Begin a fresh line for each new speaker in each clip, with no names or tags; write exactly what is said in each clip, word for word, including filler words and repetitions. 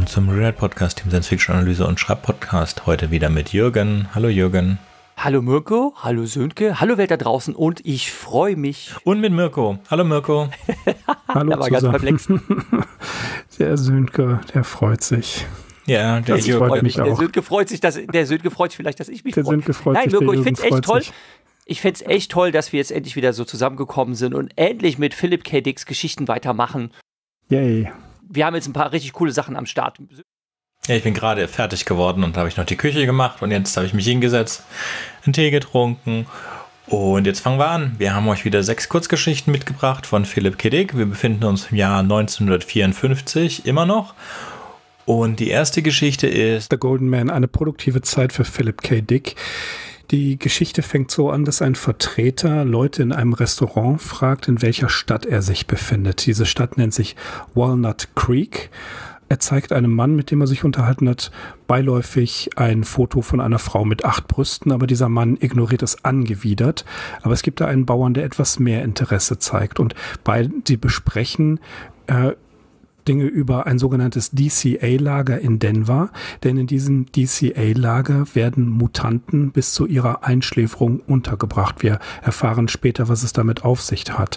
willkommen zum Rewrite Podcast, dem Science Fiction Analyse und Schreibpodcast. Heute wieder mit Jürgen. Hallo Jürgen.
Hallo Mirko, hallo Sönke, hallo Welt da draußen und ich freue mich.
Und mit Mirko. Hallo Mirko.
Hallo
war ganz perplex.
Der Sönke, der freut sich.
Ja, der
das
Jürgen.
freut mich
der
auch.
Sönke freut sich, dass, der Sönke freut sich vielleicht, dass ich mich
der
freue.
Sönke freut
Nein,
sich,
Mirko,
der
ich finde es
Jürgen
echt
freut
toll.
sich.
Ich fände es echt toll, dass wir jetzt endlich wieder so zusammengekommen sind und endlich mit Philip K. Dicks Geschichten weitermachen.
Yay.
Wir haben jetzt ein paar richtig coole Sachen am Start.
Ja, ich bin gerade fertig geworden und da habe ich noch die Küche gemacht und jetzt habe ich mich hingesetzt, einen Tee getrunken und jetzt fangen wir an. Wir haben euch wieder sechs Kurzgeschichten mitgebracht von Philip K. Dick. Wir befinden uns im Jahr neunzehnhundertvierundfünfzig immer noch und die erste Geschichte ist
The Golden Man, eine produktive Zeit für Philip K. Dick. Die Geschichte fängt so an, dass ein Vertreter Leute in einem Restaurant fragt, in welcher Stadt er sich befindet. Diese Stadt nennt sich Walnut Creek. Er zeigt einem Mann, mit dem er sich unterhalten hat, beiläufig ein Foto von einer Frau mit acht Brüsten, aber dieser Mann ignoriert es angewidert. Aber es gibt da einen Bauern, der etwas mehr Interesse zeigt. Und beide, sie besprechen äh, Dinge über ein sogenanntes D C A-Lager in Denver, denn in diesem D C A-Lager werden Mutanten bis zu ihrer Einschläferung untergebracht. Wir erfahren später, was es damit auf sich hat.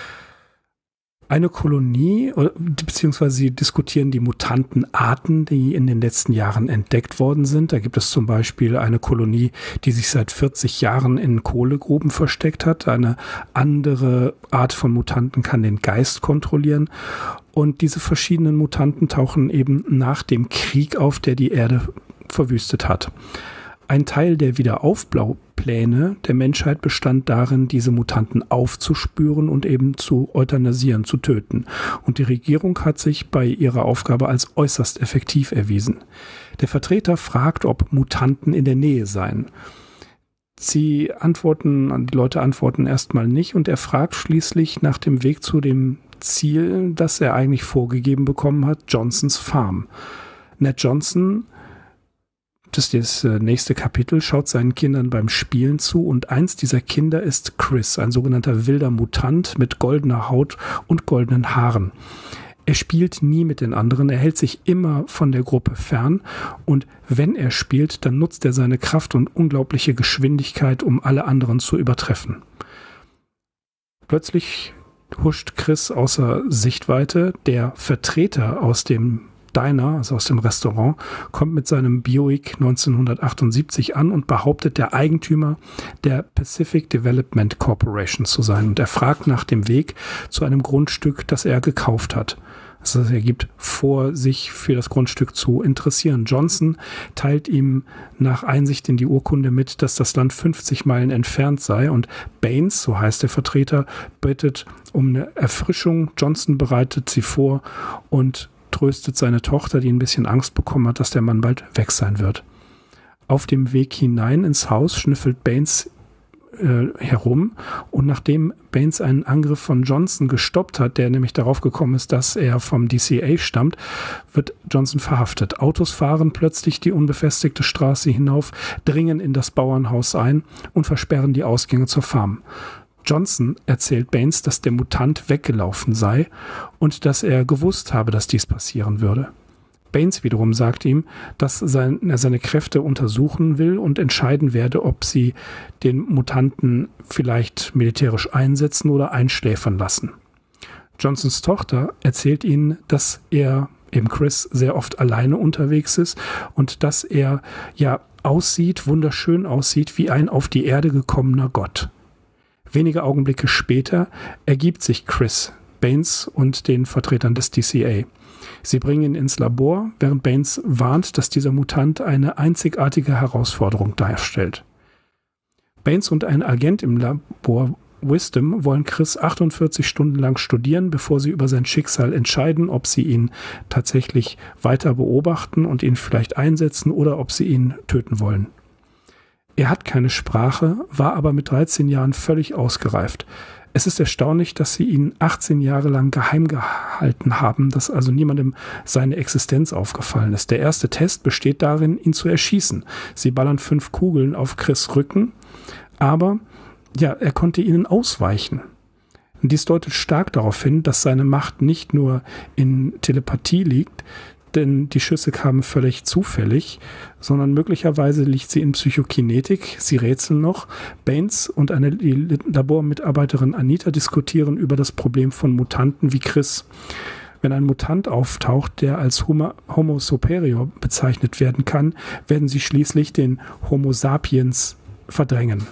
Eine Kolonie, beziehungsweise sie diskutieren die Mutantenarten, die in den letzten Jahren entdeckt worden sind. Da gibt es zum Beispiel eine Kolonie, die sich seit vierzig Jahren in Kohlegruben versteckt hat. Eine andere Art von Mutanten kann den Geist kontrollieren. Und diese verschiedenen Mutanten tauchen eben nach dem Krieg auf, der die Erde verwüstet hat. Ein Teil der Wiederaufbaupläne der Menschheit bestand darin, diese Mutanten aufzuspüren und eben zu euthanasieren, zu töten. Und die Regierung hat sich bei ihrer Aufgabe als äußerst effektiv erwiesen. Der Vertreter fragt, ob Mutanten in der Nähe seien. Sie antworten, die Leute antworten erstmal nicht und er fragt schließlich nach dem Weg zu dem Ziel, das er eigentlich vorgegeben bekommen hat, Johnsons Farm. Ned Johnson, das ist das nächste Kapitel, schaut seinen Kindern beim Spielen zu und eins dieser Kinder ist Chris, ein sogenannter wilder Mutant mit goldener Haut und goldenen Haaren. Er spielt nie mit den anderen, er hält sich immer von der Gruppe fern und wenn er spielt, dann nutzt er seine Kraft und unglaubliche Geschwindigkeit, um alle anderen zu übertreffen. Plötzlich huscht Chris außer Sichtweite. Der Vertreter aus dem Diner, also aus dem Restaurant, kommt mit seinem Buick neunzehnhundertachtundsiebzig an und behauptet, der Eigentümer der Pacific Development Corporation zu sein. Und er fragt nach dem Weg zu einem Grundstück, das er gekauft hat. Also er gibt vor, sich für das Grundstück zu interessieren. Johnson teilt ihm nach Einsicht in die Urkunde mit, dass das Land fünfzig Meilen entfernt sei und Baines, so heißt der Vertreter, bittet um eine Erfrischung. Johnson bereitet sie vor und tröstet seine Tochter, die ein bisschen Angst bekommen hat, dass der Mann bald weg sein wird. Auf dem Weg hinein ins Haus schnüffelt Baines äh, herum und nachdem Baines einen Angriff von Johnson gestoppt hat, der nämlich darauf gekommen ist, dass er vom D C A stammt, wird Johnson verhaftet. Autos fahren plötzlich die unbefestigte Straße hinauf, dringen in das Bauernhaus ein und versperren die Ausgänge zur Farm. Johnson erzählt Baines, dass der Mutant weggelaufen sei und dass er gewusst habe, dass dies passieren würde. Baines wiederum sagt ihm, dass sein, er seine Kräfte untersuchen will und entscheiden werde, ob sie den Mutanten vielleicht militärisch einsetzen oder einschläfern lassen. Johnsons Tochter erzählt ihnen, dass er, eben Chris, sehr oft alleine unterwegs ist und dass er ja aussieht, wunderschön aussieht, wie ein auf die Erde gekommener Gott. Wenige Augenblicke später ergibt sich Chris, Baines und den Vertretern des D C A. Sie bringen ihn ins Labor, während Baines warnt, dass dieser Mutant eine einzigartige Herausforderung darstellt. Baines und ein Agent im Labor Wisdom wollen Chris achtundvierzig Stunden lang studieren, bevor sie über sein Schicksal entscheiden, ob sie ihn tatsächlich weiter beobachten und ihn vielleicht einsetzen oder ob sie ihn töten wollen. Er hat keine Sprache, war aber mit dreizehn Jahren völlig ausgereift. Es ist erstaunlich, dass sie ihn achtzehn Jahre lang geheim gehalten haben, dass also niemandem seine Existenz aufgefallen ist. Der erste Test besteht darin, ihn zu erschießen. Sie ballern fünf Kugeln auf Chris' Rücken, aber ja, er konnte ihnen ausweichen. Dies deutet stark darauf hin, dass seine Macht nicht nur in Telepathie liegt, denn die Schüsse kamen völlig zufällig, sondern möglicherweise liegt sie in Psychokinetik. Sie rätseln noch. Baines und eine Labormitarbeiterin Anita diskutieren über das Problem von Mutanten wie Chris. Wenn ein Mutant auftaucht, der als Homo, Homo superior bezeichnet werden kann, werden sie schließlich den Homo sapiens verdrängen.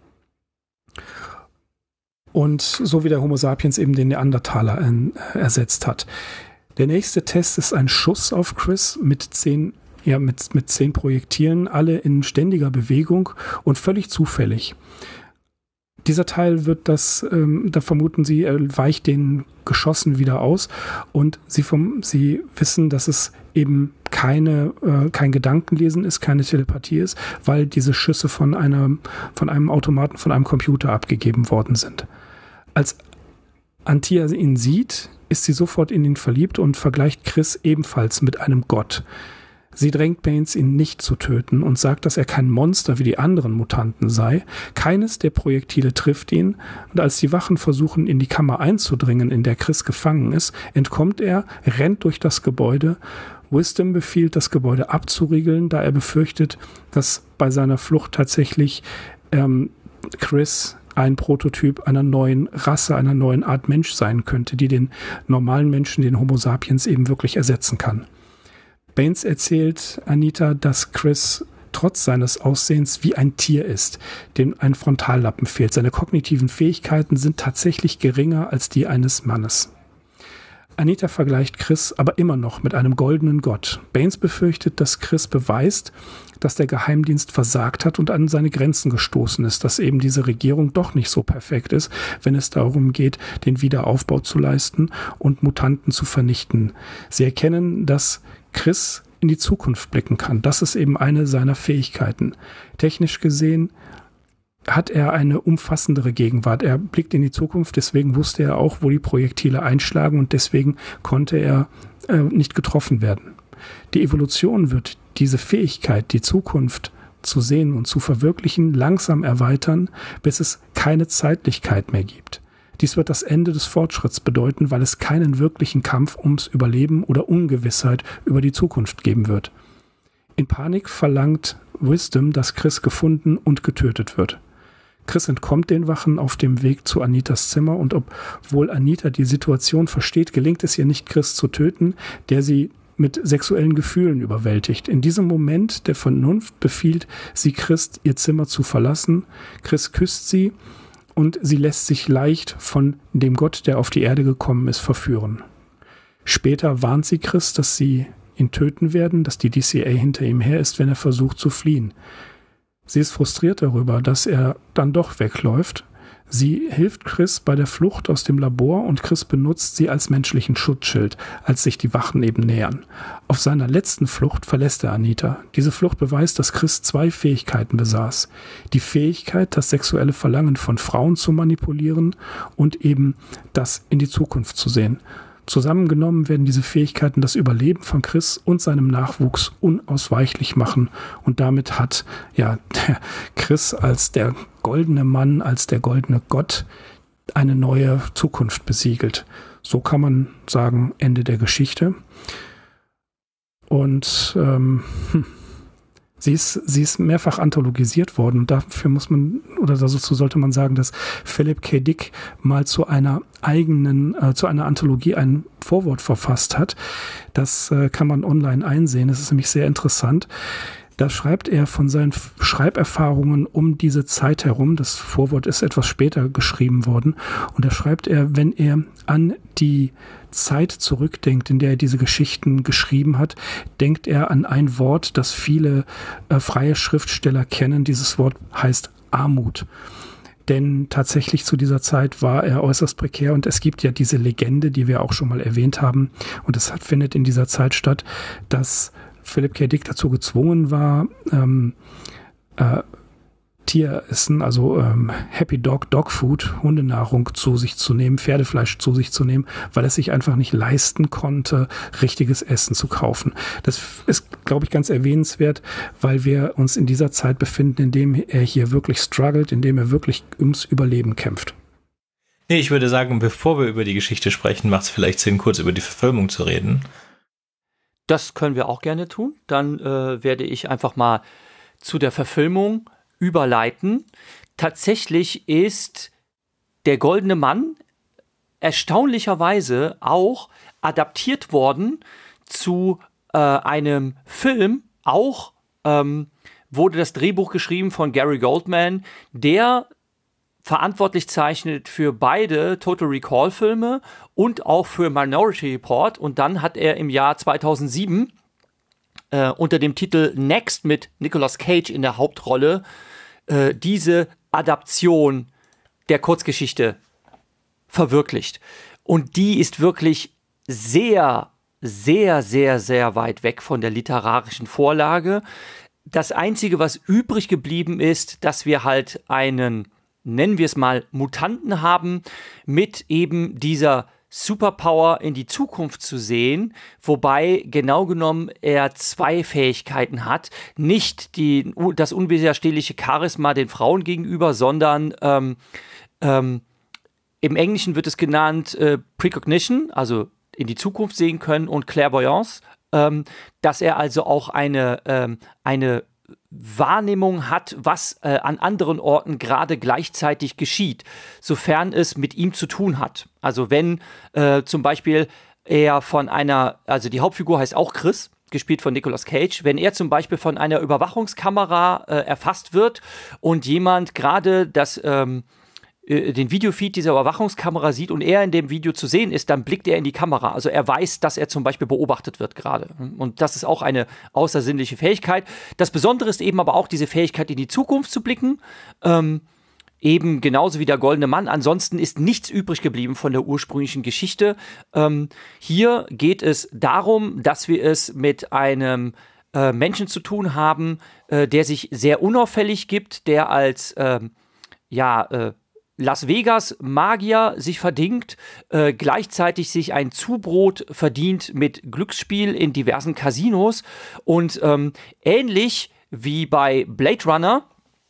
Und so wie der Homo sapiens eben den Neandertaler äh, ersetzt hat. Der nächste Test ist ein Schuss auf Chris mit zehn, ja, mit, mit zehn Projektilen, alle in ständiger Bewegung und völlig zufällig. Dieser Teil wird das, ähm, da vermuten sie, er weicht den Geschossen wieder aus und sie, vom, sie wissen, dass es eben keine, äh, kein Gedankenlesen ist, keine Telepathie ist, weil diese Schüsse von, einer, von einem Automaten, von einem Computer abgegeben worden sind. Als Antia ihn sieht, ist sie sofort in ihn verliebt und vergleicht Chris ebenfalls mit einem Gott. Sie drängt Baines, ihn nicht zu töten und sagt, dass er kein Monster wie die anderen Mutanten sei. Keines der Projektile trifft ihn und als die Wachen versuchen, in die Kammer einzudringen, in der Chris gefangen ist, entkommt er, rennt durch das Gebäude. Wisdom befiehlt, das Gebäude abzuriegeln, da er befürchtet, dass bei seiner Flucht tatsächlich ähm, Chris ein Prototyp einer neuen Rasse, einer neuen Art Mensch sein könnte, die den normalen Menschen, den Homo sapiens, eben wirklich ersetzen kann. Baines erzählt Anita, dass Chris trotz seines Aussehens wie ein Tier ist, dem ein Frontallappen fehlt. Seine kognitiven Fähigkeiten sind tatsächlich geringer als die eines Mannes. Anita vergleicht Chris aber immer noch mit einem goldenen Gott. Baines befürchtet, dass Chris beweist, dass der Geheimdienst versagt hat und an seine Grenzen gestoßen ist, dass eben diese Regierung doch nicht so perfekt ist, wenn es darum geht, den Wiederaufbau zu leisten und Mutanten zu vernichten. Sie erkennen, dass Chris in die Zukunft blicken kann. Das ist eben eine seiner Fähigkeiten. Technisch gesehen hat er eine umfassendere Gegenwart. Er blickt in die Zukunft, deswegen wusste er auch, wo die Projektile einschlagen und deswegen konnte er äh, nicht getroffen werden. Die Evolution wird diese Fähigkeit, die Zukunft zu sehen und zu verwirklichen, langsam erweitern, bis es keine Zeitlichkeit mehr gibt. Dies wird das Ende des Fortschritts bedeuten, weil es keinen wirklichen Kampf ums Überleben oder Ungewissheit über die Zukunft geben wird. In Panik verlangt Wisdom, dass Chris gefunden und getötet wird. Chris entkommt den Wachen auf dem Weg zu Anitas Zimmer und obwohl Anita die Situation versteht, gelingt es ihr nicht, Chris zu töten, der sie mit sexuellen Gefühlen überwältigt. In diesem Moment der Vernunft befiehlt sie Chris, ihr Zimmer zu verlassen. Chris küsst sie und sie lässt sich leicht von dem Gott, der auf die Erde gekommen ist, verführen. Später warnt sie Chris, dass sie ihn töten werden, dass die D C A hinter ihm her ist, wenn er versucht zu fliehen. Sie ist frustriert darüber, dass er dann doch wegläuft. Sie hilft Chris bei der Flucht aus dem Labor und Chris benutzt sie als menschlichen Schutzschild, als sich die Wachen eben nähern. Auf seiner letzten Flucht verlässt er Anita. Diese Flucht beweist, dass Chris zwei Fähigkeiten besaß. Die Fähigkeit, das sexuelle Verlangen von Frauen zu manipulieren und eben das in die Zukunft zu sehen. Zusammengenommen werden diese Fähigkeiten das Überleben von Chris und seinem Nachwuchs unausweichlich machen. Und damit hat ja der Chris als der goldene Mann, als der goldene Gott eine neue Zukunft besiegelt. So kann man sagen, Ende der Geschichte. Und ähm, hm. Sie ist, sie ist mehrfach anthologisiert worden und dafür muss man, oder dazu sollte man sagen, dass Philip K. Dick mal zu einer eigenen, äh, zu einer Anthologie ein Vorwort verfasst hat. Das äh, kann man online einsehen. Das ist nämlich sehr interessant. Da schreibt er von seinen Schreiberfahrungen um diese Zeit herum. Das Vorwort ist etwas später geschrieben worden. Und da schreibt er, wenn er an die Zeit zurückdenkt, in der er diese Geschichten geschrieben hat, denkt er an ein Wort, das viele äh, freie Schriftsteller kennen. Dieses Wort heißt Armut. Denn tatsächlich zu dieser Zeit war er äußerst prekär und es gibt ja diese Legende, die wir auch schon mal erwähnt haben. Und es hat, findet in dieser Zeit statt, dass Philip K. Dick dazu gezwungen war, ähm, äh, Tieressen, also ähm, Happy Dog, Dog Food, Hundenahrung zu sich zu nehmen, Pferdefleisch zu sich zu nehmen, weil er sich einfach nicht leisten konnte, richtiges Essen zu kaufen. Das ist, glaube ich, ganz erwähnenswert, weil wir uns in dieser Zeit befinden, in dem er hier wirklich struggelt, in dem er wirklich ums Überleben kämpft.
Nee, ich würde sagen, bevor wir über die Geschichte sprechen, macht es vielleicht Sinn, kurz über die Verfilmung zu reden.
Das können wir auch gerne tun. Dann äh, werde ich einfach mal zu der Verfilmung überleiten. Tatsächlich ist Der Goldene Mann erstaunlicherweise auch adaptiert worden zu äh, einem Film. Auch ähm, wurde das Drehbuch geschrieben von Gary Goldman, der verantwortlich zeichnet für beide Total Recall-Filme und auch für Minority Report. Und dann hat er im Jahr zweitausendsieben äh, unter dem Titel Next mit Nicolas Cage in der Hauptrolle äh, diese Adaption der Kurzgeschichte verwirklicht. Und die ist wirklich sehr, sehr, sehr, sehr weit weg von der literarischen Vorlage. Das Einzige, was übrig geblieben ist, dass wir halt einen, nennen wir es mal, Mutanten haben, mit eben dieser Superpower in die Zukunft zu sehen, wobei genau genommen er zwei Fähigkeiten hat. Nicht die, das unwiderstehliche Charisma den Frauen gegenüber, sondern ähm, ähm, im Englischen wird es genannt äh, Precognition, also in die Zukunft sehen können, und Clairvoyance, ähm, dass er also auch eine, ähm, eine Wahrnehmung hat, was äh, an anderen Orten gerade gleichzeitig geschieht, sofern es mit ihm zu tun hat. Also wenn äh, zum Beispiel er von einer, also die Hauptfigur heißt auch Chris, gespielt von Nicolas Cage, wenn er zum Beispiel von einer Überwachungskamera äh, erfasst wird und jemand gerade das ähm, den Videofeed dieser Überwachungskamera sieht und er in dem Video zu sehen ist, dann blickt er in die Kamera. Also er weiß, dass er zum Beispiel beobachtet wird gerade. Und das ist auch eine außersinnliche Fähigkeit. Das Besondere ist eben aber auch diese Fähigkeit, in die Zukunft zu blicken. Ähm, eben genauso wie der Goldene Mann. Ansonsten ist nichts übrig geblieben von der ursprünglichen Geschichte. Ähm, hier geht es darum, dass wir es mit einem äh, Menschen zu tun haben, äh, der sich sehr unauffällig gibt, der als ähm, ja, äh, Las Vegas Magier sich verdingt, äh, gleichzeitig sich ein Zubrot verdient mit Glücksspiel in diversen Casinos und ähm, ähnlich wie bei Blade Runner,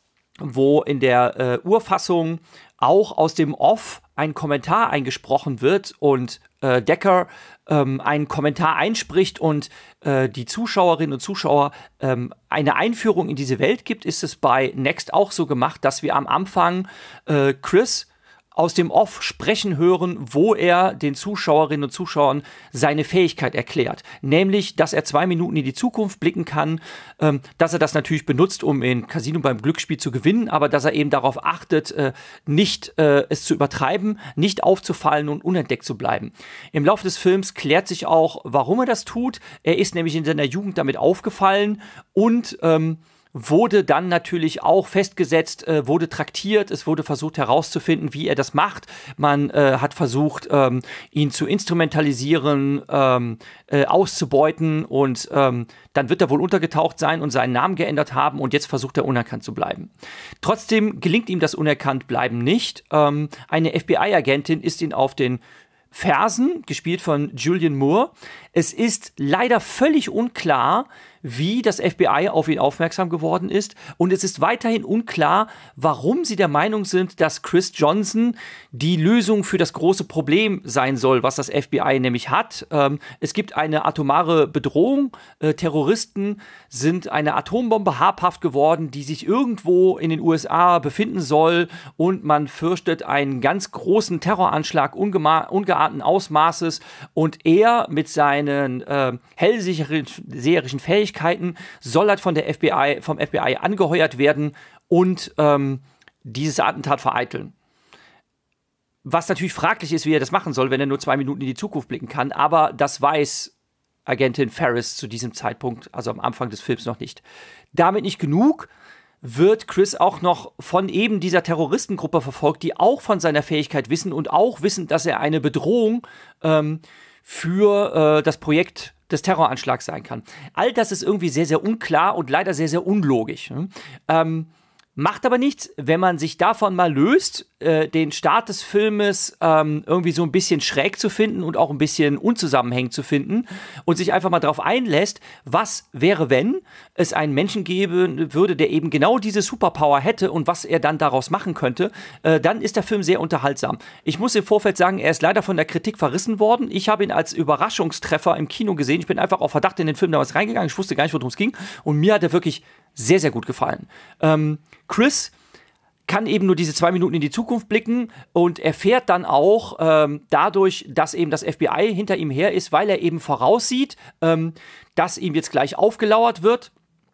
wo in der äh, Urfassung auch aus dem Off ein Kommentar eingesprochen wird und äh, Decker ähm, einen Kommentar einspricht und äh, die Zuschauerinnen und Zuschauer ähm, eine Einführung in diese Welt gibt, ist es bei Next auch so gemacht, dass wir am Anfang äh, Chris aus dem Off sprechen hören, wo er den Zuschauerinnen und Zuschauern seine Fähigkeit erklärt. Nämlich, dass er zwei Minuten in die Zukunft blicken kann, ähm, dass er das natürlich benutzt, um in Casino beim Glücksspiel zu gewinnen, aber dass er eben darauf achtet, äh, nicht äh, es zu übertreiben, nicht aufzufallen und unentdeckt zu bleiben. Im Laufe des Films klärt sich auch, warum er das tut. Er ist nämlich in seiner Jugend damit aufgefallen und ähm, wurde dann natürlich auch festgesetzt, äh, wurde traktiert, es wurde versucht herauszufinden, wie er das macht. Man äh, hat versucht, ähm, ihn zu instrumentalisieren, ähm, äh, auszubeuten und ähm, dann wird er wohl untergetaucht sein und seinen Namen geändert haben und jetzt versucht er unerkannt zu bleiben. Trotzdem gelingt ihm das Unerkanntbleiben nicht. Ähm, eine F B I-Agentin ist ihn auf den Fersen, gespielt von Julianne Moore. Es ist leider völlig unklar, wie das F B I auf ihn aufmerksam geworden ist. Und es ist weiterhin unklar, warum sie der Meinung sind, dass Chris Johnson die Lösung für das große Problem sein soll, was das F B I nämlich hat. Ähm, es gibt eine atomare Bedrohung. Äh, Terroristen sind eine Atombombe habhaft geworden, die sich irgendwo in den U S A befinden soll. Und man fürchtet einen ganz großen Terroranschlag ungeahnten Ausmaßes. Und er mit seinen äh, hellseherischen Fähigkeiten soll halt von der F B I, vom F B I angeheuert werden und ähm, dieses Attentat vereiteln. Was natürlich fraglich ist, wie er das machen soll, wenn er nur zwei Minuten in die Zukunft blicken kann, aber das weiß Agentin Ferris zu diesem Zeitpunkt, also am Anfang des Films, noch nicht. Damit nicht genug, wird Chris auch noch von eben dieser Terroristengruppe verfolgt, die auch von seiner Fähigkeit wissen und auch wissen, dass er eine Bedrohung ähm, für äh, das Projekt des Terroranschlags sein kann. All das ist irgendwie sehr, sehr unklar und leider sehr, sehr unlogisch. Ne? Ähm, macht aber nichts, wenn man sich davon mal löst, äh, den Start des Filmes ähm, irgendwie so ein bisschen schräg zu finden und auch ein bisschen unzusammenhängend zu finden und sich einfach mal darauf einlässt, was wäre, wenn es einen Menschen geben würde, der eben genau diese Superpower hätte und was er dann daraus machen könnte, äh, dann ist der Film sehr unterhaltsam. Ich muss im Vorfeld sagen, er ist leider von der Kritik verrissen worden. Ich habe ihn als Überraschungstreffer im Kino gesehen. Ich bin einfach auf Verdacht in den Film damals reingegangen. Ich wusste gar nicht, worum es ging. Und mir hat er wirklich sehr, sehr gut gefallen. Ähm, Chris kann eben nur diese zwei Minuten in die Zukunft blicken und erfährt dann auch ähm, dadurch, dass eben das F B I hinter ihm her ist, weil er eben voraussieht, ähm, dass ihm jetzt gleich aufgelauert wird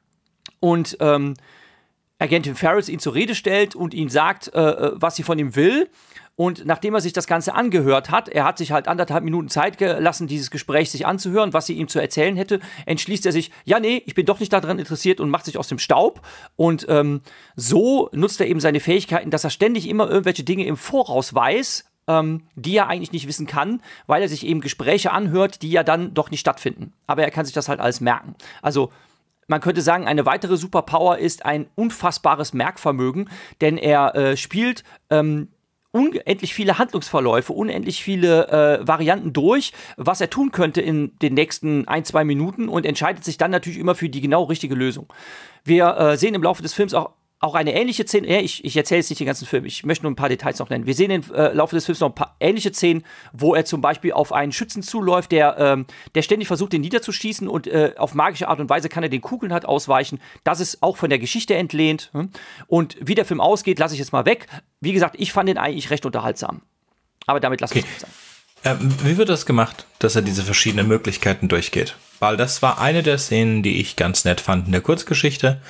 und ähm, Agentin Ferris ihn zur Rede stellt und ihm sagt, äh, was sie von ihm will. Und nachdem er sich das Ganze angehört hat, er hat sich halt anderthalb Minuten Zeit gelassen, dieses Gespräch sich anzuhören, was sie ihm zu erzählen hätte, entschließt er sich, ja, nee, ich bin doch nicht daran interessiert und macht sich aus dem Staub. Und ähm, so nutzt er eben seine Fähigkeiten, dass er ständig immer irgendwelche Dinge im Voraus weiß, ähm, die er eigentlich nicht wissen kann, weil er sich eben Gespräche anhört, die ja dann doch nicht stattfinden. Aber er kann sich das halt alles merken. Also man könnte sagen, eine weitere Superpower ist ein unfassbares Merkvermögen, denn er äh, spielt ähm, unendlich viele Handlungsverläufe, unendlich viele äh, Varianten durch, was er tun könnte in den nächsten ein, zwei Minuten und entscheidet sich dann natürlich immer für die genau richtige Lösung. Wir äh, sehen im Laufe des Films auch Auch eine ähnliche Szene, ja, ich, ich erzähle jetzt nicht den ganzen Film, ich möchte nur ein paar Details noch nennen. Wir sehen im äh, Laufe des Films noch ein paar ähnliche Szenen, wo er zum Beispiel auf einen Schützen zuläuft, der, ähm, der ständig versucht, den niederzuschießen und äh, auf magische Art und Weise kann er den Kugeln halt ausweichen. Das ist auch von der Geschichte entlehnt. Hm? Und wie der Film ausgeht, lasse ich jetzt mal weg. Wie gesagt, ich fand den eigentlich recht unterhaltsam. Aber damit lasse ich es sein.
Ähm, wie wird das gemacht, dass er diese verschiedenen Möglichkeiten durchgeht? Weil das war eine der Szenen, die ich ganz nett fand in der Kurzgeschichte.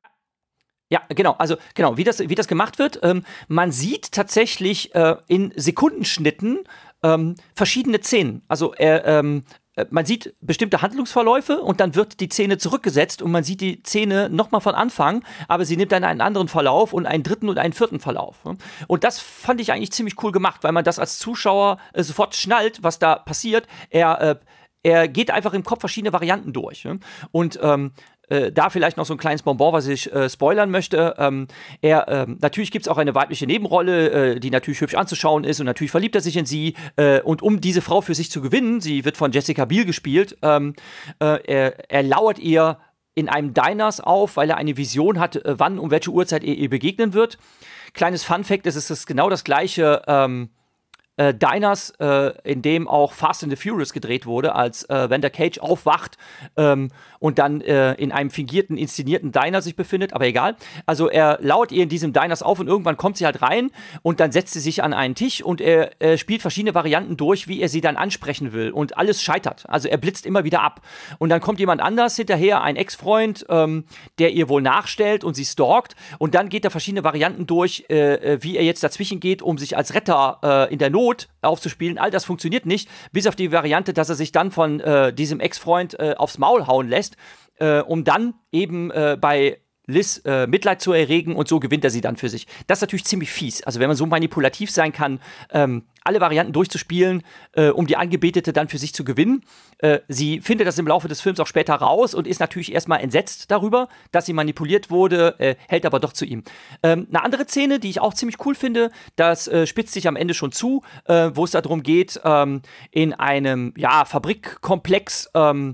Ja, genau, also genau, wie das, wie das gemacht wird, ähm, man sieht tatsächlich äh, in Sekundenschnitten ähm, verschiedene Szenen. Also er, ähm, man sieht bestimmte Handlungsverläufe und dann wird die Szene zurückgesetzt und man sieht die Szene nochmal von Anfang, aber sie nimmt dann einen anderen Verlauf und einen dritten und einen vierten Verlauf. Und das fand ich eigentlich ziemlich cool gemacht, weil man das als Zuschauer äh, sofort schnallt, was da passiert. Er, äh, er geht einfach im Kopf verschiedene Varianten durch. Und ähm, Äh, da vielleicht noch so ein kleines Bonbon, was ich äh, spoilern möchte. Ähm, er, ähm, natürlich gibt es auch eine weibliche Nebenrolle, äh, die natürlich hübsch anzuschauen ist und natürlich verliebt er sich in sie. Äh, und um diese Frau für sich zu gewinnen, sie wird von Jessica Biel gespielt, ähm, äh, er, er lauert ihr in einem Diners auf, weil er eine Vision hat, äh, wann, um welche Uhrzeit er ihr begegnen wird. Kleines Funfact, es ist genau das gleiche ähm, Äh, Diners, äh, in dem auch Fast and the Furious gedreht wurde, als äh, Vander Cage aufwacht ähm, und dann äh, in einem fingierten, inszenierten Diner sich befindet, aber egal. Also er lauert ihr in diesem Diners auf und irgendwann kommt sie halt rein und dann setzt sie sich an einen Tisch und er äh, spielt verschiedene Varianten durch, wie er sie dann ansprechen will und alles scheitert. Also er blitzt immer wieder ab. Und dann kommt jemand anders hinterher, ein Ex-Freund, ähm, der ihr wohl nachstellt und sie stalkt und dann geht er verschiedene Varianten durch, äh, wie er jetzt dazwischen geht, um sich als Retter äh, in der Not aufzuspielen. All das funktioniert nicht, bis auf die Variante, dass er sich dann von äh, diesem Ex-Freund äh, aufs Maul hauen lässt, äh, um dann eben äh, bei Liz äh, Mitleid zu erregen und so gewinnt er sie dann für sich. Das ist natürlich ziemlich fies. Also wenn man so manipulativ sein kann, ähm, alle Varianten durchzuspielen, äh, um die Angebetete dann für sich zu gewinnen. Äh, sie findet das im Laufe des Films auch später raus und ist natürlich erstmal entsetzt darüber, dass sie manipuliert wurde, äh, hält aber doch zu ihm. Ähm, eine andere Szene, die ich auch ziemlich cool finde, das äh, spitzt sich am Ende schon zu, äh, wo es darum geht, ähm, in einem ja, Fabrikkomplex ähm,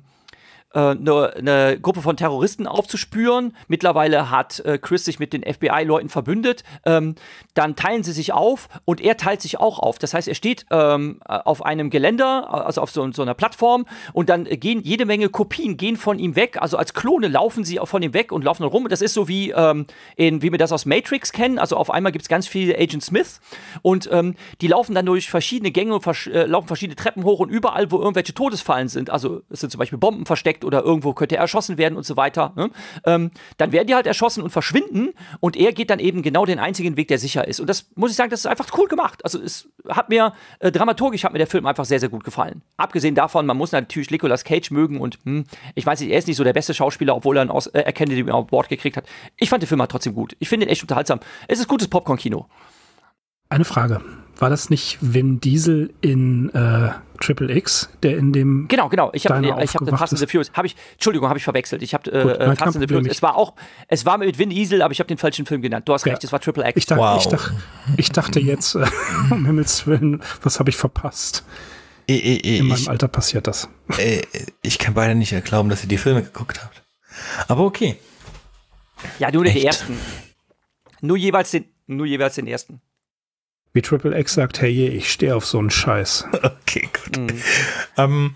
Eine, eine Gruppe von Terroristen aufzuspüren. Mittlerweile hat äh, Chris sich mit den F B I-Leuten verbündet. Ähm, dann teilen sie sich auf und er teilt sich auch auf. Das heißt, er steht ähm, auf einem Geländer, also auf so, so einer Plattform und dann gehen jede Menge Kopien gehen von ihm weg. Also als Klone laufen sie auch von ihm weg und laufen rum. Das ist so wie, ähm, in, wie wir das aus Matrix kennen. Also auf einmal gibt es ganz viele Agent Smith und ähm, die laufen dann durch verschiedene Gänge und vers- äh, laufen verschiedene Treppen hoch und überall, wo irgendwelche Todesfallen sind, also es sind zum Beispiel Bomben versteckt oder irgendwo könnte er erschossen werden und so weiter, ne? ähm, dann werden die halt erschossen und verschwinden und er geht dann eben genau den einzigen Weg, der sicher ist. Und das, muss ich sagen, das ist einfach cool gemacht. Also es hat mir, äh, dramaturgisch hat mir der Film einfach sehr, sehr gut gefallen. Abgesehen davon, man muss natürlich Nicolas Cage mögen und hm, ich weiß nicht, er ist nicht so der beste Schauspieler, obwohl er einen Aus- äh, Academy Award gekriegt hat. Ich fand den Film halt trotzdem gut. Ich finde ihn echt unterhaltsam. Es ist gutes Popcorn-Kino.
Eine Frage. war das nicht Vin Diesel in äh, Triple X, der in dem
Genau, genau. Ich habe ich hab Fast and the Furious. Hab ich, Entschuldigung, habe ich verwechselt. Ich habe äh, Fast and the Furious. Es war auch, es war mit Vin Diesel, aber ich habe den falschen Film genannt. Du hast ja. recht, es war Triple X.
Ich, dacht,
wow.
ich, dacht, ich dachte jetzt, äh, um Himmels Willen, was habe ich verpasst?
Ich, ich, ich,
in meinem Alter passiert das.
Ich kann beide nicht glauben, dass ihr die Filme geguckt habt. Aber okay.
Ja, nur den ersten. Nur jeweils den, nur jeweils den ersten.
Wie Triple X sagt, hey, ich stehe auf so einen Scheiß.
Okay, gut. Mhm. ähm,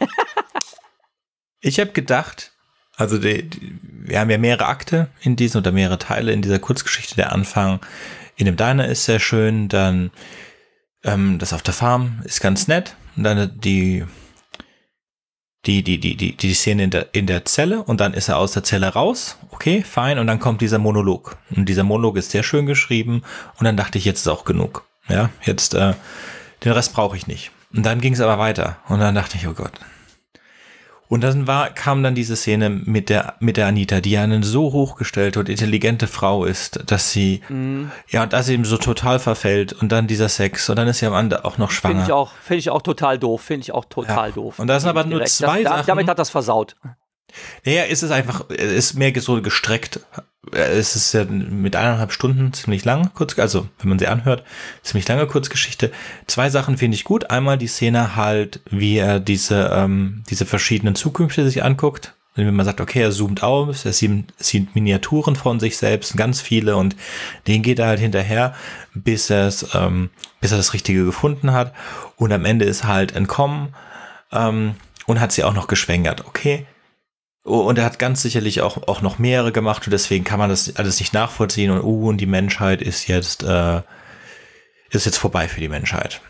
ich habe gedacht, also die, die, wir haben ja mehrere Akte in diesen oder mehrere Teile in dieser Kurzgeschichte. Der Anfang in dem Diner ist sehr schön, dann ähm, das auf der Farm ist ganz nett und dann die die die die die die Szene in der in der Zelle und dann ist er aus der Zelle raus. Okay, fein, und dann kommt dieser Monolog und dieser Monolog ist sehr schön geschrieben und dann dachte ich, jetzt ist auch genug. Ja, jetzt äh, den Rest brauche ich nicht. Und dann ging es aber weiter und dann dachte ich, oh Gott. Und dann war, kam dann diese Szene mit der mit der Anita, die ja eine so hochgestellte und intelligente Frau ist, dass sie mhm. ja, dass sie ihm so total verfällt und dann dieser Sex und dann ist sie am Ende auch noch schwanger.
Finde ich auch, finde ich auch total doof, finde ich auch total ja. doof.
Und da sind aber nur
direkt.
zwei
das,
Sachen.
Damit hat das versaut.
Naja, ist es einfach, es ist mehr so gestreckt. Es ist ja mit eineinhalb Stunden ziemlich lang, kurz, also wenn man sie anhört, ziemlich lange Kurzgeschichte. Zwei Sachen finde ich gut. Einmal die Szene halt, wie er diese ähm, diese verschiedenen Zukünfte sich anguckt. Wenn man sagt, okay, er zoomt aus, er sieht, sieht Miniaturen von sich selbst, ganz viele, und den geht er halt hinterher, bis er es, ähm, bis er das Richtige gefunden hat. Und am Ende ist halt entkommen ähm, und hat sie auch noch geschwängert. Okay. Oh, und er hat ganz sicherlich auch, auch noch mehrere gemacht und deswegen kann man das alles nicht nachvollziehen und uh, und die Menschheit ist jetzt äh, ist jetzt vorbei für die Menschheit.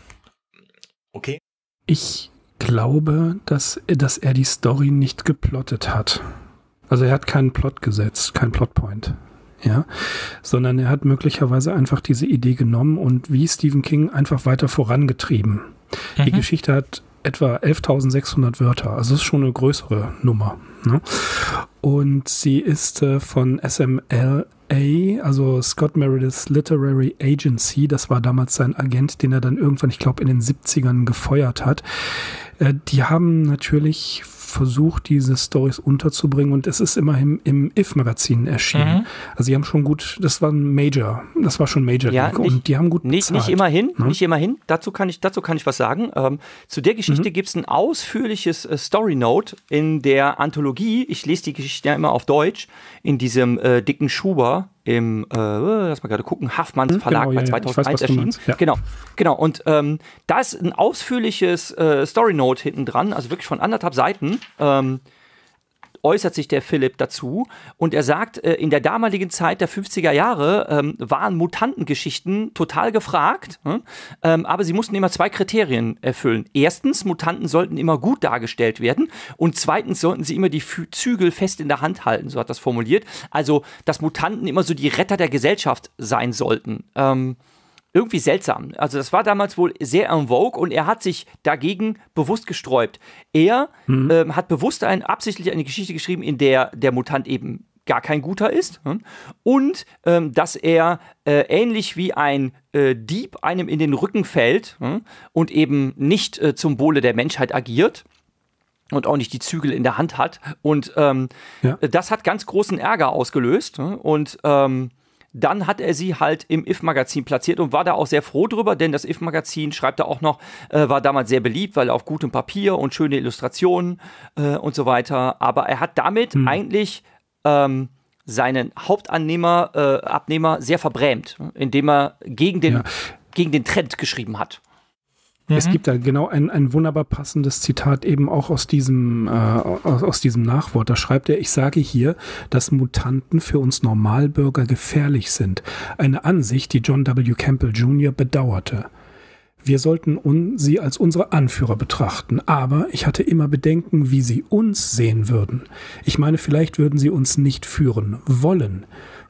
Okay?
Ich glaube, dass, dass er die Story nicht geplottet hat. Also er hat keinen Plot gesetzt, keinen Plotpoint. Ja, sondern er hat möglicherweise einfach diese Idee genommen und wie Stephen King einfach weiter vorangetrieben. Mhm. Die Geschichte hat etwa elftausendsechshundert Wörter, also ist schon eine größere Nummer. Ne? Und sie ist äh, von S M L A, also Scott Meredith's Literary Agency, das war damals sein Agent, den er dann irgendwann, ich glaube in den siebzigern gefeuert hat. Äh, die haben natürlich versucht, diese Storys unterzubringen und es ist immerhin im If-Magazin erschienen. Mhm. Also die haben schon gut, das war ein Major, das war schon Major
ja,
League
nicht,
und die haben gut
nicht,
bezahlt.
Nicht immerhin,
ne?
nicht immerhin. Dazu kann ich, dazu kann ich was sagen. Ähm, zu der Geschichte mhm. gibt es ein ausführliches äh, Story-Note in der Anthologie. Ich lese die Geschichte ja immer auf Deutsch, in diesem äh, dicken Schuber im, äh, lass mal gerade gucken, Haffmanns Verlag genau, ja, bei zweitausendeins ja, erschienen. Ja. Genau, genau. Und ähm, da ist ein ausführliches äh, Story-Note hinten dran, also wirklich von anderthalb Seiten, ähm, äußert sich der Philipp dazu und er sagt, äh, in der damaligen Zeit der fünfziger Jahre ähm, waren Mutantengeschichten total gefragt, hm? ähm, aber sie mussten immer zwei Kriterien erfüllen. Erstens, Mutanten sollten immer gut dargestellt werden und zweitens sollten sie immer die Fü- Zügel fest in der Hand halten, so hat das formuliert. Also, dass Mutanten immer so die Retter der Gesellschaft sein sollten. Ähm, Irgendwie seltsam. Also das war damals wohl sehr en vogue und er hat sich dagegen bewusst gesträubt. Er mhm. ähm, hat bewusst ein, absichtlich eine Geschichte geschrieben, in der der Mutant eben gar kein Guter ist hm? und ähm, dass er äh, ähnlich wie ein äh, Dieb einem in den Rücken fällt hm? und eben nicht äh, zum Wohle der Menschheit agiert und auch nicht die Zügel in der Hand hat. Und ähm, ja. das hat ganz großen Ärger ausgelöst hm? und ähm, dann hat er sie halt im If-Magazin platziert und war da auch sehr froh drüber, denn das If-Magazin, schreibt er auch noch, äh, war damals sehr beliebt, weil auf gutem Papier und schöne Illustrationen äh, und so weiter. Aber er hat damit hm. eigentlich ähm, seinen Hauptannehmer, äh, Abnehmer sehr verbrämt, indem er gegen den, ja. gegen den Trend geschrieben hat.
Es gibt da genau ein, ein wunderbar passendes Zitat eben auch aus diesem, äh, aus, aus diesem Nachwort. Da schreibt er, ich sage hier, dass Mutanten für uns Normalbürger gefährlich sind. Eine Ansicht, die John W. Campbell Junior bedauerte. Wir sollten un- sie als unsere Anführer betrachten, aber ich hatte immer Bedenken, wie sie uns sehen würden. Ich meine, vielleicht würden sie uns nicht führen wollen.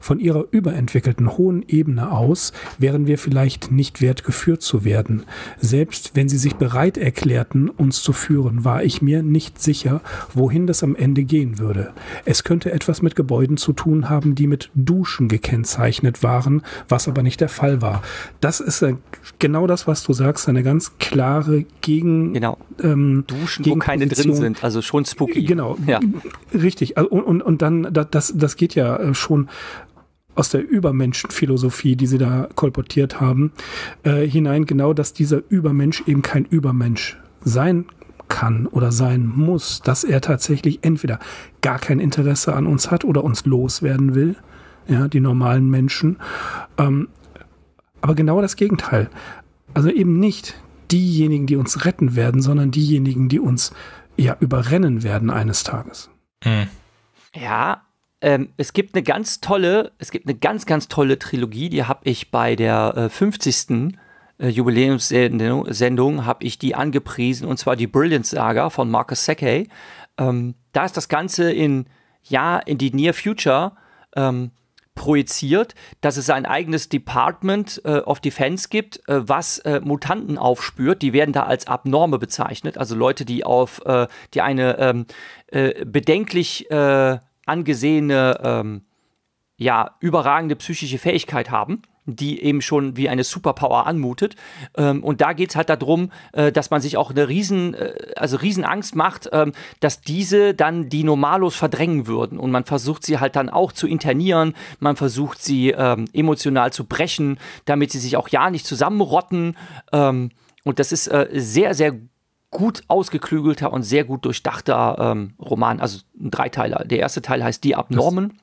von ihrer überentwickelten hohen Ebene aus wären wir vielleicht nicht wert, geführt zu werden. Selbst wenn sie sich bereit erklärten, uns zu führen, war ich mir nicht sicher, wohin das am Ende gehen würde. Es könnte etwas mit Gebäuden zu tun haben, die mit Duschen gekennzeichnet waren, was aber nicht der Fall war. Das ist äh, genau das, was du sagst, eine ganz klare Gegen...
Genau.
Ähm,
Duschen, wo keine drin sind, also schon spooky.
Genau,
ja.
Richtig. Und, und, und dann, das, das geht ja schon aus der Übermenschenphilosophie, die sie da kolportiert haben, äh, hinein, genau, dass dieser Übermensch eben kein Übermensch sein kann oder sein muss, dass er tatsächlich entweder gar kein Interesse an uns hat oder uns loswerden will, ja, die normalen Menschen. Ähm, aber genau das Gegenteil. Also eben nicht diejenigen, die uns retten werden, sondern diejenigen, die uns ja überrennen werden eines Tages.
Mhm.
Ja, ähm, es gibt eine ganz tolle, es gibt eine ganz, ganz tolle Trilogie, die habe ich bei der äh, fünfzigsten Äh, Jubiläumssendung, habe ich die angepriesen, und zwar die Brilliant Saga von Marcus Seckey. Ähm, da ist das Ganze in, ja, in die Near Future ähm, projiziert, dass es ein eigenes Department äh, of Defense gibt, äh, was äh, Mutanten aufspürt. Die werden da als Abnorme bezeichnet, also Leute, die auf äh, die eine ähm, äh, bedenklich äh, angesehene, ähm, ja, überragende psychische Fähigkeit haben, die eben schon wie eine Superpower anmutet. Ähm, und da geht es halt darum, äh, dass man sich auch eine riesen, äh, also riesen Angst macht, ähm, dass diese dann die Normalos verdrängen würden. Und man versucht sie halt dann auch zu internieren, man versucht sie ähm, emotional zu brechen, damit sie sich auch ja nicht zusammenrotten. Ähm, und das ist äh, sehr, sehr gut ausgeklügelter und sehr gut durchdachter ähm, Roman, also ein Dreiteiler. Der erste Teil heißt Die Abnormen.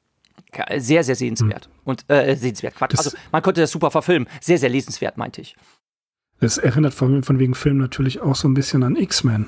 Das Sehr, sehr sehenswert. Hm. Und äh, sehenswert, Quatsch. Das, also man konnte das super verfilmen. Sehr, sehr lesenswert, meinte ich.
Das erinnert von, von wegen Film natürlich auch so ein bisschen an X-Men.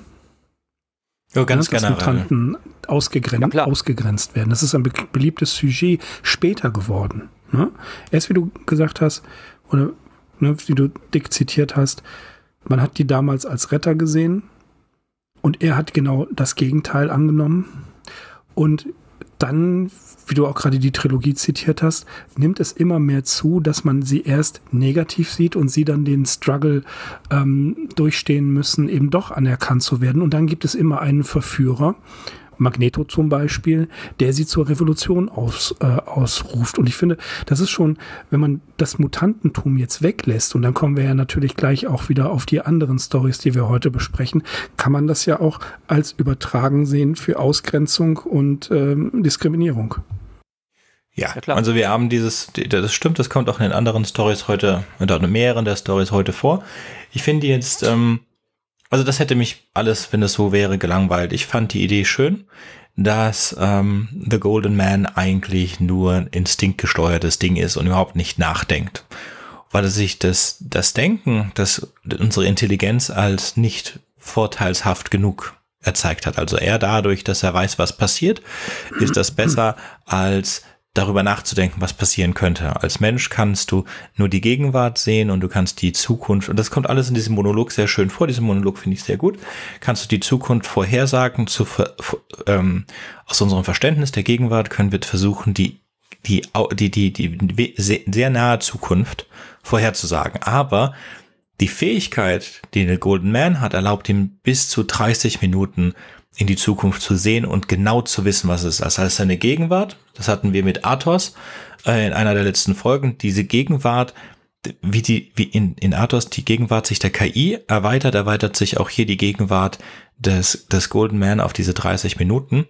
Ja, ganz
ja, dass Mutanten ausgegrenzt,
ja,
ausgegrenzt werden. Das ist ein be- beliebtes Sujet später geworden. Ne? Erst wie du gesagt hast, oder ne, wie du Dick zitiert hast, man hat die damals als Retter gesehen und er hat genau das Gegenteil angenommen. Und dann, wie du auch gerade die Trilogie zitiert hast, nimmt es immer mehr zu, dass man sie erst negativ sieht und sie dann den Struggle ähm, durchstehen müssen, eben doch anerkannt zu werden. Und dann gibt es immer einen Verführer, Magneto zum Beispiel, der sie zur Revolution aus, äh, ausruft. Und ich finde, das ist schon, wenn man das Mutantentum jetzt weglässt, und dann kommen wir ja natürlich gleich auch wieder auf die anderen Storys, die wir heute besprechen, kann man das ja auch als übertragen sehen für Ausgrenzung und ähm, Diskriminierung.
Ja, ja, also wir haben dieses, das stimmt, das kommt auch in den anderen Storys heute, oder in mehreren der Storys heute vor. Ich finde jetzt, ähm, also das hätte mich alles, wenn es so wäre, gelangweilt. Ich fand die Idee schön, dass ähm, The Golden Man eigentlich nur ein instinktgesteuertes Ding ist und überhaupt nicht nachdenkt. Weil er sich das, das Denken, das unsere Intelligenz als nicht vorteilshaft genug erzeigt hat. Also er dadurch, dass er weiß, was passiert, ist das besser als darüber nachzudenken, was passieren könnte. Als Mensch kannst du nur die Gegenwart sehen und du kannst die Zukunft, und das kommt alles in diesem Monolog sehr schön vor, diesen Monolog finde ich sehr gut, kannst du die Zukunft vorhersagen, zu, ähm, aus unserem Verständnis der Gegenwart können wir versuchen, die, die, die, die, die sehr nahe Zukunft vorherzusagen. Aber die Fähigkeit, die der Golden Man hat, erlaubt ihm bis zu dreißig Minuten in die Zukunft zu sehen und genau zu wissen, was es ist. Das heißt, seine Gegenwart, das hatten wir mit Athos äh, in einer der letzten Folgen, diese Gegenwart, wie die, wie in, in Athos die Gegenwart sich der K I erweitert, erweitert sich auch hier die Gegenwart des, des Golden Man auf diese dreißig Minuten.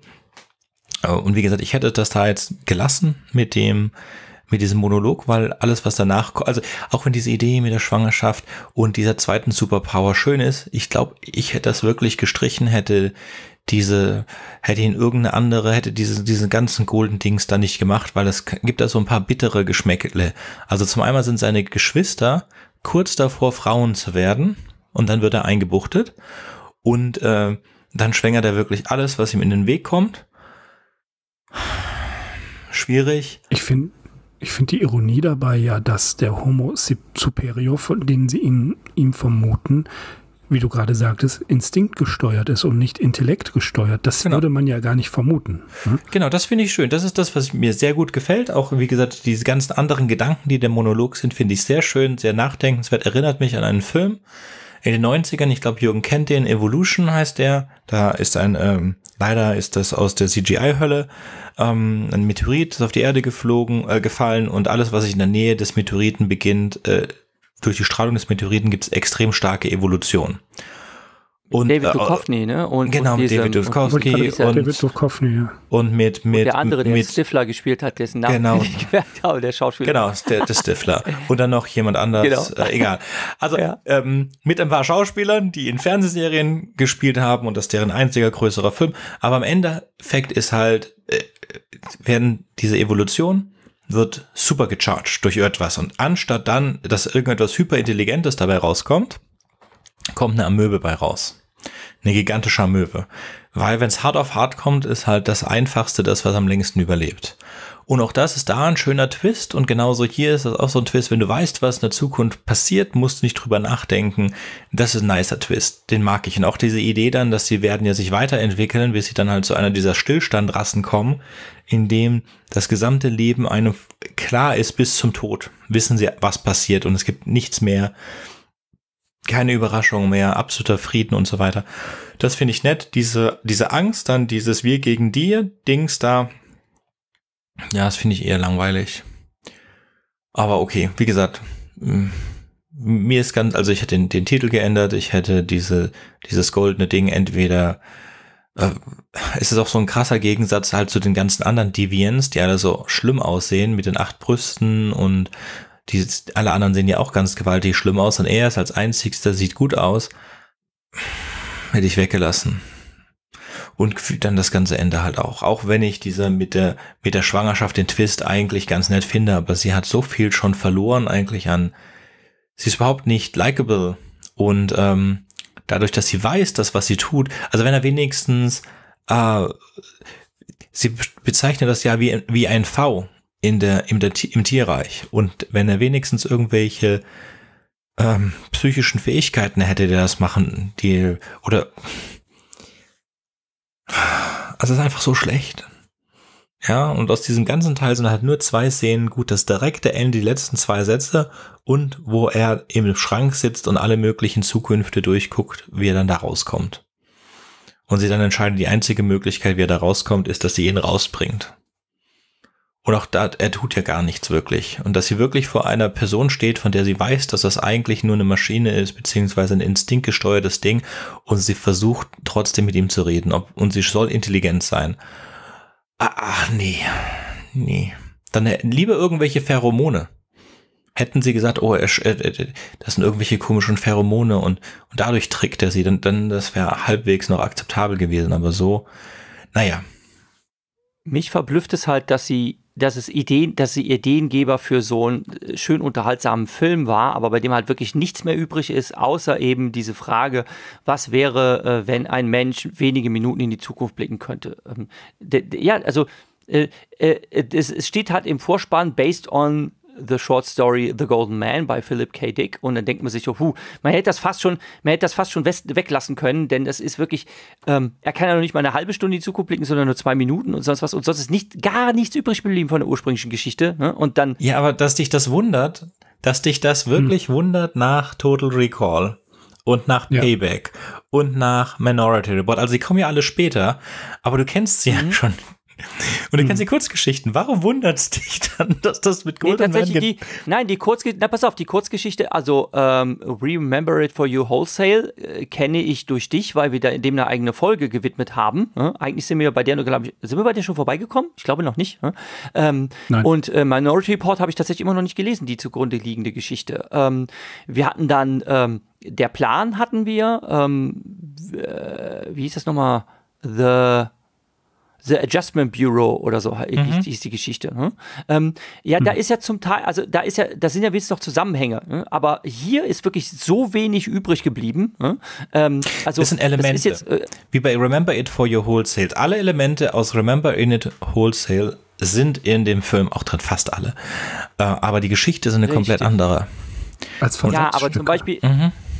Und wie gesagt, ich hätte das da jetzt gelassen mit dem, mit diesem Monolog, weil alles, was danach kommt, also auch wenn diese Idee mit der Schwangerschaft und dieser zweiten Superpower schön ist, ich glaube, ich hätte das wirklich gestrichen, hätte diese, hätte ihn irgendeine andere, hätte diese, diese ganzen Golden Dings da nicht gemacht, weil es gibt da so ein paar bittere Geschmäckle. Also zum einen sind seine Geschwister kurz davor, Frauen zu werden, und dann wird er eingebuchtet und äh, dann schwängert er wirklich alles, was ihm in den Weg kommt. Schwierig.
Ich finde Ich finde die Ironie dabei ja, dass der Homo superior, von den sie ihn, ihm vermuten, wie du gerade sagtest, instinktgesteuert ist und nicht intellektgesteuert. Das genau. würde man ja gar nicht vermuten. Ne?
Genau, das finde ich schön. Das ist das, was mir sehr gut gefällt. Auch, wie gesagt, diese ganzen anderen Gedanken, die der Monolog sind, finde ich sehr schön, sehr nachdenkenswert. Erinnert mich an einen Film in den neunzigern. Ich glaube, Jürgen kennt den. Evolution heißt der. Da ist ein, ähm, leider ist das aus der C G I-Hölle, ähm, ein Meteorit ist auf die Erde geflogen, äh, gefallen und alles, was sich in der Nähe des Meteoriten beginnt, äh, durch die Strahlung des Meteoriten gibt es extrem starke Evolution. Und,
David Duchovny, äh, ne? Und,
genau,
und
mit David Duchovny und, und,
David Duchovny, ja.
und mit, mit,
und der andere, der
mit
Stifler gespielt hat, dessen Namen
genau,
ich nicht gemerkt habe, der Schauspieler.
Genau, der, der Stifler. Und dann noch jemand anders, genau. äh, egal. Also ja. ähm, mit ein paar Schauspielern, die in Fernsehserien gespielt haben und das ist deren einziger größerer Film. Aber am Endeffekt ist halt, äh, werden diese Evolution wird super gecharged durch irgendwas. Und anstatt dann, dass irgendetwas Hyperintelligentes dabei rauskommt, kommt eine Amöbe bei raus. Eine gigantische Amöbe. Weil wenn es hart auf hart kommt, ist halt das Einfachste das, was am längsten überlebt. Und auch das ist da ein schöner Twist. Und genauso hier ist das auch so ein Twist. Wenn du weißt, was in der Zukunft passiert, musst du nicht drüber nachdenken. Das ist ein nicer Twist. Den mag ich. Und auch diese Idee dann, dass sie werden ja sich weiterentwickeln, bis sie dann halt zu einer dieser Stillstandrassen kommen, in dem das gesamte Leben einem klar ist bis zum Tod. Wissen sie, was passiert. Und es gibt nichts mehr. Keine Überraschung mehr, absoluter Frieden und so weiter. Das finde ich nett. Diese, diese Angst, dann dieses Wir gegen dir Dings da, ja, das finde ich eher langweilig. Aber okay, wie gesagt, mir ist ganz, also ich hätte den, den Titel geändert, ich hätte diese, dieses goldene Ding entweder, äh, es ist auch so ein krasser Gegensatz halt zu den ganzen anderen Deviants, die alle so schlimm aussehen mit den acht Brüsten und die, alle anderen sehen ja auch ganz gewaltig schlimm aus und er ist als einzigster, sieht gut aus. Hätte ich weggelassen. Und dann das ganze Ende halt auch. Auch wenn ich diese mit der, mit der Schwangerschaft den Twist eigentlich ganz nett finde, aber sie hat so viel schon verloren eigentlich an, sie ist überhaupt nicht likable und ähm, dadurch, dass sie weiß, dass was sie tut, also wenn er wenigstens, äh, sie bezeichnet das ja wie, wie ein V, in der, im, der, im Tierreich. Und wenn er wenigstens irgendwelche ähm, psychischen Fähigkeiten hätte, der das machen, die, oder, also es ist einfach so schlecht. Ja, und aus diesem ganzen Teil sind halt nur zwei Szenen gut, das direkte Ende, die letzten zwei Sätze und wo er im Schrank sitzt und alle möglichen Zukünfte durchguckt, wie er dann da rauskommt. Und sie dann entscheiden, die einzige Möglichkeit, wie er da rauskommt, ist, dass sie ihn rausbringt. Und auch da, er tut ja gar nichts wirklich. Und dass sie wirklich vor einer Person steht, von der sie weiß, dass das eigentlich nur eine Maschine ist, beziehungsweise ein instinktgesteuertes Ding, und sie versucht trotzdem mit ihm zu reden. Ob, und sie soll intelligent sein. Ach, nee. Nee. Dann lieber irgendwelche Pheromone. Hätten sie gesagt, oh, er, er, das sind irgendwelche komischen Pheromone und, und dadurch trickt er sie, dann, dann das wäre halbwegs noch akzeptabel gewesen. Aber so, naja.
Mich verblüfft es halt, dass sie, dass es Ideen, dass sie Ideengeber für so einen schön unterhaltsamen Film war, aber bei dem halt wirklich nichts mehr übrig ist, außer eben diese Frage, was wäre, äh, wenn ein Mensch wenige Minuten in die Zukunft blicken könnte. Ähm, de, de, ja, also äh, äh, es, es steht halt im Vorspann based on the short story The Golden Man bei Philip K. Dick, und dann denkt man sich so, huh, man hätte das fast schon, man hätte das fast schon weglassen können, denn das ist wirklich, ähm, er kann ja noch nicht mal eine halbe Stunde in die Zukunft blicken, sondern nur zwei Minuten und sonst was, und sonst ist nicht, gar nichts übrig geblieben von der ursprünglichen Geschichte, ne? Und dann.
Ja, aber dass dich das wundert, dass dich das wirklich hm. wundert nach Total Recall und nach ja. Payback und nach Minority Report, also die kommen ja alle später, aber du kennst sie mhm. ja schon. Und du kennst die Kurzgeschichten. Warum wundert es dich dann, dass das mit Golden
nee, tatsächlich die, Nein, die Kurzgeschichte, na pass auf, die Kurzgeschichte, also ähm, Remember It For You Wholesale äh, kenne ich durch dich, weil wir da dem eine eigene Folge gewidmet haben. Äh? Eigentlich sind wir bei der, glaube ich, sind wir bei der schon vorbeigekommen? Ich glaube noch nicht. Äh? Ähm, und äh, Minority Report habe ich tatsächlich immer noch nicht gelesen, die zugrunde liegende Geschichte. Ähm, wir hatten dann, ähm, der Plan hatten wir, ähm, äh, wie hieß das nochmal? The The Adjustment Bureau oder so mhm. hieß die Geschichte. Ne? Ähm, ja, mhm. da ist ja zum Teil, also da ist ja, da sind ja wenigstens noch Zusammenhänge. Ne? Aber hier ist wirklich so wenig übrig geblieben. Ne? Ähm, also
das sind Elemente,
das ist jetzt, äh,
wie bei Remember It For You Wholesale. Alle Elemente aus Remember It Wholesale sind in dem Film auch drin, fast alle. Äh, aber die Geschichte ist eine
richtig.
komplett andere.
Als
ja, aber zum Beispiel,
mhm.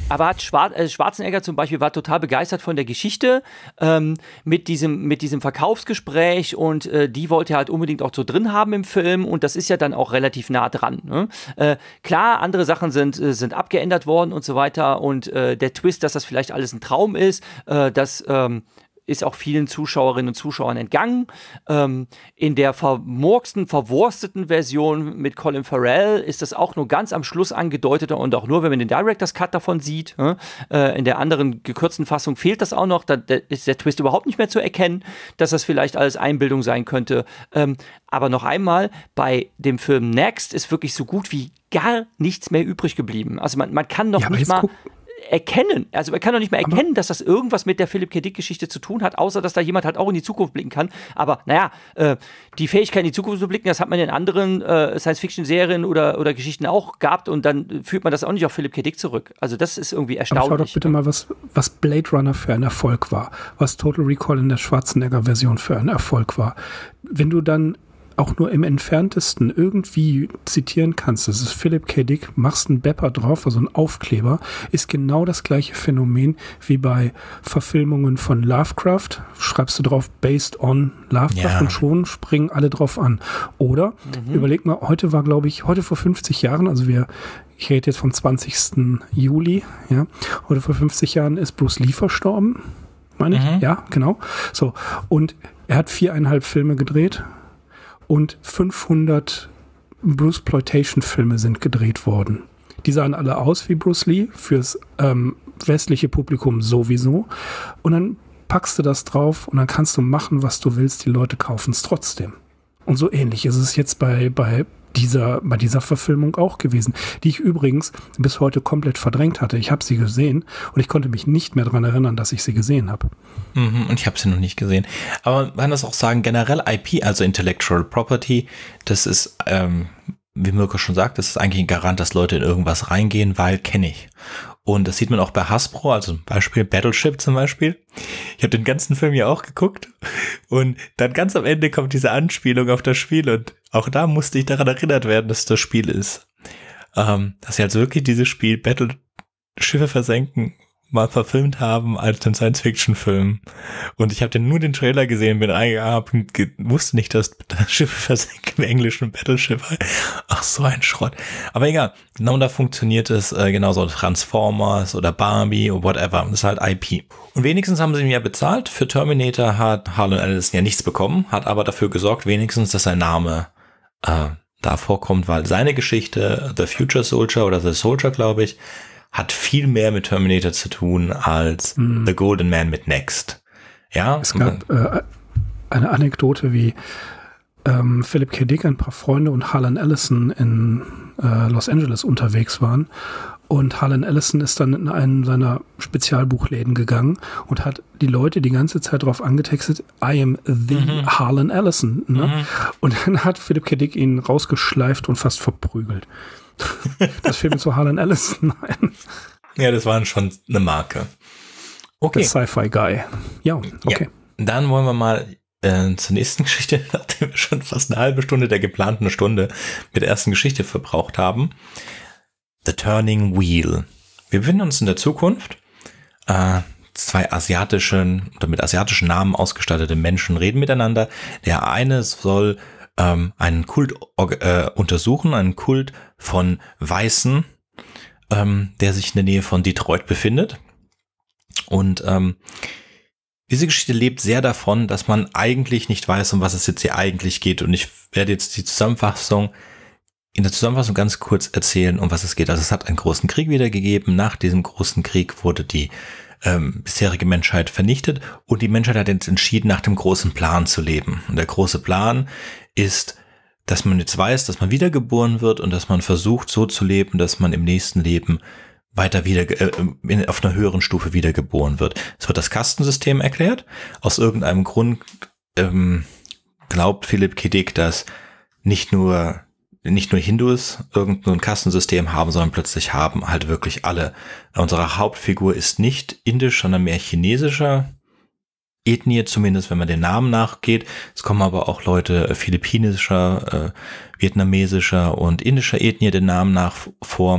Aber hat Schwar äh, Schwarzenegger zum Beispiel war total begeistert von der Geschichte ähm, mit diesem mit diesem Verkaufsgespräch und äh, die wollte er halt unbedingt auch so drin haben im Film und das ist ja dann auch relativ nah dran. Ne? Äh, klar, andere Sachen sind äh, sind abgeändert worden und so weiter und äh, der Twist, dass das vielleicht alles ein Traum ist, äh, dass ähm, ist auch vielen Zuschauerinnen und Zuschauern entgangen. Ähm, in der vermurksten, verwursteten Version mit Colin Farrell ist das auch nur ganz am Schluss angedeutet und auch nur, wenn man den Director's Cut davon sieht. Äh, in der anderen gekürzten Fassung fehlt das auch noch. Da, da ist der Twist überhaupt nicht mehr zu erkennen, dass das vielleicht alles Einbildung sein könnte. Ähm, aber noch einmal, bei dem Film Next ist wirklich so gut wie gar nichts mehr übrig geblieben. Also man, man kann noch
ja,
nicht mal erkennen, also man kann doch nicht mehr erkennen, dass das irgendwas mit der Philip K. Dick-Geschichte zu tun hat, außer dass da jemand halt auch in die Zukunft blicken kann. Aber naja, äh, die Fähigkeit in die Zukunft zu blicken, das hat man in anderen äh, Science-Fiction-Serien oder, oder Geschichten auch gehabt und dann führt man das auch nicht auf Philip K. Dick zurück. Also das ist irgendwie erstaunlich.
Aber schau doch bitte mal, was, was Blade Runner für ein Erfolg war, was Total Recall in der Schwarzenegger-Version für ein Erfolg war. Wenn du dann auch nur im Entferntesten irgendwie zitieren kannst, das ist Philip K. Dick, machst einen Bepper drauf, also einen Aufkleber, ist genau das gleiche Phänomen wie bei Verfilmungen von Lovecraft. Schreibst du drauf, based on Lovecraft ja. und schon springen alle drauf an. Oder, mhm. überleg mal, heute war, glaube ich, heute vor fünfzig Jahren, also wir, ich rede jetzt vom zwanzigsten Juli, ja, heute vor fünfzig Jahren ist Bruce Lee verstorben, meine ich, mhm. ja, genau. So, und er hat viereinhalb Filme gedreht, und fünfhundert Bruceploitation-Filme sind gedreht worden. Die sahen alle aus wie Bruce Lee, fürs ähm, westliche Publikum sowieso. Und dann packst du das drauf und dann kannst du machen, was du willst. Die Leute kaufen es trotzdem. Und so ähnlich ist es jetzt bei, bei, dieser, bei dieser Verfilmung auch gewesen, die ich übrigens bis heute komplett verdrängt hatte. Ich habe sie gesehen und ich konnte mich nicht mehr daran erinnern, dass ich sie gesehen habe.
Mhm, und ich habe sie noch nicht gesehen. Aber man kann das auch sagen, generell I P, also Intellectual Property, das ist, ähm, wie Mirko schon sagt, das ist eigentlich ein Garant, dass Leute in irgendwas reingehen, weil kenne ich. Und das sieht man auch bei Hasbro, also zum Beispiel Battleship zum Beispiel. Ich habe den ganzen Film ja auch geguckt und dann ganz am Ende kommt diese Anspielung auf das Spiel und auch da musste ich daran erinnert werden, dass es das Spiel ist. Ähm, dass sie also wirklich dieses Spiel Battleshiffe versenken mal verfilmt haben als den Science-Fiction-Film. Und ich habe dann nur den Trailer gesehen, bin eingehaben, wusste nicht, dass Schiffe versenken im Englischen Battleship. Ach, so ein Schrott. Aber egal, genau da funktioniert es, äh, genauso Transformers oder Barbie oder whatever. Das ist halt I P. Und wenigstens haben sie ihn ja bezahlt. Für Terminator hat Harlan Ellison ja nichts bekommen, hat aber dafür gesorgt, wenigstens, dass sein Name äh, da vorkommt, weil seine Geschichte, The Future Soldier oder The Soldier, glaube ich, hat viel mehr mit Terminator zu tun als mm. The Golden Man mit Next. Ja.
Es gab äh, eine Anekdote, wie ähm, Philip K. Dick, ein paar Freunde und Harlan Ellison in äh, Los Angeles unterwegs waren. Und Harlan Ellison ist dann in einen seiner Spezialbuchläden gegangen und hat die Leute die ganze Zeit darauf angetextet, I am the mhm. Harlan Ellison. Ne? Mhm. Und dann hat Philip K. Dick ihn rausgeschleift und fast verprügelt. Das fällt mir zu Harlan Ellison ein.
Ja, das war schon eine Marke. Okay.
Der Sci-Fi-Guy. Ja, okay.
Ja, dann wollen wir mal äh, zur nächsten Geschichte, nachdem wir schon fast eine halbe Stunde der geplanten Stunde mit der ersten Geschichte verbraucht haben. The Turning Wheel. Wir befinden uns in der Zukunft. Äh, zwei asiatischen oder mit asiatischen Namen ausgestattete Menschen reden miteinander. Der eine soll ähm, einen Kult äh, untersuchen, einen Kult von Weißen, ähm, der sich in der Nähe von Detroit befindet. Und ähm, diese Geschichte lebt sehr davon, dass man eigentlich nicht weiß, um was es jetzt hier eigentlich geht. Und ich werde jetzt die Zusammenfassung in der Zusammenfassung ganz kurz erzählen, um was es geht. Also es hat einen großen Krieg wieder gegeben. Nach diesem großen Krieg wurde die ähm, bisherige Menschheit vernichtet und die Menschheit hat jetzt entschieden, nach dem großen Plan zu leben. Und der große Plan ist, dass man jetzt weiß, dass man wiedergeboren wird und dass man versucht, so zu leben, dass man im nächsten Leben weiter wieder äh, in, auf einer höheren Stufe wiedergeboren wird. Es wird das Kastensystem erklärt. Aus irgendeinem Grund ähm, glaubt Philip K. Dick, dass nicht nur nicht nur Hindus irgendein Kastensystem haben, sondern plötzlich haben halt wirklich alle. Unsere Hauptfigur ist nicht indisch, sondern mehr chinesischer Ethnie, zumindest wenn man den Namen nachgeht. Es kommen aber auch Leute philippinischer, äh, vietnamesischer und indischer Ethnie den Namen nach vor.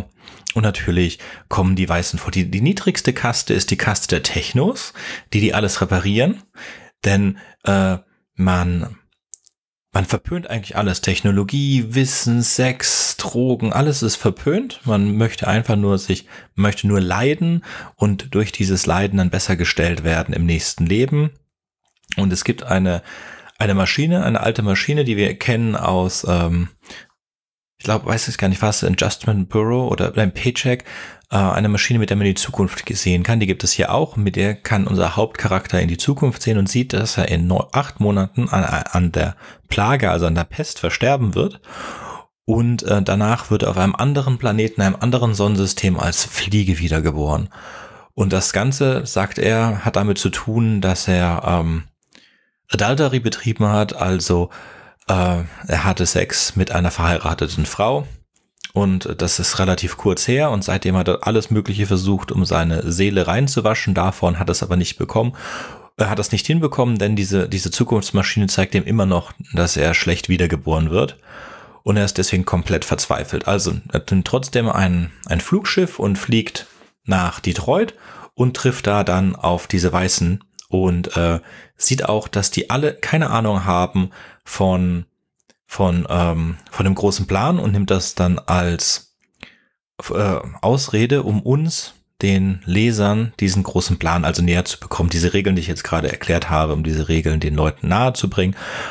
Und natürlich kommen die Weißen vor. Die, die niedrigste Kaste ist die Kaste der Technos, die die alles reparieren. Denn äh, man, man verpönt eigentlich alles. Technologie, Wissen, Sex, Drogen, alles ist verpönt. Man möchte einfach nur sich, möchte nur leiden und durch dieses Leiden dann besser gestellt werden im nächsten Leben. Und es gibt eine, eine Maschine, eine alte Maschine, die wir kennen aus... Ähm, ich glaube, weiß ich gar nicht, was, Adjustment Bureau oder ein Paycheck, äh, eine Maschine, mit der man die Zukunft sehen kann. Die gibt es hier auch. Mit der kann unser Hauptcharakter in die Zukunft sehen und sieht, dass er in neun, acht Monaten an, an der Plage, also an der Pest, versterben wird. Und äh, danach wird er auf einem anderen Planeten, einem anderen Sonnensystem als Fliege wiedergeboren. Und das Ganze, sagt er, hat damit zu tun, dass er ähm, Adultery betrieben hat, also Uh, er hatte Sex mit einer verheirateten Frau und das ist relativ kurz her und seitdem hat er alles Mögliche versucht, um seine Seele reinzuwaschen. Davon hat er es aber nicht bekommen. Er hat es nicht hinbekommen, denn diese, diese Zukunftsmaschine zeigt ihm immer noch, dass er schlecht wiedergeboren wird und er ist deswegen komplett verzweifelt. Also er nimmt trotzdem ein, ein Flugschiff und fliegt nach Detroit und trifft da dann auf diese Weißen und äh, sieht auch, dass die alle keine Ahnung haben von von ähm, von dem großen Plan und nimmt das dann als äh, Ausrede, um uns, den Lesern, diesen großen Plan also näher zu bekommen. Diese Regeln, die ich jetzt gerade erklärt habe, um diese Regeln den Leuten nahe zu bringen.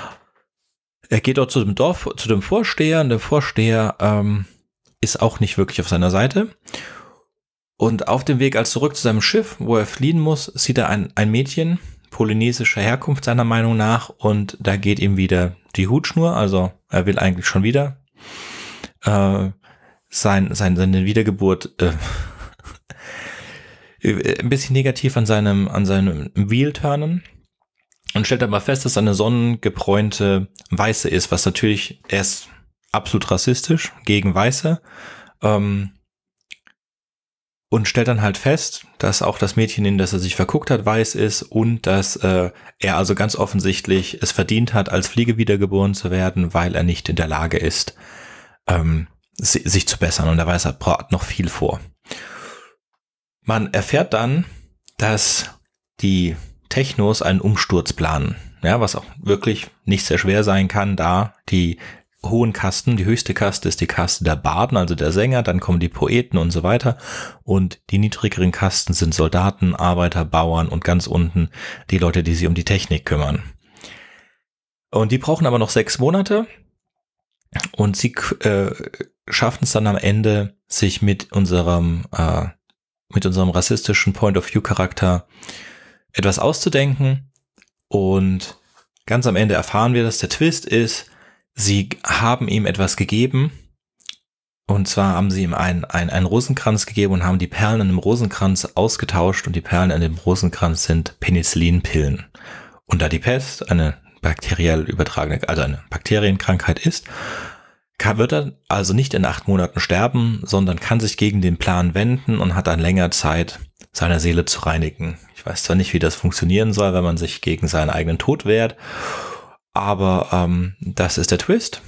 Er geht dort zu dem Dorf, zu dem Vorsteher und der Vorsteher ähm, ist auch nicht wirklich auf seiner Seite. Und auf dem Weg als zurück zu seinem Schiff, wo er fliehen muss, sieht er ein, ein Mädchen, polynesischer Herkunft seiner Meinung nach, und da geht ihm wieder die Hutschnur, also er will eigentlich schon wieder äh, sein, sein, seine Wiedergeburt äh, ein bisschen negativ an seinem, an seinem Wheel turnen und stellt aber fest, dass eine sonnengebräunte Weiße ist, was natürlich erst absolut rassistisch gegen Weiße, ähm, und stellt dann halt fest, dass auch das Mädchen, in das er sich verguckt hat, weiß ist und dass äh, er also ganz offensichtlich es verdient hat, als Fliege wiedergeboren zu werden, weil er nicht in der Lage ist, ähm, sich zu bessern. Und er weiß, er hat noch viel vor. Man erfährt dann, dass die Technos einen Umsturz planen, ja, was auch wirklich nicht sehr schwer sein kann, da die hohen Kasten, die höchste Kaste ist die Kaste der Barden, also der Sänger, dann kommen die Poeten und so weiter und die niedrigeren Kasten sind Soldaten, Arbeiter, Bauern und ganz unten die Leute, die sich um die Technik kümmern. Und die brauchen aber noch sechs Monate und sie äh, schaffen es dann am Ende, sich mit unserem äh, mit unserem rassistischen Point-of-View-Charakter etwas auszudenken und ganz am Ende erfahren wir, dass der Twist ist, sie haben ihm etwas gegeben, und zwar haben sie ihm einen, einen, einen Rosenkranz gegeben und haben die Perlen in dem Rosenkranz ausgetauscht, und die Perlen in dem Rosenkranz sind Penicillinpillen. Und da die Pest eine bakteriell übertragene, also eine Bakterienkrankheit ist, kann, wird er also nicht in acht Monaten sterben, sondern kann sich gegen den Plan wenden und hat dann länger Zeit, seine Seele zu reinigen. Ich weiß zwar nicht, wie das funktionieren soll, wenn man sich gegen seinen eigenen Tod wehrt, aber ähm, das ist der Twist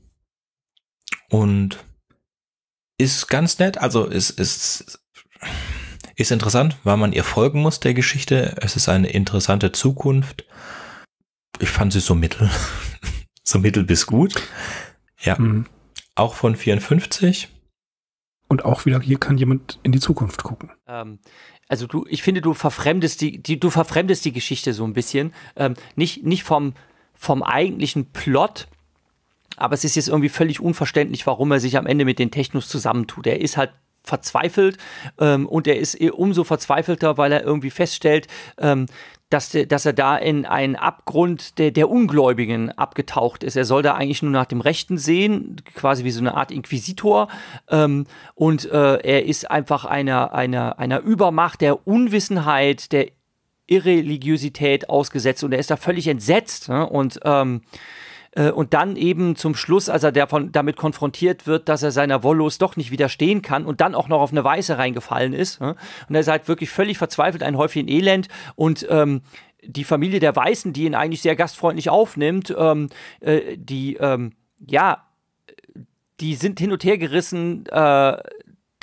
und ist ganz nett, also ist, ist, ist interessant, weil man ihr folgen muss, der Geschichte. Es ist eine interessante Zukunft. Ich fand sie so mittel, so mittel bis gut. Ja, mhm. Auch von vierundfünfzig.
Und auch wieder, hier kann jemand in die Zukunft gucken.
Ähm, also du, ich finde, du verfremdest die, die, du verfremdest die Geschichte so ein bisschen. Ähm, nicht, nicht vom vom eigentlichen Plot, aber es ist jetzt irgendwie völlig unverständlich, warum er sich am Ende mit den Technos zusammentut. Er ist halt verzweifelt ähm, und er ist umso verzweifelter, weil er irgendwie feststellt, ähm, dass, de, dass er da in einen Abgrund der, der Ungläubigen abgetaucht ist. Er soll da eigentlich nur nach dem Rechten sehen, quasi wie so eine Art Inquisitor, ähm, und äh, er ist einfach einer, einer, einer Übermacht der Unwissenheit, der Irreligiosität ausgesetzt, und er ist da völlig entsetzt, ne? und ähm, äh, und dann eben zum Schluss, als er davon, damit konfrontiert wird, dass er seiner Wollust doch nicht widerstehen kann und dann auch noch auf eine Weiße reingefallen ist, ne? Und er ist halt wirklich völlig verzweifelt, ein Häufchen Elend, und ähm, die Familie der Weißen, die ihn eigentlich sehr gastfreundlich aufnimmt, ähm, äh, die ähm, ja, die sind hin und her gerissen, äh,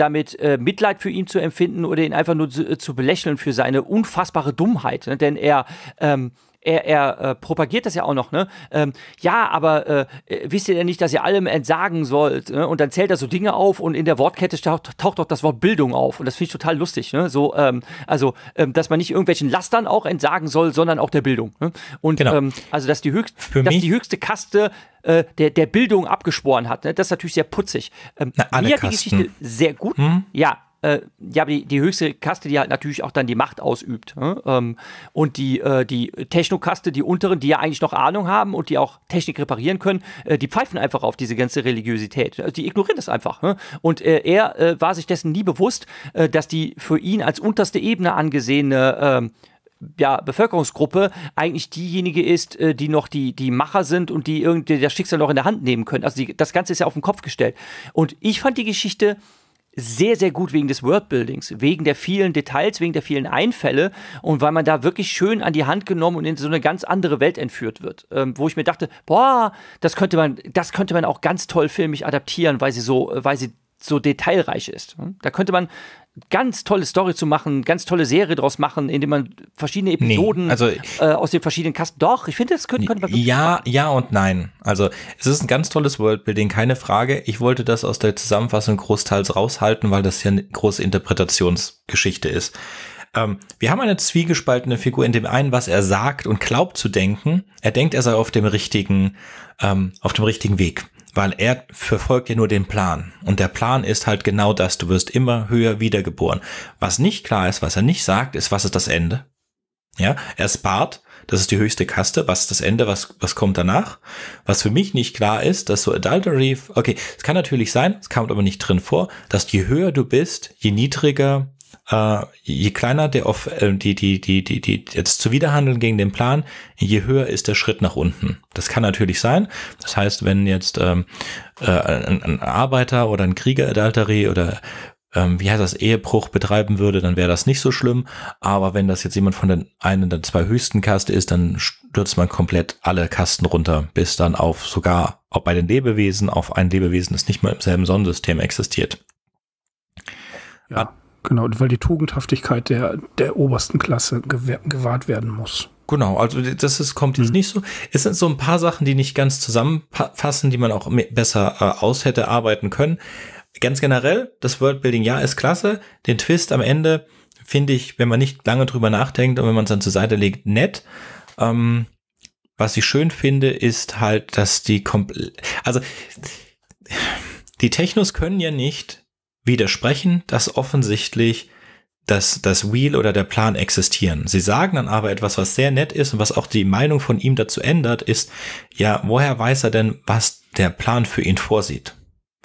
damit äh, Mitleid für ihn zu empfinden oder ihn einfach nur zu, zu belächeln für seine unfassbare Dummheit. Ne? Denn er ähm, Er, er äh, propagiert das ja auch noch, ne? Ähm, ja, aber äh, wisst ihr denn nicht, dass ihr allem entsagen sollt? Ne? Und dann zählt er so Dinge auf und in der Wortkette taucht, taucht auch das Wort Bildung auf. Und das finde ich total lustig, ne? So, ähm, also, ähm, dass man nicht irgendwelchen Lastern auch entsagen soll, sondern auch der Bildung. Ne? Und
genau.
ähm, also, dass die, höchst, dass die höchste Kaste äh, der, der Bildung abgeschworen hat. Ne? Das ist natürlich sehr putzig. Ähm,
Na, alle
mir hat die
Kasten.
Geschichte sehr gut. Hm? Ja. Äh, ja, aber die, die höchste Kaste, die halt natürlich auch dann die Macht ausübt. Ne? Ähm, und die, äh, die Technokaste, die unteren, die ja eigentlich noch Ahnung haben und die auch Technik reparieren können, äh, die pfeifen einfach auf diese ganze Religiosität. Also die ignorieren das einfach. Ne? Und äh, er äh, war sich dessen nie bewusst, äh, dass die für ihn als unterste Ebene angesehene äh, ja, Bevölkerungsgruppe eigentlich diejenige ist, äh, die noch die, die Macher sind und die irgendwie das Schicksal noch in der Hand nehmen können. Also die, das Ganze ist ja auf den Kopf gestellt. Und ich fand die Geschichte sehr, sehr gut wegen des Worldbuildings, wegen der vielen Details, wegen der vielen Einfälle und weil man da wirklich schön an die Hand genommen und in so eine ganz andere Welt entführt wird, ähm, wo ich mir dachte, boah, das könnte man, das könnte man auch ganz toll filmisch adaptieren, weil sie so, weil sie so detailreich ist. Da könnte man ganz tolle Story zu machen, ganz tolle Serie draus machen, indem man verschiedene Episoden
nee, also,
äh, aus den verschiedenen Kasten. Doch, ich finde, das könnte, könnte man wirklich
Ja,
machen.
ja und nein. Also es ist ein ganz tolles Worldbuilding, keine Frage. Ich wollte das aus der Zusammenfassung großteils raushalten, weil das ja eine große Interpretationsgeschichte ist. Ähm, wir haben eine zwiegespaltene Figur in dem einen, was er sagt und glaubt zu denken. Er denkt, er sei auf dem richtigen, ähm, auf dem richtigen Weg. Weil er verfolgt ja nur den Plan. Und der Plan ist halt genau das. Du wirst immer höher wiedergeboren. Was nicht klar ist, was er nicht sagt, ist, was ist das Ende? Ja, er ist Bart. Das ist die höchste Kaste. Was ist das Ende? Was, was kommt danach? Was für mich nicht klar ist, dass so Adultery, okay, es kann natürlich sein, es kommt aber nicht drin vor, dass je höher du bist, je niedriger, Uh, je kleiner der auf äh, die die die die die jetzt zuwiderhandeln gegen den Plan, je höher ist der Schritt nach unten. Das kann natürlich sein. Das heißt, wenn jetzt ähm, äh, ein, ein Arbeiter oder ein Krieger Adultery oder ähm, wie heißt das Ehebruch betreiben würde, dann wäre das nicht so schlimm. Aber wenn das jetzt jemand von den einen der zwei höchsten Kaste ist, dann stürzt man komplett alle Kasten runter, bis dann auf sogar auch bei den Lebewesen auf ein Lebewesen, das nicht mal im selben Sonnensystem existiert.
Ja. Genau, weil die Tugendhaftigkeit der, der obersten Klasse gewahr, gewahrt werden muss.
Genau, also das ist, kommt jetzt mhm. nicht so. Es sind so ein paar Sachen, die nicht ganz zusammenfassen, die man auch besser äh, aus hätte arbeiten können. Ganz generell, das Worldbuilding, ja, ist klasse. Den Twist am Ende finde ich, wenn man nicht lange drüber nachdenkt und wenn man es dann zur Seite legt, nett. Ähm, was ich schön finde, ist halt, dass die komplett, also die Technos können ja nicht widersprechen, dass offensichtlich das, das Wheel oder der Plan existieren. Sie sagen dann aber etwas, was sehr nett ist und was auch die Meinung von ihm dazu ändert, ist, ja, woher weiß er denn, was der Plan für ihn vorsieht?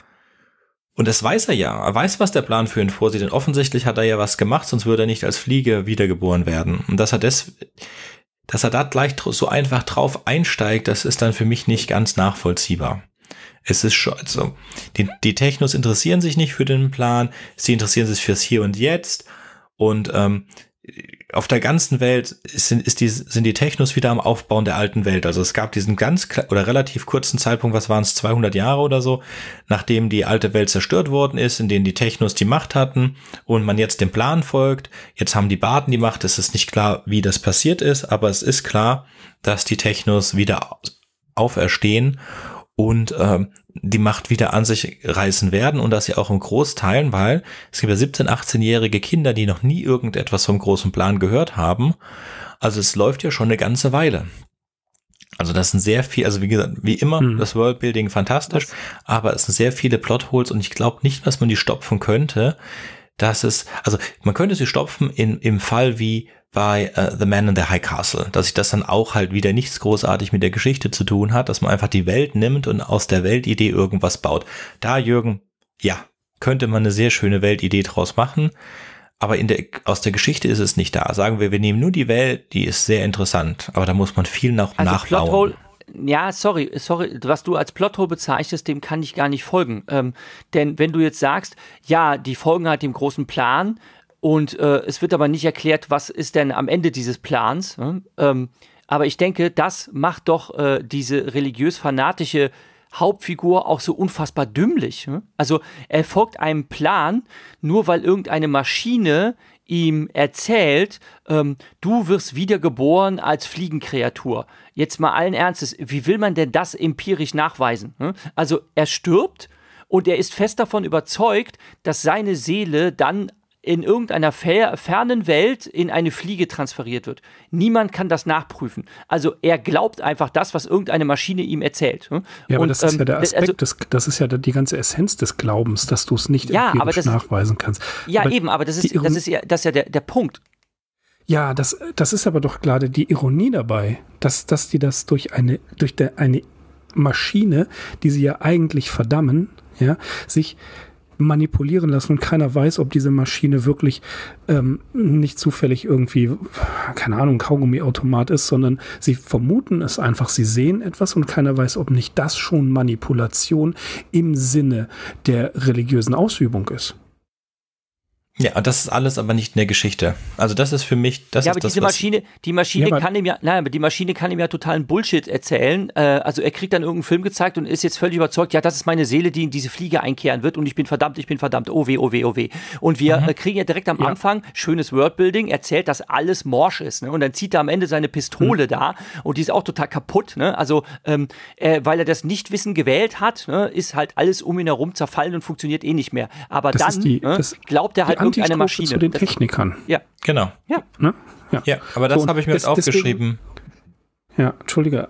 Und das weiß er ja. Er weiß, was der Plan für ihn vorsieht. Denn offensichtlich hat er ja was gemacht, sonst würde er nicht als Fliege wiedergeboren werden. Und dass er das, dass er da gleich so einfach drauf einsteigt, das ist dann für mich nicht ganz nachvollziehbar. Es ist schon, also, die, die Technos interessieren sich nicht für den Plan, sie interessieren sich fürs Hier und Jetzt und ähm, auf der ganzen Welt sind, ist die, sind die Technos wieder am Aufbauen der alten Welt. Also es gab diesen ganz oder relativ kurzen Zeitpunkt, was waren es, zweihundert Jahre oder so, nachdem die alte Welt zerstört worden ist, in denen die Technos die Macht hatten und man jetzt dem Plan folgt. Jetzt haben die Barden die Macht, es ist nicht klar, wie das passiert ist, aber es ist klar, dass die Technos wieder auferstehen und ähm, die Macht wieder an sich reißen werden und das ja auch im Großteilen, weil es gibt ja siebzehn-, achtzehnjährige Kinder, die noch nie irgendetwas vom großen Plan gehört haben. Also es läuft ja schon eine ganze Weile. Also das sind sehr viel, also wie gesagt, wie immer, hm. das Worldbuilding fantastisch, aber es sind sehr viele Plotholes und ich glaube nicht, dass man die stopfen könnte. Dass es, also man könnte sie stopfen in, im Fall wie bei uh, The Man in the High Castle, dass sich das dann auch halt wieder nichts großartig mit der Geschichte zu tun hat, dass man einfach die Welt nimmt und aus der Weltidee irgendwas baut. Da, Jürgen, ja, könnte man eine sehr schöne Weltidee draus machen, aber in der, aus der Geschichte ist es nicht da. Sagen wir, wir nehmen nur die Welt, die ist sehr interessant, aber da muss man viel noch also nachbauen.
Plothole, ja, sorry, sorry, was du als Plothole bezeichnest, dem kann ich gar nicht folgen. Ähm, denn wenn du jetzt sagst, ja, die folgen halt dem großen Plan und äh, es wird aber nicht erklärt, was ist denn am Ende dieses Plans. Ähm, aber ich denke, das macht doch äh, diese religiös-fanatische Hauptfigur auch so unfassbar dümmlich. Ne? Also er folgt einem Plan, nur weil irgendeine Maschine ihm erzählt, ähm, du wirst wiedergeboren als Fliegenkreatur. Jetzt mal allen Ernstes, wie will man denn das empirisch nachweisen? Ne? Also er stirbt und er ist fest davon überzeugt, dass seine Seele dann in irgendeiner fer- fernen Welt in eine Fliege transferiert wird. Niemand kann das nachprüfen. Also er glaubt einfach das, was irgendeine Maschine ihm erzählt. Ne?
Ja, aber
und,
das ist
ähm,
ja der Aspekt,
also,
des, das ist ja die ganze Essenz des Glaubens, dass du es nicht
ja,
empirisch
aber das,
nachweisen kannst.
Ja,
aber
eben, aber das ist, das ist ja, das ist ja der, der Punkt.
Ja, das, das ist aber doch gerade die Ironie dabei, dass, dass die das durch eine, durch der, eine Maschine, die sie ja eigentlich verdammen, ja, sich manipulieren lassen und keiner weiß, ob diese Maschine wirklich ähm, nicht zufällig irgendwie, keine Ahnung, Kaugummiautomat ist, sondern sie vermuten es einfach, sie sehen etwas und keiner weiß, ob nicht das schon Manipulation im Sinne der religiösen Ausübung ist.
Ja, und das ist alles aber nicht in der Geschichte. Also das ist für mich, das
ja,
ist
aber
das,
diese Maschine, die Maschine
Ja,
kann ihm ja, nein, aber die Maschine kann ihm ja totalen Bullshit erzählen. Äh, also er kriegt dann irgendeinen Film gezeigt und ist jetzt völlig überzeugt, ja, das ist meine Seele, die in diese Fliege einkehren wird und ich bin verdammt, ich bin verdammt, oh weh, oh weh, oh weh. Und wir
Mhm.
äh, kriegen ja direkt am
Ja.
Anfang schönes Worldbuilding, erzählt, dass alles morsch ist, ne? Und dann zieht er am Ende seine Pistole
Mhm.
da und die ist auch total kaputt, ne? Also ähm, äh, weil er das Nichtwissen gewählt hat, ne, ist halt alles um ihn herum zerfallen und funktioniert eh nicht mehr. Aber
Das
dann
ist die-
ne,
das-
glaubt er halt
die
irgendeine
Antistrophe
Maschine.
zu den
Das-
Technikern.
Ja,
Genau.
ja.
Ne? Ja.
Ja, aber das
So,
habe ich mir
des-
jetzt aufgeschrieben.
Ja, Entschuldige.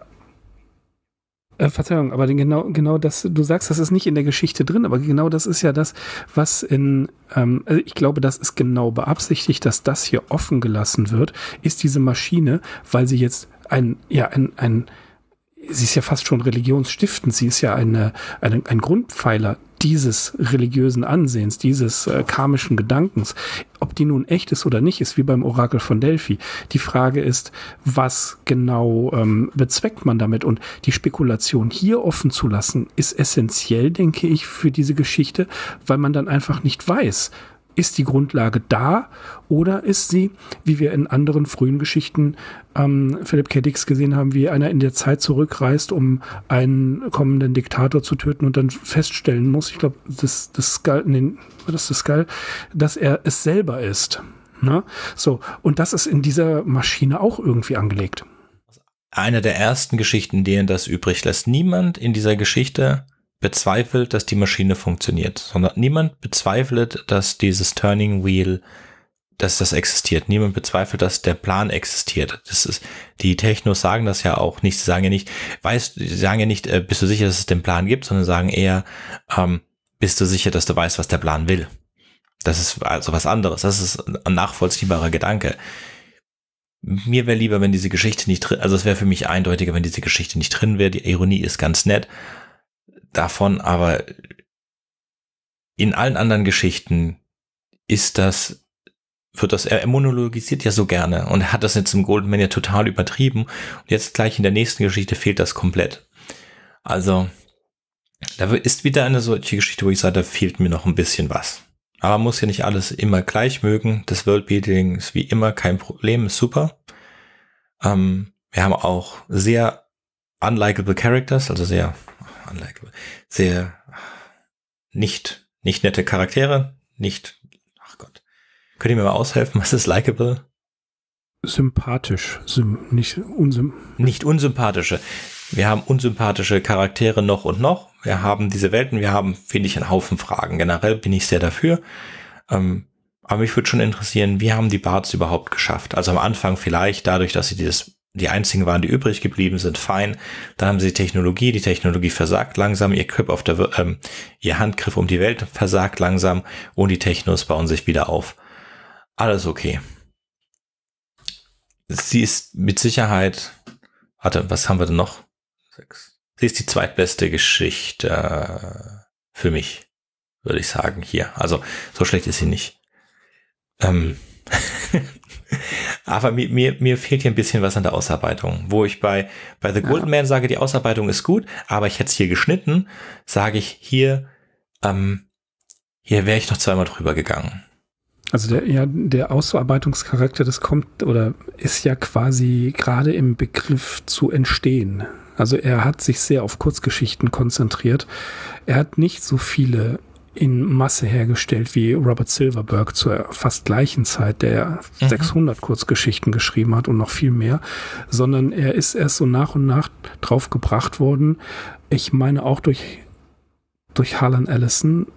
Äh, Verzeihung, aber den genau, genau das, du sagst, das ist nicht in der Geschichte drin, aber genau das ist ja das, was in, ähm, also ich glaube, das ist genau beabsichtigt, dass das hier offen gelassen wird, ist diese Maschine, weil sie jetzt ein, ja, ein, ein, sie ist ja fast schon religionsstiftend, sie ist ja eine, eine, ein Grundpfeiler dieses religiösen Ansehens, dieses äh, karmischen Gedankens. Ob die nun echt ist oder nicht, ist wie beim Orakel von Delphi. Die Frage ist, was genau ähm, bezweckt man damit? Und die Spekulation hier offen zu lassen, ist essentiell, denke ich, für diese Geschichte, weil man dann einfach nicht weiß, ist die Grundlage da oder ist sie, wie wir in anderen frühen Geschichten ähm, Philip K. Dick gesehen haben, wie einer in der Zeit zurückreist, um einen kommenden Diktator zu töten und dann feststellen muss, ich glaube, das, das Skull, nee, das ist das Skull, dass er es selber ist. Ne? So, und das ist in dieser Maschine auch irgendwie angelegt.
Eine der ersten Geschichten, denen das übrig lässt. Niemand in dieser Geschichte bezweifelt, dass die Maschine funktioniert, sondern niemand bezweifelt, dass dieses Turning Wheel, dass das existiert. Niemand bezweifelt, dass der Plan existiert. Das ist, die Technos sagen das ja auch nicht. Sie sagen ja nicht, weißt, sie sagen ja nicht, äh, bist du sicher, dass es den Plan gibt, sondern sagen eher, ähm, bist du sicher, dass du weißt, was der Plan will. Das ist also was anderes. Das ist ein nachvollziehbarer Gedanke. Mir wäre lieber, wenn diese Geschichte nicht drin, also es wäre für mich eindeutiger, wenn diese Geschichte nicht drin wäre. Die Ironie ist ganz nett davon, aber in allen anderen Geschichten ist das, wird das, er monologisiert ja so gerne und er hat das jetzt im Golden Man ja total übertrieben und jetzt gleich in der nächsten Geschichte fehlt das komplett. Also, da ist wieder eine solche Geschichte, wo ich sage, da fehlt mir noch ein bisschen was. Aber man muss ja nicht alles immer gleich mögen. Das Worldbuilding ist wie immer kein Problem, ist super. Ähm, wir haben auch sehr unlikable Characters, also sehr unlikable, sehr nicht, nicht nette Charaktere, nicht, ach Gott. Könnt ihr mir mal aushelfen, was ist likable?
Sympathisch, sym, nicht unsym.
Nicht unsympathische. Wir haben unsympathische Charaktere noch und noch. Wir haben diese Welten, wir haben, finde ich, einen Haufen Fragen. Generell bin ich sehr dafür. Ähm, aber mich würde schon interessieren, wie haben die Bards überhaupt geschafft? Also am Anfang vielleicht dadurch, dass sie dieses, die einzigen waren, die übrig geblieben sind, fein. Dann haben sie die Technologie, die Technologie versagt langsam, ihr Grip auf der, ähm, ihr Handgriff um die Welt versagt langsam und die Technos bauen sich wieder auf. Alles okay. Sie ist mit Sicherheit, warte, was haben wir denn noch? Sechs. Sie ist die zweitbeste Geschichte für mich, würde ich sagen, hier. Also, so schlecht ist sie nicht. Ähm, aber mir, mir, mir fehlt hier ein bisschen was an der Ausarbeitung. Wo ich bei, bei The Golden Man sage, die Ausarbeitung ist gut, aber ich hätte es hier geschnitten, sage ich hier, ähm, hier wäre ich noch zweimal drüber gegangen.
Also der, ja, der Ausarbeitungscharakter, das kommt oder ist ja quasi gerade im Begriff zu entstehen. Also er hat sich sehr auf Kurzgeschichten konzentriert. Er hat nicht so viele in Masse hergestellt wie Robert Silverberg zur fast gleichen Zeit, der mhm. sechshundert Kurzgeschichten geschrieben hat und noch viel mehr, sondern er ist erst so nach und nach drauf gebracht worden. Ich meine auch durch, durch Harlan Ellison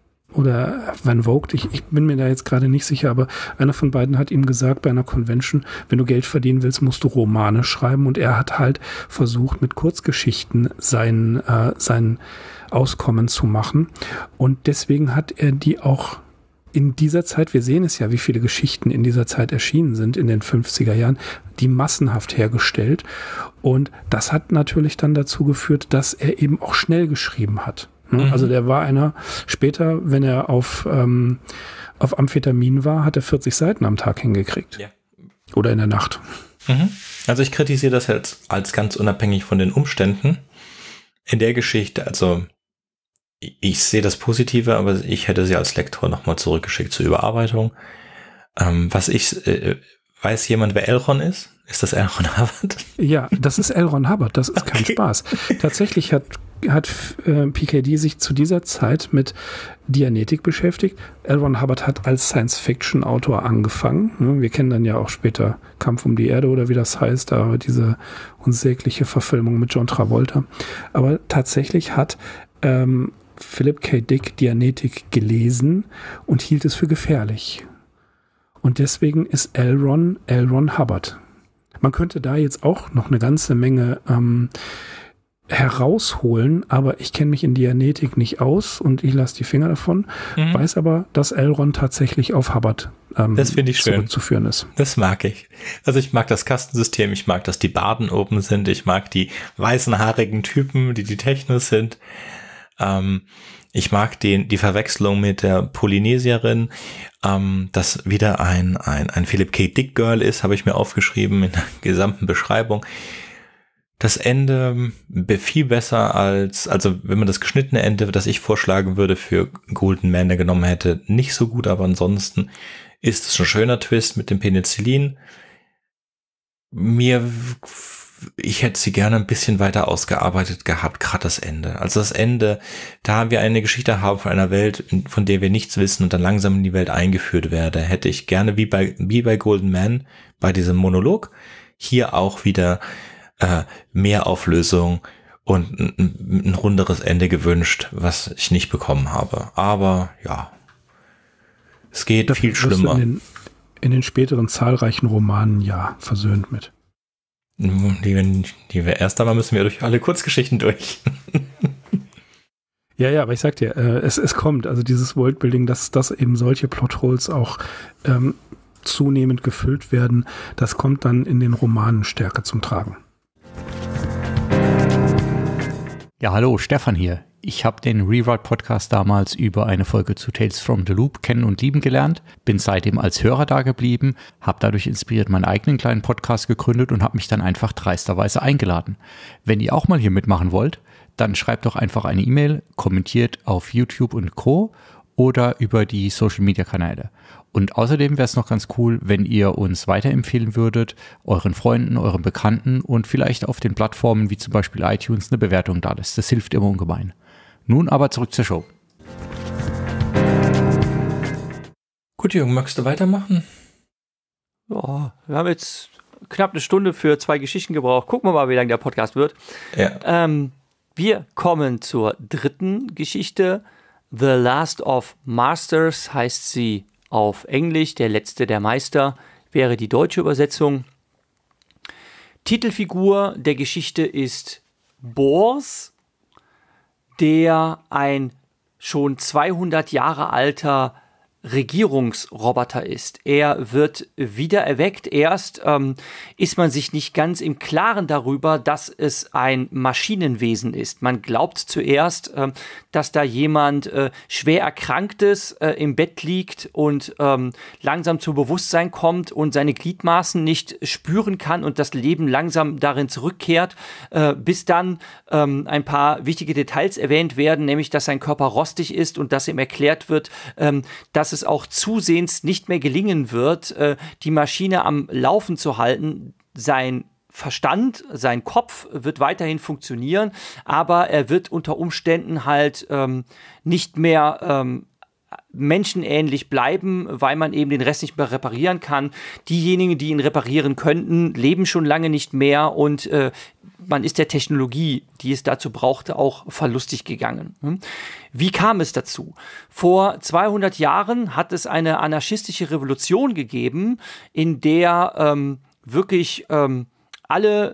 oder Van Vogt, ich, ich bin mir da jetzt gerade nicht sicher, aber einer von beiden hat ihm gesagt bei einer Convention, wenn du Geld verdienen willst, musst du Romane schreiben, und er hat halt versucht, mit Kurzgeschichten sein, äh, sein Auskommen zu machen, und deswegen hat er die auch in dieser Zeit, wir sehen es ja, wie viele Geschichten in dieser Zeit erschienen sind, in den fünfziger Jahren, die massenhaft hergestellt, und das hat natürlich dann dazu geführt, dass er eben auch schnell geschrieben hat. Mhm. Also der war einer, später, wenn er auf, ähm, auf Amphetamin war, hat er vierzig Seiten am Tag hingekriegt. Ja. Oder in der Nacht.
Mhm. Also ich kritisiere das jetzt als ganz unabhängig von den Umständen. In der Geschichte, also ich sehe das Positive, aber ich hätte sie als Lektor nochmal zurückgeschickt zur Überarbeitung. Ähm, was ich, äh, weiß jemand, wer L. Ron ist? Ist das L. Ron Hubbard?
Ja, das ist L. Ron Hubbard, das ist kein okay. Spaß. Tatsächlich hat, hat äh, P K D sich zu dieser Zeit mit Dianetik beschäftigt. L. Ron Hubbard hat als Science-Fiction-Autor angefangen. Wir kennen dann ja auch später Kampf um die Erde oder wie das heißt, aber diese unsägliche Verfilmung mit John Travolta. Aber tatsächlich hat ähm, Philip K. Dick Dianetik gelesen und hielt es für gefährlich. Und deswegen ist L. Ron L. Ron Hubbard. Man könnte da jetzt auch noch eine ganze Menge ähm, herausholen, aber ich kenne mich in Dianetik nicht aus und ich lasse die Finger davon, mhm. weiß aber, dass L. Ron tatsächlich auf Hubbard ähm,
das finde ich schön.
Zurückzuführen ist.
Das mag ich. Also ich mag das Kastensystem, ich mag, dass die Barden oben sind, ich mag die weißen, haarigen Typen, die die Technos sind. Ähm, ich mag den, die Verwechslung mit der Polynesierin, ähm, das wieder ein, ein, ein Philip K. Dick Girl ist, habe ich mir aufgeschrieben in der gesamten Beschreibung. Das Ende viel besser als, also wenn man das geschnittene Ende, das ich vorschlagen würde für Golden Man, der genommen hätte, nicht so gut, aber ansonsten ist es ein schöner Twist mit dem Penicillin. Mir, ich hätte sie gerne ein bisschen weiter ausgearbeitet gehabt, gerade das Ende. Also das Ende, da wir eine Geschichte haben von einer Welt, von der wir nichts wissen und dann langsam in die Welt eingeführt werde, hätte ich gerne wie bei, wie bei Golden Man, bei diesem Monolog, hier auch wieder äh, mehr Auflösung und ein, ein runderes Ende gewünscht, was ich nicht bekommen habe. Aber ja, es geht das viel schlimmer.
In den, in den späteren zahlreichen Romanen ja versöhnt mit.
Die wir, die wir erst einmal müssen wir durch alle Kurzgeschichten durch.
Ja, ja, aber ich sag dir, äh, es, es kommt, also dieses Worldbuilding, dass, dass eben solche Plotholes auch ähm, zunehmend gefüllt werden, das kommt dann in den Romanen stärker zum Tragen.
Ja, hallo, Stefan hier. Ich habe den Rewrite-Podcast damals über eine Folge zu Tales from the Loop kennen und lieben gelernt, bin seitdem als Hörer da geblieben, habe dadurch inspiriert meinen eigenen kleinen Podcast gegründet und habe mich dann einfach dreisterweise eingeladen. Wenn ihr auch mal hier mitmachen wollt, dann schreibt doch einfach eine E-Mail, kommentiert auf YouTube und Co. oder über die Social-Media-Kanäle. Und außerdem wäre es noch ganz cool, wenn ihr uns weiterempfehlen würdet, euren Freunden, euren Bekannten und vielleicht auf den Plattformen wie zum Beispiel iTunes eine Bewertung da lässt. Das hilft immer ungemein. Nun aber zurück zur Show.
Gut, Jürgen, magst du weitermachen?
Ja, wir haben jetzt knapp eine Stunde für zwei Geschichten gebraucht. Gucken wir mal, wie lang der Podcast wird.
Ja.
Ähm, wir kommen zur dritten Geschichte. The Last of Masters heißt sie auf Englisch. Der letzte der Meister wäre die deutsche Übersetzung. Titelfigur der Geschichte ist Bors, der ein schon zweihundert Jahre alter Regierungsroboter ist. Er wird wieder erweckt. Erst ähm, ist man sich nicht ganz im Klaren darüber, dass es ein Maschinenwesen ist. Man glaubt zuerst, ähm, dass da jemand äh, schwer Erkranktes äh, im Bett liegt und ähm, langsam zu Bewusstsein kommt und seine Gliedmaßen nicht spüren kann und das Leben langsam darin zurückkehrt, äh, bis dann ähm, ein paar wichtige Details erwähnt werden, nämlich, dass sein Körper rostig ist und dass ihm erklärt wird, ähm, dass es auch zusehends nicht mehr gelingen wird, äh, die Maschine am Laufen zu halten. Sein Verstand, sein Kopf wird weiterhin funktionieren, aber er wird unter Umständen halt ähm, nicht mehr ähm, menschenähnlich bleiben, weil man eben den Rest nicht mehr reparieren kann. Diejenigen, die ihn reparieren könnten, leben schon lange nicht mehr und äh, man ist der Technologie, die es dazu brauchte, auch verlustig gegangen. Wie kam es dazu? Vor zweihundert Jahren hat es eine anarchistische Revolution gegeben, in der ähm, wirklich ähm, alle,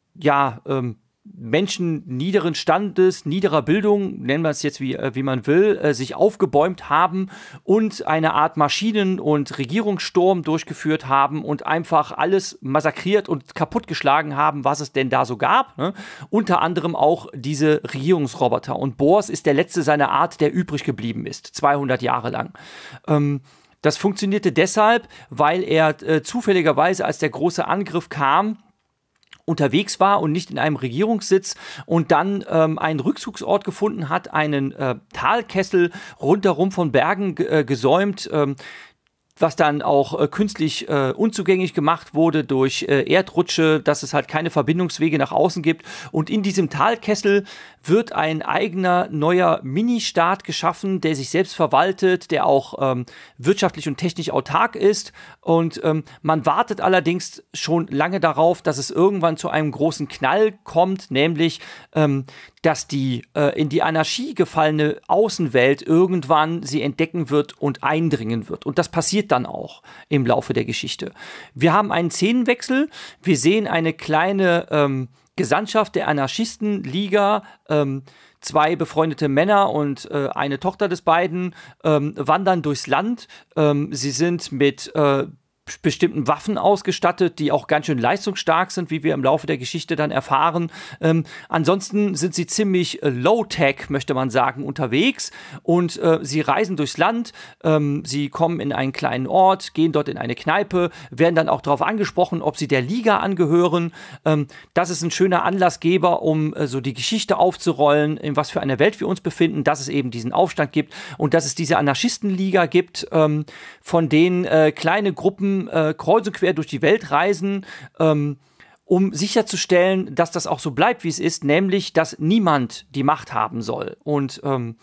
ja, ähm, Menschen niederen Standes, niederer Bildung, nennen wir es jetzt wie, wie man will, äh, sich aufgebäumt haben und eine Art Maschinen- und Regierungssturm durchgeführt haben und einfach alles massakriert und kaputtgeschlagen haben, was es denn da so gab. Ne? Unter anderem auch diese Regierungsroboter. Und Bors ist der letzte seiner Art, der übrig geblieben ist, zweihundert Jahre lang. Ähm, das funktionierte deshalb, weil er äh, zufälligerweise, als der große Angriff kam, unterwegs war und nicht in einem Regierungssitz und dann ähm, einen Rückzugsort gefunden hat, einen äh, Talkessel rundherum von Bergen äh, gesäumt, ähm, was dann auch äh, künstlich äh, unzugänglich gemacht wurde durch äh, Erdrutsche, dass es halt keine Verbindungswege nach außen gibt. Und in diesem Talkessel wird ein eigener neuer Mini-Staat geschaffen, der sich selbst verwaltet, der auch ähm, wirtschaftlich und technisch autark ist. Und ähm, man wartet allerdings schon lange darauf, dass es irgendwann zu einem großen Knall kommt, nämlich ähm, dass die äh, in die Anarchie gefallene Außenwelt irgendwann sie entdecken wird und eindringen wird. Und das passiert dann auch im Laufe der Geschichte. Wir haben einen Szenenwechsel. Wir sehen eine kleine ähm, Gesandtschaft der Anarchistenliga, ähm, zwei befreundete Männer und äh, eine Tochter des beiden ähm, wandern durchs Land. Ähm, sie sind mit äh, bestimmten Waffen ausgestattet, die auch ganz schön leistungsstark sind, wie wir im Laufe der Geschichte dann erfahren. Ähm, ansonsten sind sie ziemlich äh, low-tech, möchte man sagen, unterwegs und äh, sie reisen durchs Land, ähm, sie kommen in einen kleinen Ort, gehen dort in eine Kneipe, werden dann auch darauf angesprochen, ob sie der Liga angehören. Ähm, das ist ein schöner Anlassgeber, um äh, so die Geschichte aufzurollen, in was für einer Welt wir uns befinden, dass es eben diesen Aufstand gibt und dass es diese Anarchistenliga gibt, ähm, von denen äh, kleine Gruppen äh, kreuz und quer durch die Welt reisen, ähm, um sicherzustellen, dass das auch so bleibt, wie es ist, nämlich, dass niemand die Macht haben soll. Und ähm,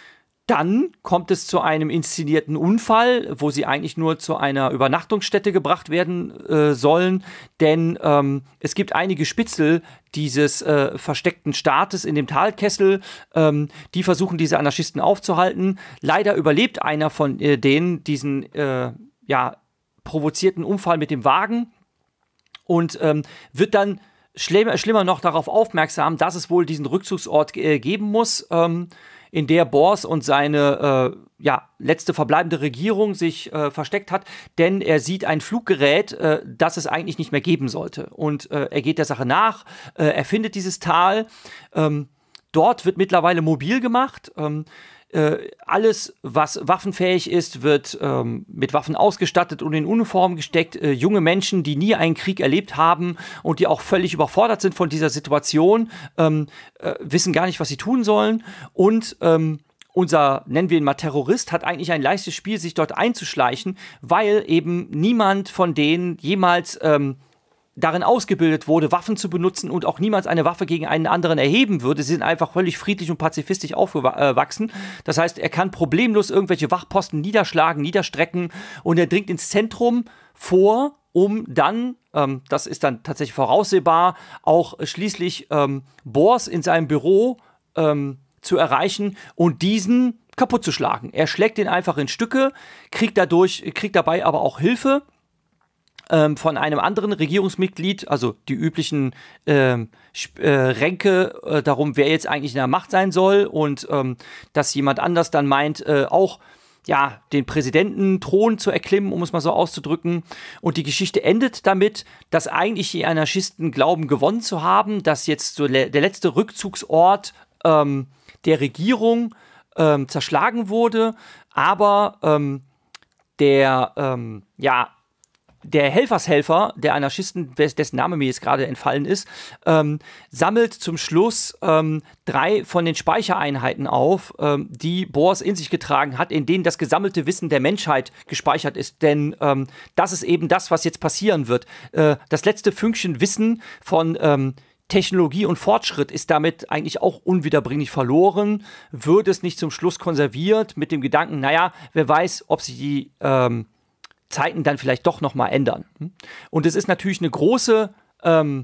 dann kommt es zu einem inszenierten Unfall, wo sie eigentlich nur zu einer Übernachtungsstätte gebracht werden äh, sollen, denn ähm, es gibt einige Spitzel dieses äh, versteckten Staates in dem Talkessel, ähm, die versuchen, diese Anarchisten aufzuhalten. Leider überlebt einer von äh, denen diesen, äh, ja, provozierten Unfall mit dem Wagen und ähm, wird dann schlimmer, schlimmer noch darauf aufmerksam, dass es wohl diesen Rückzugsort äh, geben muss, ähm, in der Bors und seine äh, ja, letzte verbleibende Regierung sich äh, versteckt hat, denn er sieht ein Fluggerät, äh, das es eigentlich nicht mehr geben sollte. Und äh, er geht der Sache nach, äh, er findet dieses Tal. Ähm, dort wird mittlerweile mobil gemacht. Ähm, Äh, alles, was waffenfähig ist, wird ähm, mit Waffen ausgestattet und in Uniform gesteckt. Äh, junge Menschen, die nie einen Krieg erlebt haben und die auch völlig überfordert sind von dieser Situation, ähm, äh, wissen gar nicht, was sie tun sollen. Und ähm, unser, nennen wir ihn mal Terrorist, hat eigentlich ein leichtes Spiel, sich dort einzuschleichen, weil eben niemand von denen jemals ähm, darin ausgebildet wurde, Waffen zu benutzen und auch niemals eine Waffe gegen einen anderen erheben würde. Sie sind einfach völlig friedlich und pazifistisch aufgewachsen. Das heißt, er kann problemlos irgendwelche Wachposten niederschlagen, niederstrecken und er dringt ins Zentrum vor, um dann, ähm, das ist dann tatsächlich voraussehbar, auch schließlich ähm, Bors in seinem Büro ähm, zu erreichen und diesen kaputt zu schlagen. Er schlägt ihn einfach in Stücke, kriegt dadurch, kriegt dabei aber auch Hilfe von einem anderen Regierungsmitglied, also die üblichen ähm, äh, Ränke äh, darum, wer jetzt eigentlich in der Macht sein soll und ähm, dass jemand anders dann meint, äh, auch ja, den Präsidententhron zu erklimmen, um es mal so auszudrücken. Und die Geschichte endet damit, dass eigentlich die Anarchisten glauben, gewonnen zu haben, dass jetzt so le- der letzte Rückzugsort ähm, der Regierung ähm, zerschlagen wurde, aber ähm, der, ähm, ja, der Helfershelfer der Anarchisten, dessen Name mir jetzt gerade entfallen ist, ähm, sammelt zum Schluss ähm, drei von den Speichereinheiten auf, ähm, die Bors in sich getragen hat, in denen das gesammelte Wissen der Menschheit gespeichert ist. Denn ähm, das ist eben das, was jetzt passieren wird. Äh, das letzte Fünkchen Wissen von ähm, Technologie und Fortschritt ist damit eigentlich auch unwiederbringlich verloren, wird es nicht zum Schluss konserviert mit dem Gedanken, naja, wer weiß, ob sich die ähm, Zeiten dann vielleicht doch nochmal ändern. Und es ist natürlich eine große ähm,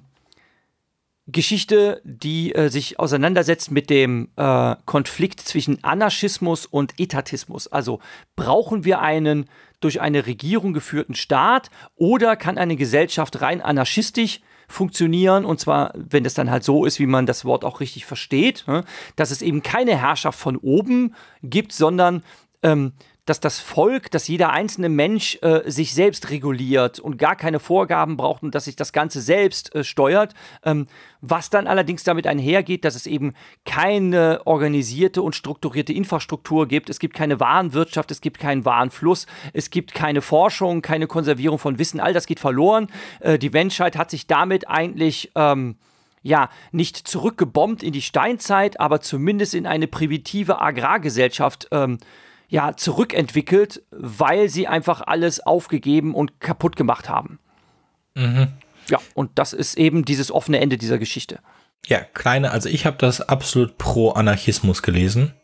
Geschichte, die äh, sich auseinandersetzt mit dem äh, Konflikt zwischen Anarchismus und Etatismus. Also brauchen wir einen durch eine Regierung geführten Staat oder kann eine Gesellschaft rein anarchistisch funktionieren, und zwar, wenn es dann halt so ist, wie man das Wort auch richtig versteht, ne? Dass es eben keine Herrschaft von oben gibt, sondern ähm, dass das Volk, dass jeder einzelne Mensch äh, sich selbst reguliert und gar keine Vorgaben braucht und dass sich das Ganze selbst äh, steuert. Ähm, was dann allerdings damit einhergeht, dass es eben keine organisierte und strukturierte Infrastruktur gibt. Es gibt keine Warenwirtschaft, es gibt keinen Warenfluss, es gibt keine Forschung, keine Konservierung von Wissen. All das geht verloren. Äh, die Menschheit hat sich damit eigentlich ähm, ja, nicht zurückgebombt in die Steinzeit, aber zumindest in eine primitive Agrargesellschaft ähm, ja, zurückentwickelt, weil sie einfach alles aufgegeben und kaputt gemacht haben.
Mhm.
Ja, und das ist eben dieses offene Ende dieser Geschichte.
Ja, kleine, also ich habe das absolut pro Anarchismus gelesen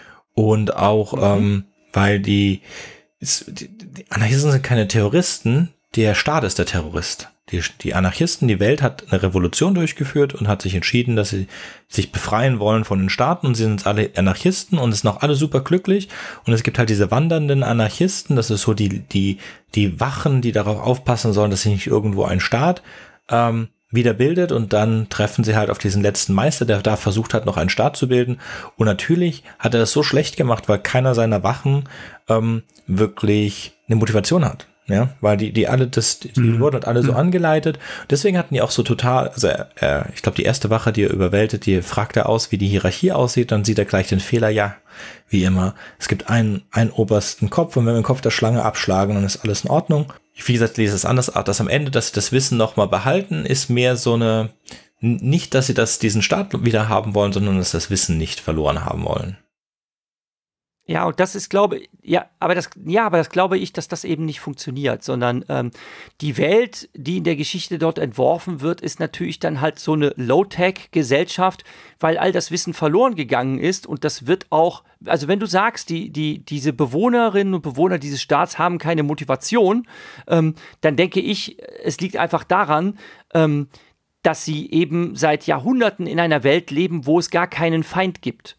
und auch, mhm. ähm, weil die, die, die Anarchisten sind keine Terroristen, der Staat ist der Terrorist. Die, die Anarchisten, die Welt hat eine Revolution durchgeführt und hat sich entschieden, dass sie sich befreien wollen von den Staaten und sie sind alle Anarchisten und es sind auch alle super glücklich und es gibt halt diese wandernden Anarchisten, das ist so die, die, die Wachen, die darauf aufpassen sollen, dass sich nicht irgendwo ein Staat ähm, wieder bildet und dann treffen sie halt auf diesen letzten Meister, der da versucht hat, noch einen Staat zu bilden und natürlich hat er das so schlecht gemacht, weil keiner seiner Wachen ähm, wirklich eine Motivation hat. Ja, weil die, die alle, das, die mhm. wurden halt alle so angeleitet. Deswegen hatten die auch so total, also äh, ich glaube, die erste Wache, die er überwältigt, die fragt er aus, wie die Hierarchie aussieht, dann sieht er gleich den Fehler, ja, wie immer. Es gibt einen, einen obersten Kopf und wenn wir den Kopf der Schlange abschlagen, dann ist alles in Ordnung. Wie gesagt, lese es anders, dass am Ende, dass sie das Wissen nochmal behalten, ist mehr so eine, nicht, dass sie das, diesen Staat wieder haben wollen, sondern dass sie das Wissen nicht verloren haben wollen.
Ja, und das ist, glaube ich, ja, aber das, ja, aber das glaube ich, dass das eben nicht funktioniert, sondern ähm, die Welt, die in der Geschichte dort entworfen wird, ist natürlich dann halt so eine Low-Tech-Gesellschaft, weil all das Wissen verloren gegangen ist und das wird auch, also wenn du sagst, die, die, diese Bewohnerinnen und Bewohner dieses Staats haben keine Motivation, ähm, dann denke ich, es liegt einfach daran, ähm, dass sie eben seit Jahrhunderten in einer Welt leben, wo es gar keinen Feind gibt.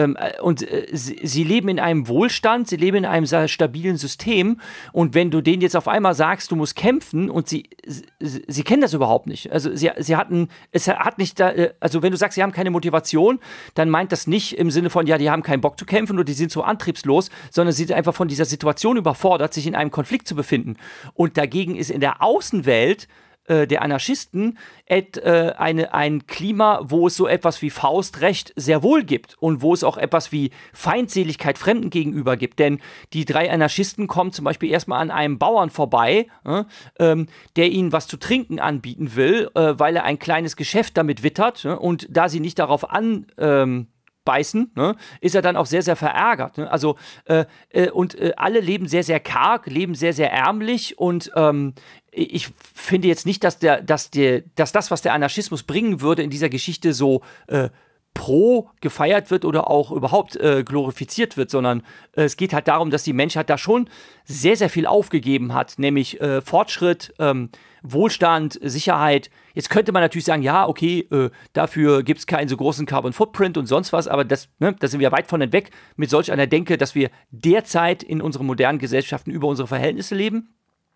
Und sie, sie leben in einem Wohlstand, sie leben in einem sehr stabilen System und wenn du denen jetzt auf einmal sagst, du musst kämpfen und sie, sie, sie kennen das überhaupt nicht. Also sie, sie hatten, es hat nicht, da, also wenn du sagst, sie haben keine Motivation, dann meint das nicht im Sinne von, ja, die haben keinen Bock zu kämpfen oder die sind so antriebslos, sondern sie sind einfach von dieser Situation überfordert, sich in einem Konflikt zu befinden. Und dagegen ist in der Außenwelt der Anarchisten et, äh, eine, ein Klima, wo es so etwas wie Faustrecht sehr wohl gibt und wo es auch etwas wie Feindseligkeit Fremden gegenüber gibt. Denn die drei Anarchisten kommen zum Beispiel erstmal an einem Bauern vorbei, äh, ähm, der ihnen was zu trinken anbieten will, äh, weil er ein kleines Geschäft damit wittert. Äh, und da sie nicht darauf an... Ähm, beißen, ne, ist er dann auch sehr, sehr verärgert. Ne? Also, äh, äh, und äh, alle leben sehr, sehr karg, leben sehr, sehr ärmlich und ähm, ich finde jetzt nicht, dass, der, dass, der, dass das, was der Anarchismus bringen würde, in dieser Geschichte so äh, pro gefeiert wird oder auch überhaupt äh, glorifiziert wird, sondern äh, es geht halt darum, dass die Menschheit da schon sehr, sehr viel aufgegeben hat, nämlich äh, Fortschritt, ähm, Wohlstand, Sicherheit. Jetzt könnte man natürlich sagen, ja, okay, äh, dafür gibt es keinen so großen Carbon Footprint und sonst was, aber das, ne, da sind wir weit von weg mit solch einer Denke, dass wir derzeit in unseren modernen Gesellschaften über unsere Verhältnisse leben.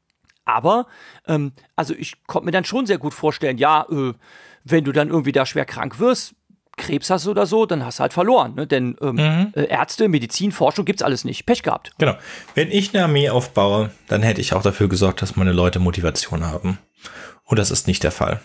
Aber, ähm, also ich konnte mir dann schon sehr gut vorstellen, ja, äh, wenn du dann irgendwie da schwer krank wirst, Krebs hast oder so, dann hast du halt verloren. Ne? Denn ähm, mhm. äh, Ärzte, Medizin, Forschung gibt's alles nicht. Pech gehabt.
Genau. Wenn ich eine Armee aufbaue, dann hätte ich auch dafür gesorgt, dass meine Leute Motivation haben. Und das ist nicht der Fall.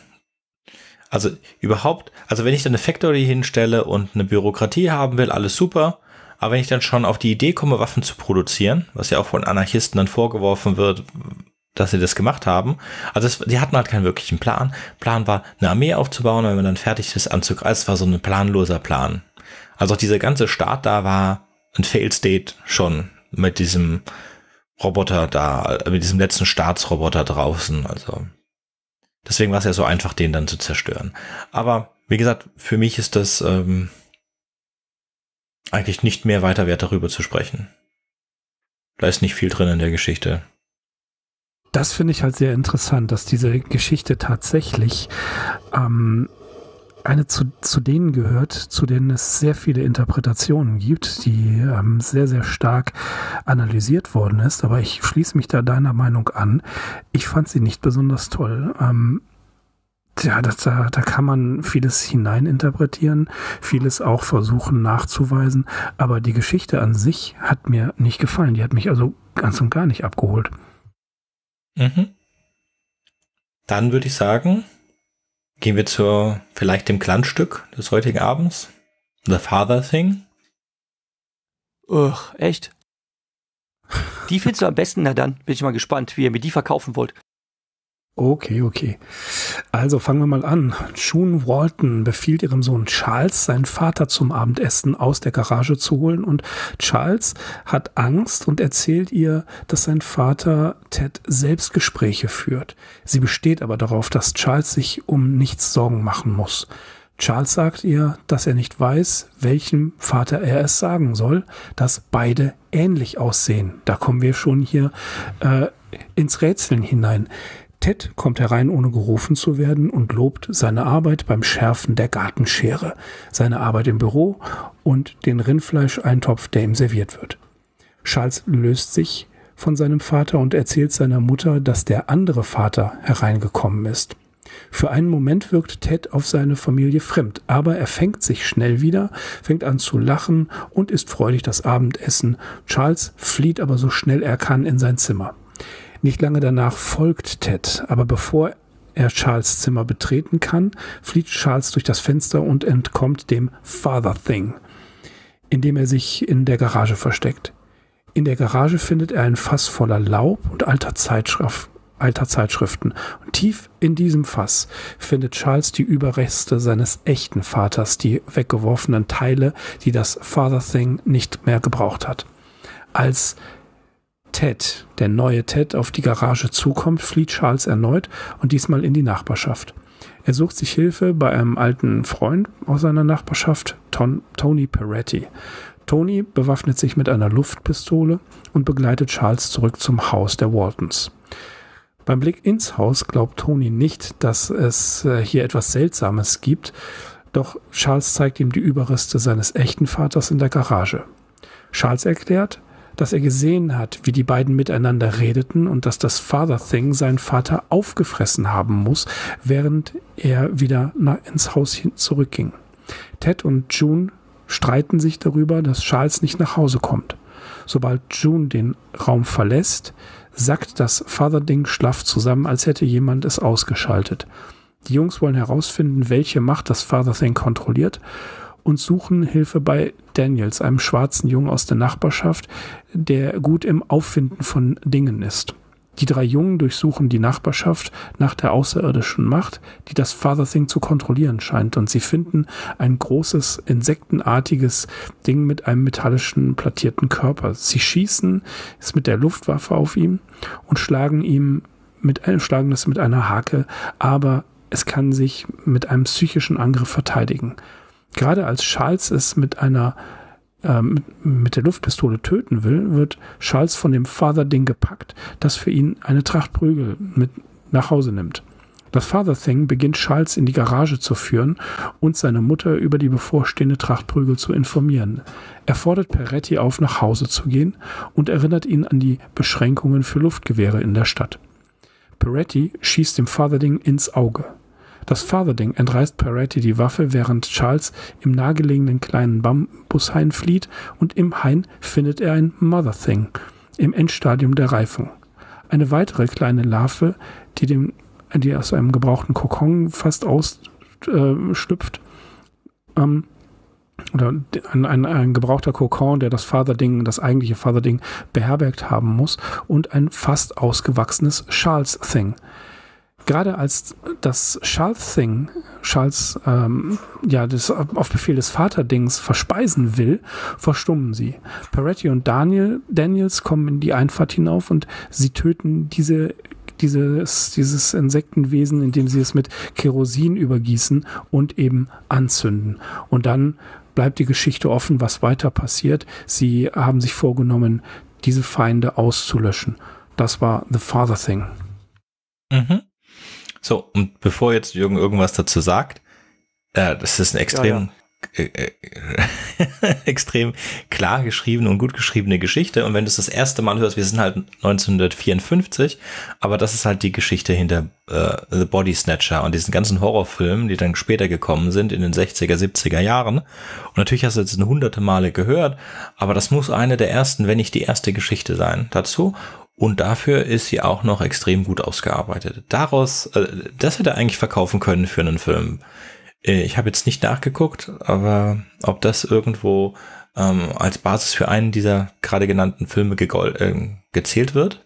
Also überhaupt, also wenn ich dann eine Factory hinstelle und eine Bürokratie haben will, alles super. Aber wenn ich dann schon auf die Idee komme, Waffen zu produzieren, was ja auch von Anarchisten dann vorgeworfen wird, dass sie das gemacht haben. Also es, die hatten halt keinen wirklichen Plan. Plan war, eine Armee aufzubauen, wenn man dann fertig ist, anzugreifen. Es war so ein planloser Plan. Also auch dieser ganze Start da war ein Failed State schon mit diesem Roboter da, mit diesem letzten Staatsroboter draußen. Also deswegen war es ja so einfach, den dann zu zerstören. Aber wie gesagt, für mich ist das ähm, eigentlich nicht mehr weiter wert, darüber zu sprechen. Da ist nicht viel drin in der Geschichte.
Das finde ich halt sehr interessant, dass diese Geschichte tatsächlich ähm, eine zu, zu denen gehört, zu denen es sehr viele Interpretationen gibt, die ähm, sehr, sehr stark analysiert worden ist. Aber ich schließe mich da deiner Meinung an. Ich fand sie nicht besonders toll. Ähm, ja, das, da, da kann man vieles hineininterpretieren, vieles auch versuchen nachzuweisen. Aber die Geschichte an sich hat mir nicht gefallen. Die hat mich also ganz und gar nicht abgeholt.
Mhm. Dann würde ich sagen, gehen wir zu vielleicht dem Glanzstück des heutigen Abends. The Father Thing.
Ugh, echt? Die findest du am besten? Na dann, bin ich mal gespannt, wie ihr mir die verkaufen wollt.
Okay, okay. Also fangen wir mal an. June Walton befiehlt ihrem Sohn Charles, seinen Vater zum Abendessen aus der Garage zu holen. Und Charles hat Angst und erzählt ihr, dass sein Vater Ted Selbstgespräche führt. Sie besteht aber darauf, dass Charles sich um nichts Sorgen machen muss. Charles sagt ihr, dass er nicht weiß, welchem Vater er es sagen soll, dass beide ähnlich aussehen. Da kommen wir schon hier äh, ins Rätseln hinein. Ted kommt herein, ohne gerufen zu werden, und lobt seine Arbeit beim Schärfen der Gartenschere, seine Arbeit im Büro und den Rindfleischeintopf, der ihm serviert wird. Charles löst sich von seinem Vater und erzählt seiner Mutter, dass der andere Vater hereingekommen ist. Für einen Moment wirkt Ted auf seine Familie fremd, aber er fängt sich schnell wieder, fängt an zu lachen und isst freudig das Abendessen. Charles flieht aber so schnell er kann in sein Zimmer. Nicht lange danach folgt Ted, aber bevor er Charles' Zimmer betreten kann, flieht Charles durch das Fenster und entkommt dem Father Thing, indem er sich in der Garage versteckt. In der Garage findet er ein Fass voller Laub und alter, Zeitschrift, alter Zeitschriften. Und tief in diesem Fass findet Charles die Überreste seines echten Vaters, die weggeworfenen Teile, die das Father Thing nicht mehr gebraucht hat. Als Ted, der neue Ted, auf die Garage zukommt, flieht Charles erneut und diesmal in die Nachbarschaft. Er sucht sich Hilfe bei einem alten Freund aus seiner Nachbarschaft, Ton, Tony Peretti. Tony bewaffnet sich mit einer Luftpistole und begleitet Charles zurück zum Haus der Waltons. Beim Blick ins Haus glaubt Tony nicht, dass es äh, hier etwas Seltsames gibt, doch Charles zeigt ihm die Überreste seines echten Vaters in der Garage. Charles erklärt, dass er gesehen hat, wie die beiden miteinander redeten und dass das Father Thing seinen Vater aufgefressen haben muss, während er wieder nach, ins Haus hin zurückging. Ted und June streiten sich darüber, dass Charles nicht nach Hause kommt. Sobald June den Raum verlässt, sackt das Father Thing schlaff zusammen, als hätte jemand es ausgeschaltet. Die Jungs wollen herausfinden, welche Macht das Father Thing kontrolliert, und suchen Hilfe bei Daniels, einem schwarzen Jungen aus der Nachbarschaft, der gut im Auffinden von Dingen ist. Die drei Jungen durchsuchen die Nachbarschaft nach der außerirdischen Macht, die das Father Thing zu kontrollieren scheint, und sie finden ein großes, insektenartiges Ding mit einem metallischen, plattierten Körper. Sie schießen es mit der Luftwaffe auf ihn und schlagen ihm mit, schlagen es mit einer Hake, aber es kann sich mit einem psychischen Angriff verteidigen. Gerade als Charles es mit einer äh, mit, mit der Luftpistole töten will, wird Charles von dem Father Thing gepackt, das für ihn eine Tracht Prügel mit nach Hause nimmt. Das Father Thing beginnt Charles in die Garage zu führen und seine Mutter über die bevorstehende Tracht Prügel zu informieren. Er fordert Peretti auf, nach Hause zu gehen und erinnert ihn an die Beschränkungen für Luftgewehre in der Stadt. Peretti schießt dem Father Thing ins Auge. Das Father Thing entreißt Peretti die Waffe, während Charles im nahegelegenen kleinen Bambushain flieht, und im Hain findet er ein Mother Thing im Endstadium der Reifung. Eine weitere kleine Larve, die, dem, die aus einem gebrauchten Kokon fast ausschlüpft, ähm, oder ein, ein, ein gebrauchter Kokon, der das Father-Ding, das eigentliche Father-Ding beherbergt haben muss, und ein fast ausgewachsenes Charles-Thing. Gerade als das Charles-Thing, Charles, ähm, ja, das auf Befehl des Vaterdings verspeisen will, verstummen sie. Peretti und Daniel, Daniels kommen in die Einfahrt hinauf und sie töten diese, dieses, dieses Insektenwesen, indem sie es mit Kerosin übergießen und eben anzünden. Und dann bleibt die Geschichte offen, was weiter passiert. Sie haben sich vorgenommen, diese Feinde auszulöschen. Das war The Father Thing.
Mhm. So, und bevor jetzt Jürgen irgendwas dazu sagt, äh, das ist eine extrem, ja, ja. Äh, äh, extrem klar geschriebene und gut geschriebene Geschichte. Und wenn du es das erste Mal hörst, wir sind halt neunzehnhundertvierundfünfzig, aber das ist halt die Geschichte hinter äh, The Body Snatcher und diesen ganzen Horrorfilmen, die dann später gekommen sind in den sechziger, siebziger Jahren. Und natürlich hast du jetzt eine hunderte Male gehört, aber das muss eine der ersten, wenn nicht die erste Geschichte sein dazu. Und dafür ist sie auch noch extrem gut ausgearbeitet. Daraus, äh, das hätte er eigentlich verkaufen können für einen Film. Äh, ich habe jetzt nicht nachgeguckt, aber ob das irgendwo ähm, als Basis für einen dieser gerade genannten Filme gegol- äh, gezählt wird.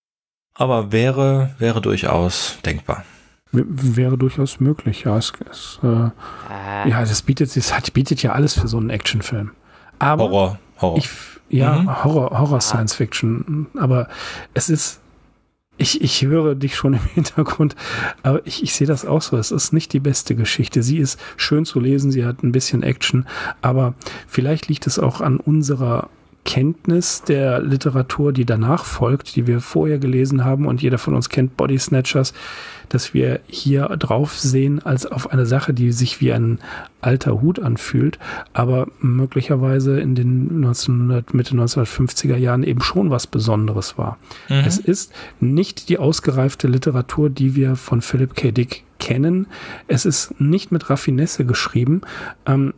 Aber wäre, wäre durchaus denkbar.
W- wäre durchaus möglich, ja. Es, es, äh, äh. ja, das bietet, das bietet ja alles für so einen Actionfilm. Aber
Horror, Horror.
Ich, ja, mhm. Horror, Horror,
ah.
Science Fiction. Aber es ist, ich, ich höre dich schon im Hintergrund, aber ich, ich sehe das auch so. Es ist nicht die beste Geschichte. Sie ist schön zu lesen, sie hat ein bisschen Action, aber vielleicht liegt es auch an unserer Kenntnis der Literatur, die danach folgt, die wir vorher gelesen haben, und jeder von uns kennt Body Snatchers, dass wir hier drauf sehen als auf eine Sache, die sich wie ein alter Hut anfühlt, aber möglicherweise in den neunzehnhundert, Mitte neunzehnhundertfünfziger Jahren eben schon was Besonderes war. Mhm. Es ist nicht die ausgereifte Literatur, die wir von Philip K. Dick kennen. Es ist nicht mit Raffinesse geschrieben. Ähm,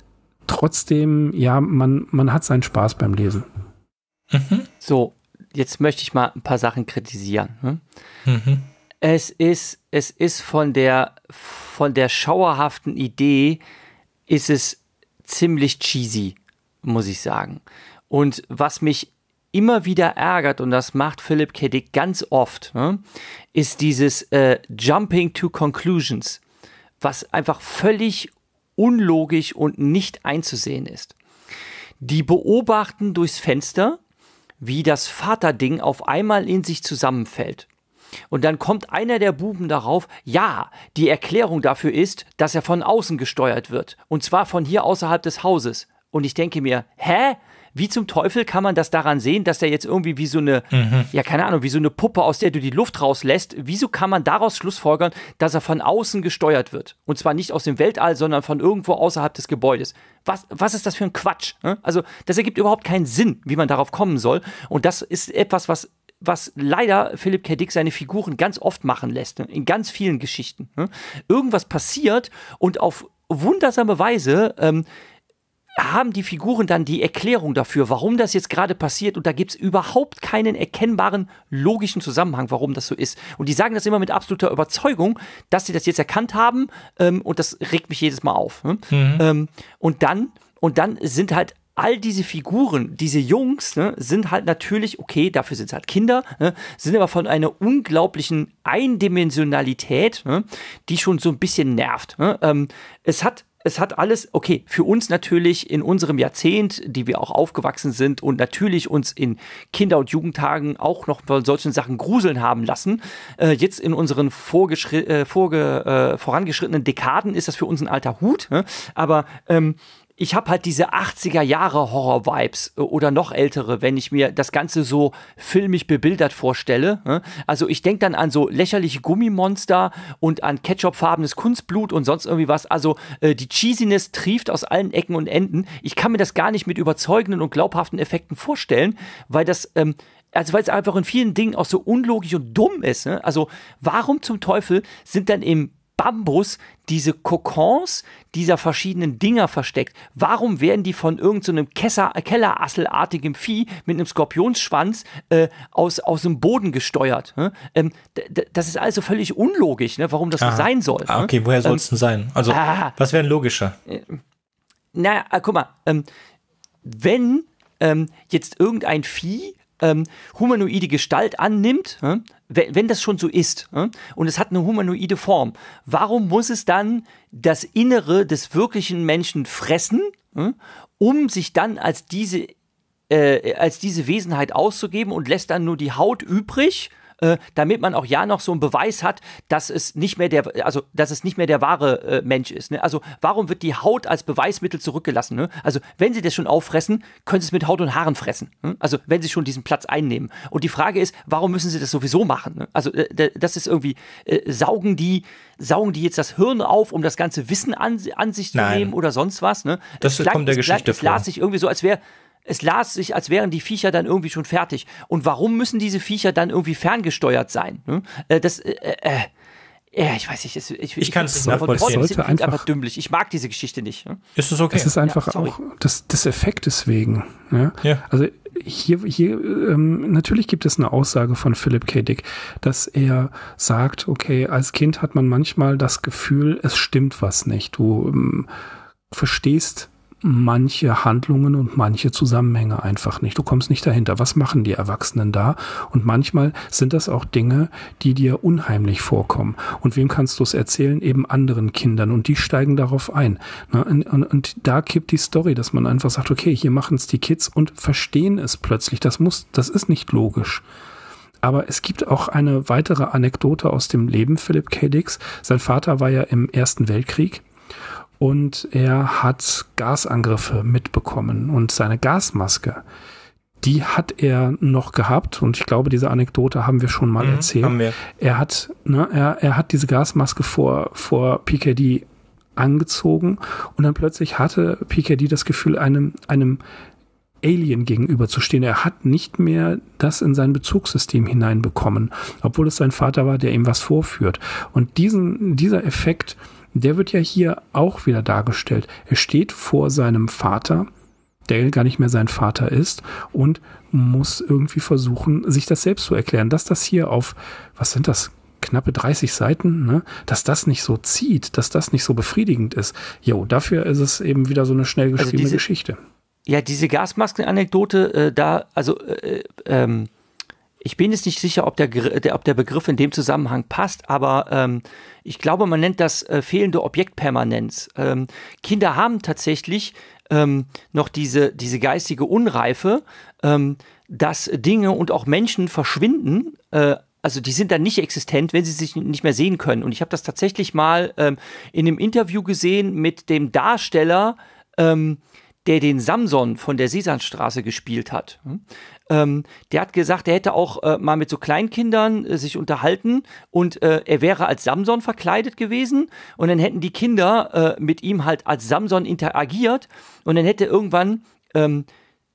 Trotzdem, ja, man, man hat seinen Spaß beim Lesen.
Mhm. So, jetzt möchte ich mal ein paar Sachen kritisieren. Hm? Mhm. Es ist, es ist von der, von der schauerhaften Idee, ist es ziemlich cheesy, muss ich sagen. Und was mich immer wieder ärgert, und das macht Philip K. Dick ganz oft, hm, ist dieses äh, Jumping to Conclusions, was einfach völlig unlogisch und nicht einzusehen ist. Die beobachten durchs Fenster, wie das Vaterding auf einmal in sich zusammenfällt. Und dann kommt einer der Buben darauf, ja, die Erklärung dafür ist, dass er von außen gesteuert wird. Und zwar von hier außerhalb des Hauses. Und ich denke mir, hä? Wie zum Teufel kann man das daran sehen, dass der jetzt irgendwie wie so eine, mhm. ja, keine Ahnung, wie so eine Puppe, aus der du die Luft rauslässt, wieso kann man daraus schlussfolgern, dass er von außen gesteuert wird? Und zwar nicht aus dem Weltall, sondern von irgendwo außerhalb des Gebäudes. Was, was ist das für ein Quatsch? Ne? Also, das ergibt überhaupt keinen Sinn, wie man darauf kommen soll. Und das ist etwas, was, was leider Philip K. Dick seine Figuren ganz oft machen lässt, ne? In ganz vielen Geschichten. Ne? Irgendwas passiert und auf wundersame Weise ähm, haben die Figuren dann die Erklärung dafür, warum das jetzt gerade passiert, und da gibt es überhaupt keinen erkennbaren logischen Zusammenhang, warum das so ist. Und die sagen das immer mit absoluter Überzeugung, dass sie das jetzt erkannt haben, ähm, und das regt mich jedes Mal auf. Ne? Mhm. Ähm, und dann, und dann sind halt all diese Figuren, diese Jungs, ne, sind halt natürlich, okay, dafür sind es halt Kinder, ne, sind aber von einer unglaublichen Eindimensionalität, ne, die schon so ein bisschen nervt. Ne? Ähm, es hat Es hat alles, okay, für uns natürlich in unserem Jahrzehnt, die wir auch aufgewachsen sind und natürlich uns in Kinder- und Jugendtagen auch noch bei solchen Sachen gruseln haben lassen. Äh, jetzt in unseren vorgeschri- äh, vorge- äh, vorangeschrittenen Dekaden ist das für uns ein alter Hut. Ne? Aber ähm, ich habe halt diese achtziger Jahre Horror-Vibes oder noch ältere, wenn ich mir das Ganze so filmisch bebildert vorstelle. Also ich denke dann an so lächerliche Gummimonster und an ketchupfarbenes Kunstblut und sonst irgendwie was. Also äh, die Cheesiness trieft aus allen Ecken und Enden. Ich kann mir das gar nicht mit überzeugenden und glaubhaften Effekten vorstellen, weil das... Ähm, Also weil es einfach in vielen Dingen auch so unlogisch und dumm ist. Ne? Also warum zum Teufel sind dann im Bambus diese Kokons dieser verschiedenen Dinger versteckt? Warum werden die von irgendeinem so Kellerasselartigem Vieh mit einem Skorpionsschwanz äh, aus, aus dem Boden gesteuert? Ne? Ähm, d- d- das ist also völlig unlogisch, ne? Warum das so sein soll.
Ah, okay,
ne?
woher soll es ähm, denn sein? Also, ah, was wäre logischer?
naja, äh, guck mal, ähm, wenn ähm, jetzt irgendein Vieh ähm, humanoide Gestalt annimmt, äh, wenn, wenn das schon so ist äh, und es hat eine humanoide Form, warum muss es dann das Innere des wirklichen Menschen fressen, äh, um sich dann als diese, äh, als diese Wesenheit auszugeben und lässt dann nur die Haut übrig, äh, damit man auch ja noch so einen Beweis hat, dass es nicht mehr der, also dass es nicht mehr der wahre äh, Mensch ist. Ne? Also warum wird die Haut als Beweismittel zurückgelassen? Ne? Also wenn sie das schon auffressen, können sie es mit Haut und Haaren fressen. Ne? Also wenn sie schon diesen Platz einnehmen. Und die Frage ist, warum müssen sie das sowieso machen? Ne? Also äh, das ist irgendwie, äh, saugen die saugen die jetzt das Hirn auf, um das ganze Wissen an, an sich zu
Nein.
nehmen oder sonst was? Ne?
Das
es
kommt der
es
Geschichte
es
vor.
las sich irgendwie so, als wäre Es las sich, als wären die Viecher dann irgendwie schon fertig. Und warum müssen diese Viecher dann irgendwie ferngesteuert sein? Ne? Äh, das, äh, äh, äh, ich weiß nicht. Ich, ich,
Ich kann's
ich,
nachvollziehen.
Ich finde
einfach-
einfach dümmlich. Ich mag diese Geschichte nicht. Ne?
Ist es okay?
Es ist einfach
Ja, sorry.
auch des, des Effektes wegen. Ja?
Ja.
Also hier, hier ähm, natürlich gibt es eine Aussage von Philip K. Dick, dass er sagt, okay, als Kind hat man manchmal das Gefühl, es stimmt was nicht. Du ähm, verstehst manche Handlungen und manche Zusammenhänge einfach nicht. Du kommst nicht dahinter. Was machen die Erwachsenen da? Und manchmal sind das auch Dinge, die dir unheimlich vorkommen. Und wem kannst du es erzählen? Eben anderen Kindern. Und die steigen darauf ein. Na, und, und, und da kippt die Story, dass man einfach sagt, okay, hier machen es die Kids und verstehen es plötzlich. Das muss, das ist nicht logisch. Aber es gibt auch eine weitere Anekdote aus dem Leben Philip K. Dicks. Sein Vater war ja im Ersten Weltkrieg. Und er hat Gasangriffe mitbekommen und seine Gasmaske, die hat er noch gehabt und ich glaube, diese Anekdote haben wir schon mal
Mhm,
erzählt.
haben wir.
Er hat, ne, er, er hat diese Gasmaske vor, vor P K D angezogen und dann plötzlich hatte P K D das Gefühl, einem, einem Alien gegenüberzustehen. Er hat nicht mehr das in sein Bezugssystem hineinbekommen, obwohl es sein Vater war, der ihm was vorführt. Und diesen, dieser Effekt, der wird ja hier auch wieder dargestellt. Er steht vor seinem Vater, der gar nicht mehr sein Vater ist, und muss irgendwie versuchen, sich das selbst zu erklären. Dass das hier auf, was sind das, knappe dreißig Seiten, ne? Dass das nicht so zieht, dass das nicht so befriedigend ist. Jo, dafür ist es eben wieder so eine schnell geschriebene
Also diese-
Geschichte.
Ja, diese Gasmasken-Anekdote, äh, da, also, äh, ähm, ich bin jetzt nicht sicher, ob der, Gr- der, ob der Begriff in dem Zusammenhang passt, aber ähm, ich glaube, man nennt das äh, fehlende Objektpermanenz. Ähm, Kinder haben tatsächlich ähm, noch diese, diese geistige Unreife, ähm, dass Dinge und auch Menschen verschwinden, äh, also die sind dann nicht existent, wenn sie sich nicht mehr sehen können. Und ich habe das tatsächlich mal ähm, in einem Interview gesehen mit dem Darsteller, ähm, der den Samson von der Sesamstraße gespielt hat. Ähm, der hat gesagt, er hätte auch äh, mal mit so Kleinkindern äh, sich unterhalten und äh, er wäre als Samson verkleidet gewesen und dann hätten die Kinder äh, mit ihm halt als Samson interagiert und dann hätte irgendwann ähm,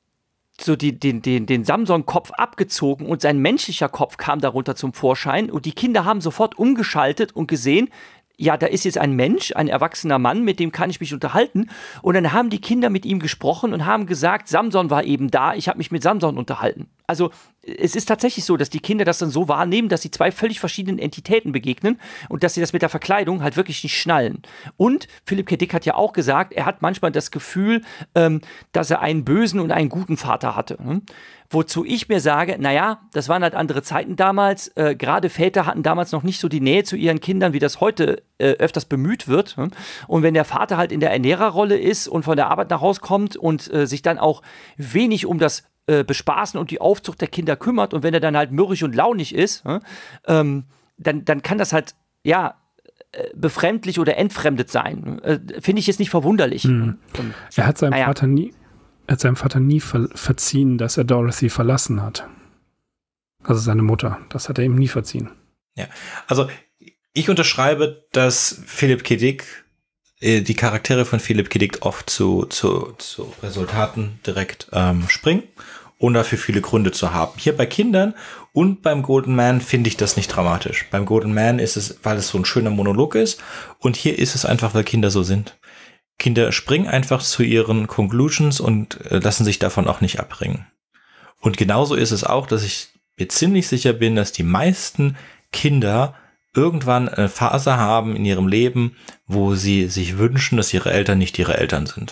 so die, den, den, den Samson-Kopf abgezogen und sein menschlicher Kopf kam darunter zum Vorschein und die Kinder haben sofort umgeschaltet und gesehen, ja, da ist jetzt ein Mensch, ein erwachsener Mann, mit dem kann ich mich unterhalten. Und dann haben die Kinder mit ihm gesprochen und haben gesagt, Samson war eben da, ich habe mich mit Samson unterhalten. Also es ist tatsächlich so, dass die Kinder das dann so wahrnehmen, dass sie zwei völlig verschiedenen Entitäten begegnen und dass sie das mit der Verkleidung halt wirklich nicht schnallen. Und Philip K. Dick hat ja auch gesagt, er hat manchmal das Gefühl, ähm, dass er einen bösen und einen guten Vater hatte. Hm? Wozu ich mir sage, naja, das waren halt andere Zeiten damals. Äh, Gerade Väter hatten damals noch nicht so die Nähe zu ihren Kindern, wie das heute äh, öfters bemüht wird. Hm? Und wenn der Vater halt in der Ernährerrolle ist und von der Arbeit nach Hause kommt und äh, sich dann auch wenig um das äh, Bespaßen und die Aufzucht der Kinder kümmert und wenn er dann halt mürrisch und launig ist, hm? ähm, dann, dann kann das halt, ja, äh, befremdlich oder entfremdet sein. Äh, Finde ich jetzt nicht verwunderlich.
Mhm.
Und,
Er hat seinem
naja.
Vater nie, er hat seinem Vater nie ver verziehen, dass er Dorothy verlassen hat. Also seine Mutter. Das hat er ihm nie verziehen.
Ja, also ich unterschreibe, dass Philip K. Dick, äh, die Charaktere von Philip K. Dick oft zu, zu, zu Resultaten direkt ähm, springen, ohne dafür viele Gründe zu haben. Hier bei Kindern und beim Golden Man finde ich das nicht dramatisch. Beim Golden Man ist es, weil es so ein schöner Monolog ist, und hier ist es einfach, weil Kinder so sind. Kinder springen einfach zu ihren Conclusions und äh, lassen sich davon auch nicht abbringen. Und genauso ist es auch, dass ich mir ziemlich sicher bin, dass die meisten Kinder irgendwann eine Phase haben in ihrem Leben, wo sie sich wünschen, dass ihre Eltern nicht ihre Eltern sind.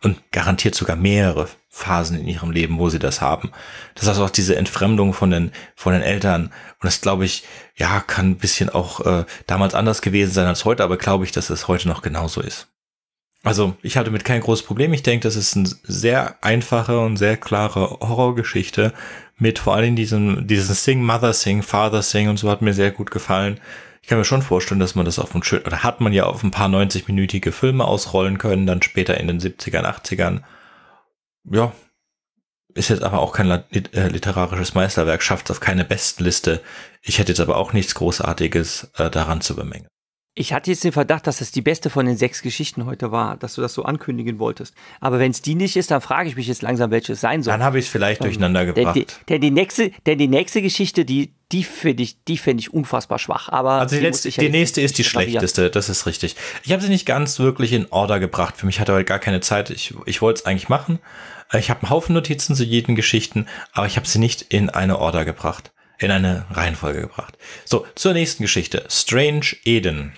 und garantiert sogar mehrere Phasen in ihrem Leben, wo sie das haben. Das heißt auch diese Entfremdung von den von den Eltern. Und das, glaube ich, ja, kann ein bisschen auch äh, damals anders gewesen sein als heute, aber glaube ich, dass es heute noch genauso ist. Also ich hatte mit kein großes Problem. Ich denke, das ist eine sehr einfache und sehr klare Horrorgeschichte mit vor allem diesem diesen Sing, Mother Sing, Father Sing und so hat mir sehr gut gefallen. Ich kann mir schon vorstellen, dass man das auf ein schön, oder hat man ja auf ein paar neunzig-minütige Filme ausrollen können, dann später in den siebzigern, achtzigern. Ja, ist jetzt aber auch kein literarisches Meisterwerk, schafft es auf keine Bestenliste. Ich hätte jetzt aber auch nichts Großartiges äh, daran zu bemängeln.
Ich hatte jetzt den Verdacht, dass das die beste von den sechs Geschichten heute war, dass du das so ankündigen wolltest. Aber wenn es die nicht ist, dann frage ich mich jetzt langsam, welche es sein soll.
Dann habe ich es vielleicht ähm, durcheinander gebracht.
Denn die, denn die nächste, denn die nächste Geschichte, die, die finde ich, die finde ich unfassbar schwach. Aber
also die, die, letzte, die nächste ist die schlechteste, das ist richtig. Ich habe sie nicht ganz wirklich in Order gebracht. Für mich hatte heute gar keine Zeit. Ich, ich wollte es eigentlich machen. Ich habe einen Haufen Notizen zu jeden Geschichten, aber ich habe sie nicht in eine Order gebracht, in eine Reihenfolge gebracht. So, zur nächsten Geschichte. Strange Eden.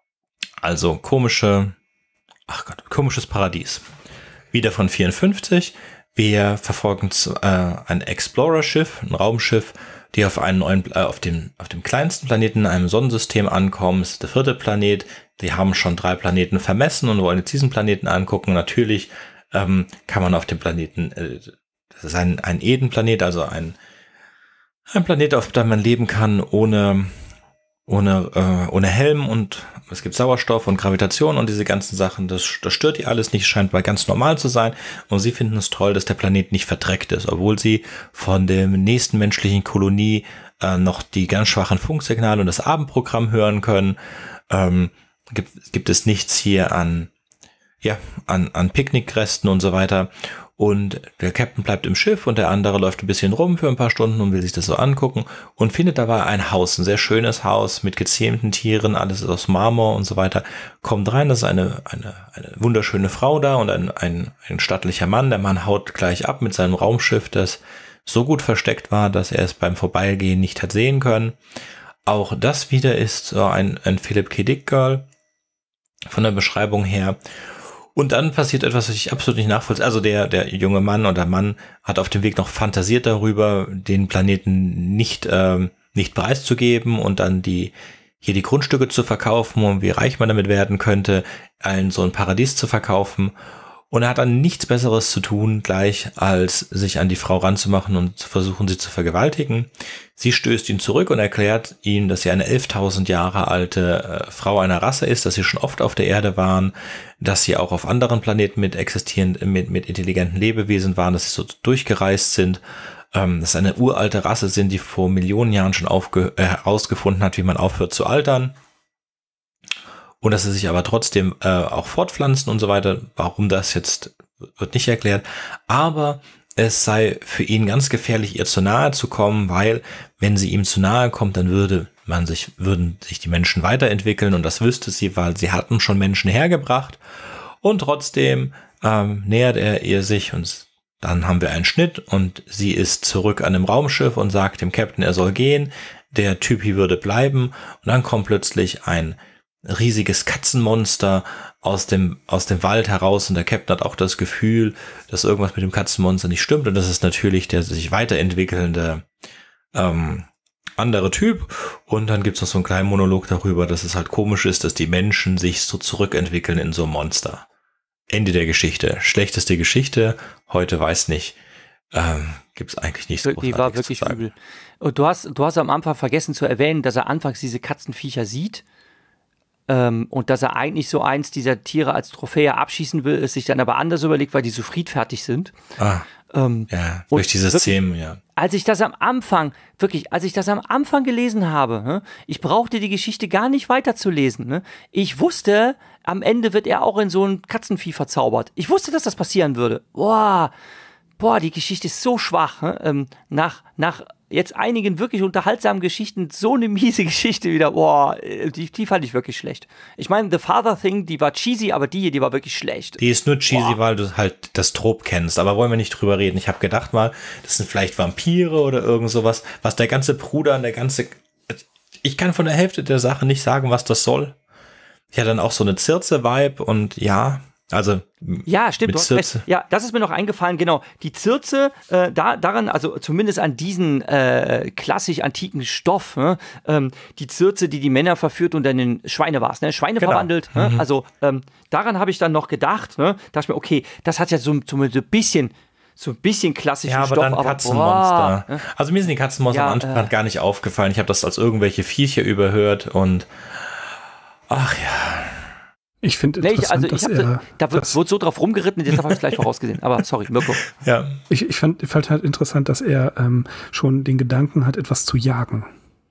Also komische, ach Gott, komisches Paradies. Wieder von vierundfünfzig. Wir verfolgen äh, ein Explorer-Schiff, ein Raumschiff, die auf einen neuen, äh, auf dem, auf dem kleinsten Planeten in einem Sonnensystem ankommen. Das ist der vierte Planet. Die haben schon drei Planeten vermessen und wollen jetzt diesen Planeten angucken. Natürlich ähm, kann man auf dem Planeten, äh, das ist ein, ein Eden-Planet, also ein, ein Planet, auf dem man leben kann ohne ohne äh, ohne Helm und es gibt Sauerstoff und Gravitation und diese ganzen Sachen, das, das stört die alles nicht, scheint mal ganz normal zu sein und sie finden es toll, dass der Planet nicht verdreckt ist, obwohl sie von der nächsten menschlichen Kolonie äh, noch die ganz schwachen Funksignale und das Abendprogramm hören können, ähm, gibt, gibt es nichts hier an ja an an Picknickresten und so weiter. Und der Captain bleibt im Schiff und der andere läuft ein bisschen rum für ein paar Stunden und will sich das so angucken und findet dabei ein Haus, ein sehr schönes Haus mit gezähmten Tieren, alles ist aus Marmor und so weiter. Kommt rein, das ist eine eine eine wunderschöne Frau da und ein ein, ein stattlicher Mann. Der Mann haut gleich ab mit seinem Raumschiff, das so gut versteckt war, dass er es beim Vorbeigehen nicht hat sehen können. Auch das wieder ist so ein, ein Philip K. Dick Girl von der Beschreibung her. Und dann passiert etwas, was ich absolut nicht nachvollziehe. Also der, der junge Mann oder Mann hat auf dem Weg noch fantasiert darüber, den Planeten nicht, ähm, nicht preiszugeben und dann die, hier die Grundstücke zu verkaufen und wie reich man damit werden könnte, allen so ein Paradies zu verkaufen. Und er hat dann nichts Besseres zu tun, gleich als sich an die Frau ranzumachen und zu versuchen, sie zu vergewaltigen. Sie stößt ihn zurück und erklärt ihm, dass sie eine elftausend Jahre alte äh, Frau einer Rasse ist, dass sie schon oft auf der Erde waren, dass sie auch auf anderen Planeten mit existieren, mit, mit intelligenten Lebewesen waren, dass sie so durchgereist sind, ähm, dass sie eine uralte Rasse sind, die vor Millionen Jahren schon aufge- äh, herausgefunden hat, wie man aufhört zu altern. Und dass sie sich aber trotzdem äh, auch fortpflanzen und so weiter. Warum das jetzt, wird nicht erklärt. Aber es sei für ihn ganz gefährlich, ihr zu nahe zu kommen, weil wenn sie ihm zu nahe kommt, dann würde man sich, würden sich die Menschen weiterentwickeln und das wüsste sie, weil sie hatten schon Menschen hergebracht. Und trotzdem ähm, nähert er ihr sich und dann haben wir einen Schnitt und sie ist zurück an dem Raumschiff und sagt dem Captain, er soll gehen. Der Typi würde bleiben und dann kommt plötzlich ein riesiges Katzenmonster aus dem aus dem Wald heraus und der Captain hat auch das Gefühl, dass irgendwas mit dem Katzenmonster nicht stimmt und das ist natürlich der sich weiterentwickelnde ähm, andere Typ und dann gibt's noch so einen kleinen Monolog darüber, dass es halt komisch ist, dass die Menschen sich so zurückentwickeln in so ein Monster. Ende der Geschichte. Schlechteste Geschichte. Heute weiß nicht. Ähm, gibt's eigentlich nichts Großartiges
Die war wirklich übel. Und du hast du hast am Anfang vergessen zu erwähnen, dass er anfangs diese Katzenviecher sieht. Ähm, und dass er eigentlich so eins dieser Tiere als Trophäe abschießen will, es sich dann aber anders überlegt, weil die so friedfertig sind.
Ah, ähm, ja, durch diese Szenen, ja.
Als ich das am Anfang, wirklich, als ich das am Anfang gelesen habe, ne, ich brauchte die Geschichte gar nicht weiterzulesen. Ne? Ich wusste, am Ende wird er auch in so ein Katzenvieh verzaubert. Ich wusste, dass das passieren würde. Boah, boah, die Geschichte ist so schwach. Ne? Ähm, nach, nach jetzt einigen wirklich unterhaltsamen Geschichten so eine miese Geschichte wieder, boah, die, die fand ich wirklich schlecht. Ich meine, The Father Thing, die war cheesy, aber die hier, die war wirklich schlecht.
Die ist nur cheesy, boah, weil du halt das Trop kennst, aber wollen wir nicht drüber reden. Ich habe gedacht mal, das sind vielleicht Vampire oder irgend sowas, was der ganze Bruder und der ganze, ich kann von der Hälfte der Sache nicht sagen, was das soll. Ich hatte dann auch so eine Circe-Vibe und ja, Also
ja, stimmt.
mit Circe.
Ja, das ist mir noch eingefallen, genau. Die Circe, äh, da, daran, also zumindest an diesen äh, klassisch antiken Stoff, ne? ähm, die Circe, die die Männer verführt und dann in Schweine war, ne? Schweine
genau.
verwandelt.
Mhm.
Ne? Also ähm, daran habe ich dann noch gedacht, ne? Dachte ich mir, okay, das hat ja so, so ein bisschen so ein bisschen klassischen
ja, aber
Stoff.
dann
aber
Katzenmonster.
boah, ne?
Also mir sind die Katzenmonster
Ja,
am Anfang
äh,
gar nicht aufgefallen. Ich habe das als irgendwelche Viecher überhört und ach ja.
Ich finde
Nee, ich,
interessant,
also ich
dass
hab,
er...
da wird,
dass,
wird so drauf rumgeritten, deshalb habe ich es gleich vorausgesehen. Aber sorry, Mirko.
Ja.
ich ich fand, fand halt interessant, dass er ähm, schon den Gedanken hat, etwas zu jagen.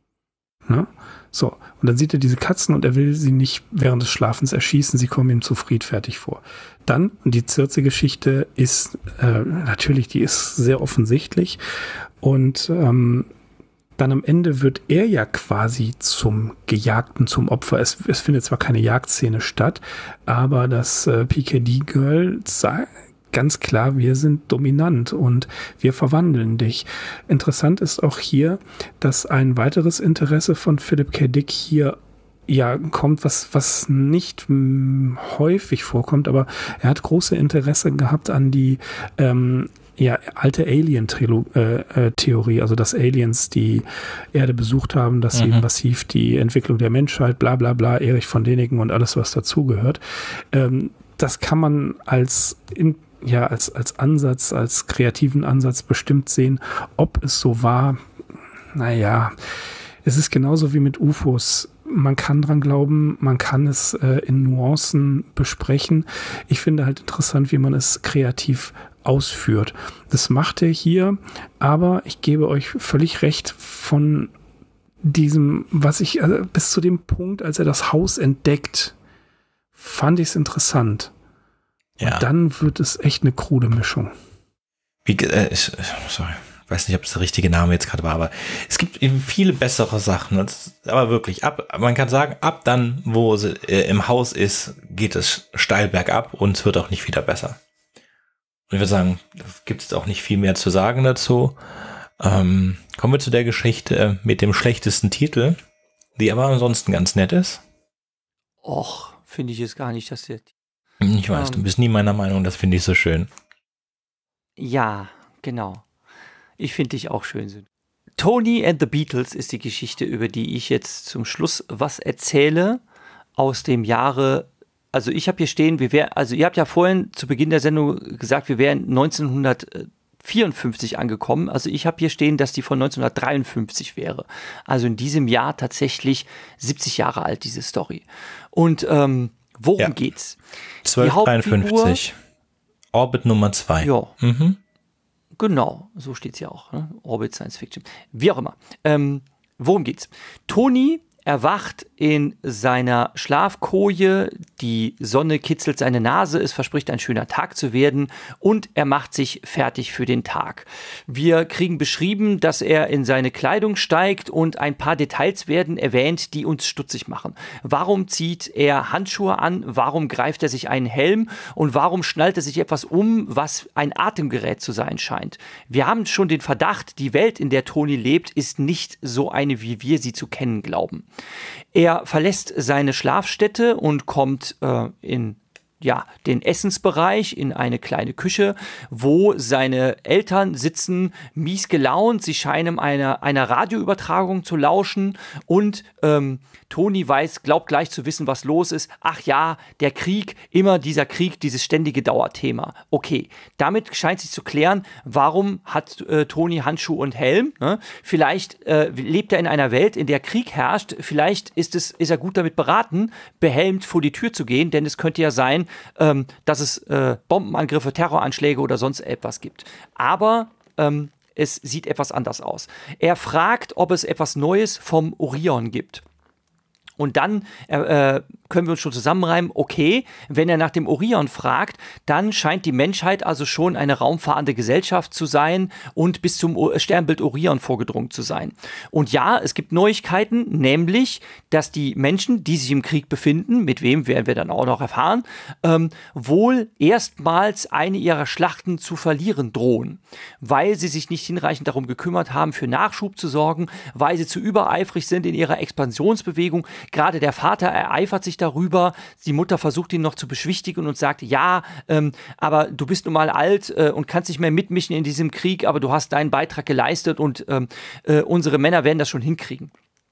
Ne? So, und dann sieht er diese Katzen und er will sie nicht während des Schlafens erschießen, sie kommen ihm zu friedfertig vor. Dann, die Circe-Geschichte ist äh, natürlich, die ist sehr offensichtlich und ähm, dann am Ende wird er ja quasi zum Gejagten, zum Opfer. Es, es findet zwar keine Jagdszene statt, aber das äh, P K D-Girl sagt ganz klar, wir sind dominant und wir verwandeln dich. Interessant ist auch hier, dass ein weiteres Interesse von Philip K. Dick hier ja kommt, was, was nicht mh, häufig vorkommt, aber er hat große Interesse gehabt an die ähm, ja, alte Alien-Theorie, also dass Aliens die Erde besucht haben, dass mhm. sie massiv die Entwicklung der Menschheit, bla bla bla, Erich von Däniken und alles, was dazugehört. Ähm, das kann man als, in, ja, als, als Ansatz, als kreativen Ansatz bestimmt sehen. Ob es so war, naja, es ist genauso wie mit U F Os. Man kann dran glauben, man kann es äh, in Nuancen besprechen. Ich finde halt interessant, wie man es kreativ ausführt. Das macht er hier, aber ich gebe euch völlig recht von diesem, was ich, also bis zu dem Punkt, als er das Haus entdeckt, fand ich es interessant.
Ja.
Und dann wird es echt eine krude Mischung.
Wie, äh, ich, sorry, weiß nicht, ob das der richtige Name jetzt gerade war, aber es gibt eben viele bessere Sachen. Das, aber wirklich, ab, man kann sagen, ab dann, wo sie äh, im Haus ist, geht es steil bergab und es wird auch nicht wieder besser. Und ich würde sagen, da gibt es auch nicht viel mehr zu sagen dazu. Ähm, kommen wir zu der Geschichte mit dem schlechtesten Titel, die aber ansonsten ganz nett ist.
Och, finde ich jetzt gar nicht, dass der...
Ich weiß, um, du bist nie meiner Meinung, das finde ich so schön.
Ja, genau. Ich finde dich auch schön. Tony and the Beatles ist die Geschichte, über die ich jetzt zum Schluss was erzähle, aus dem Jahre... Also ich habe hier stehen, wir wär, also ihr habt ja vorhin zu Beginn der Sendung gesagt, wir wären neunzehnhundertvierundfünfzig angekommen. Also ich habe hier stehen, dass die von neunzehnhundertdreiundfünfzig wäre. Also in diesem Jahr tatsächlich siebzig Jahre alt, diese Story. Und ähm, worum ja. geht's?
zwölfhundertdreiundfünfzig. Orbit Nummer zwei.
Ja.
Mhm.
Genau, so steht's ja auch. Ne? Orbit Science Fiction. Wie auch immer. Ähm, worum geht's? Tony erwacht in seiner Schlafkoje, die Sonne kitzelt seine Nase, es verspricht ein schöner Tag zu werden und er macht sich fertig für den Tag. Wir kriegen beschrieben, dass er in seine Kleidung steigt und ein paar Details werden erwähnt, die uns stutzig machen. Warum zieht er Handschuhe an? Warum greift er sich einen Helm? Und warum schnallt er sich etwas um, was ein Atemgerät zu sein scheint? Wir haben schon den Verdacht, die Welt, in der Tony lebt, ist nicht so eine, wie wir sie zu kennen glauben. Er verlässt seine Schlafstätte und kommt äh, in ja, den Essensbereich, in eine kleine Küche, wo seine Eltern sitzen, mies gelaunt. Sie scheinen einer, einer Radioübertragung zu lauschen und ähm, Tony weiß, glaubt gleich zu wissen, was los ist. Ach ja, der Krieg, immer dieser Krieg, dieses ständige Dauerthema. Okay, damit scheint sich zu klären, warum hat äh, Tony Handschuhe und Helm? Ne? Vielleicht äh, lebt er in einer Welt, in der Krieg herrscht. Vielleicht ist, es, ist er gut damit beraten, behelmt vor die Tür zu gehen, denn es könnte ja sein, ähm, dass es äh, Bombenangriffe, Terroranschläge oder sonst etwas gibt. Aber ähm, es sieht etwas anders aus. Er fragt, ob es etwas Neues vom Orion gibt. Und dann äh, können wir uns schon zusammenreimen, okay, wenn er nach dem Orion fragt, dann scheint die Menschheit also schon eine raumfahrende Gesellschaft zu sein und bis zum Sternbild Orion vorgedrungen zu sein. Und ja, es gibt Neuigkeiten, nämlich, dass die Menschen, die sich im Krieg befinden, mit wem werden wir dann auch noch erfahren, ähm, wohl erstmals eine ihrer Schlachten zu verlieren drohen, weil sie sich nicht hinreichend darum gekümmert haben, für Nachschub zu sorgen, weil sie zu übereifrig sind in ihrer Expansionsbewegung. Gerade der Vater ereifert sich sich darüber. Die Mutter versucht ihn noch zu beschwichtigen und sagt, ja, ähm, aber du bist nun mal alt äh, und kannst nicht mehr mitmischen in diesem Krieg, aber du hast deinen Beitrag geleistet und ähm, äh, unsere Männer werden das schon hinkriegen.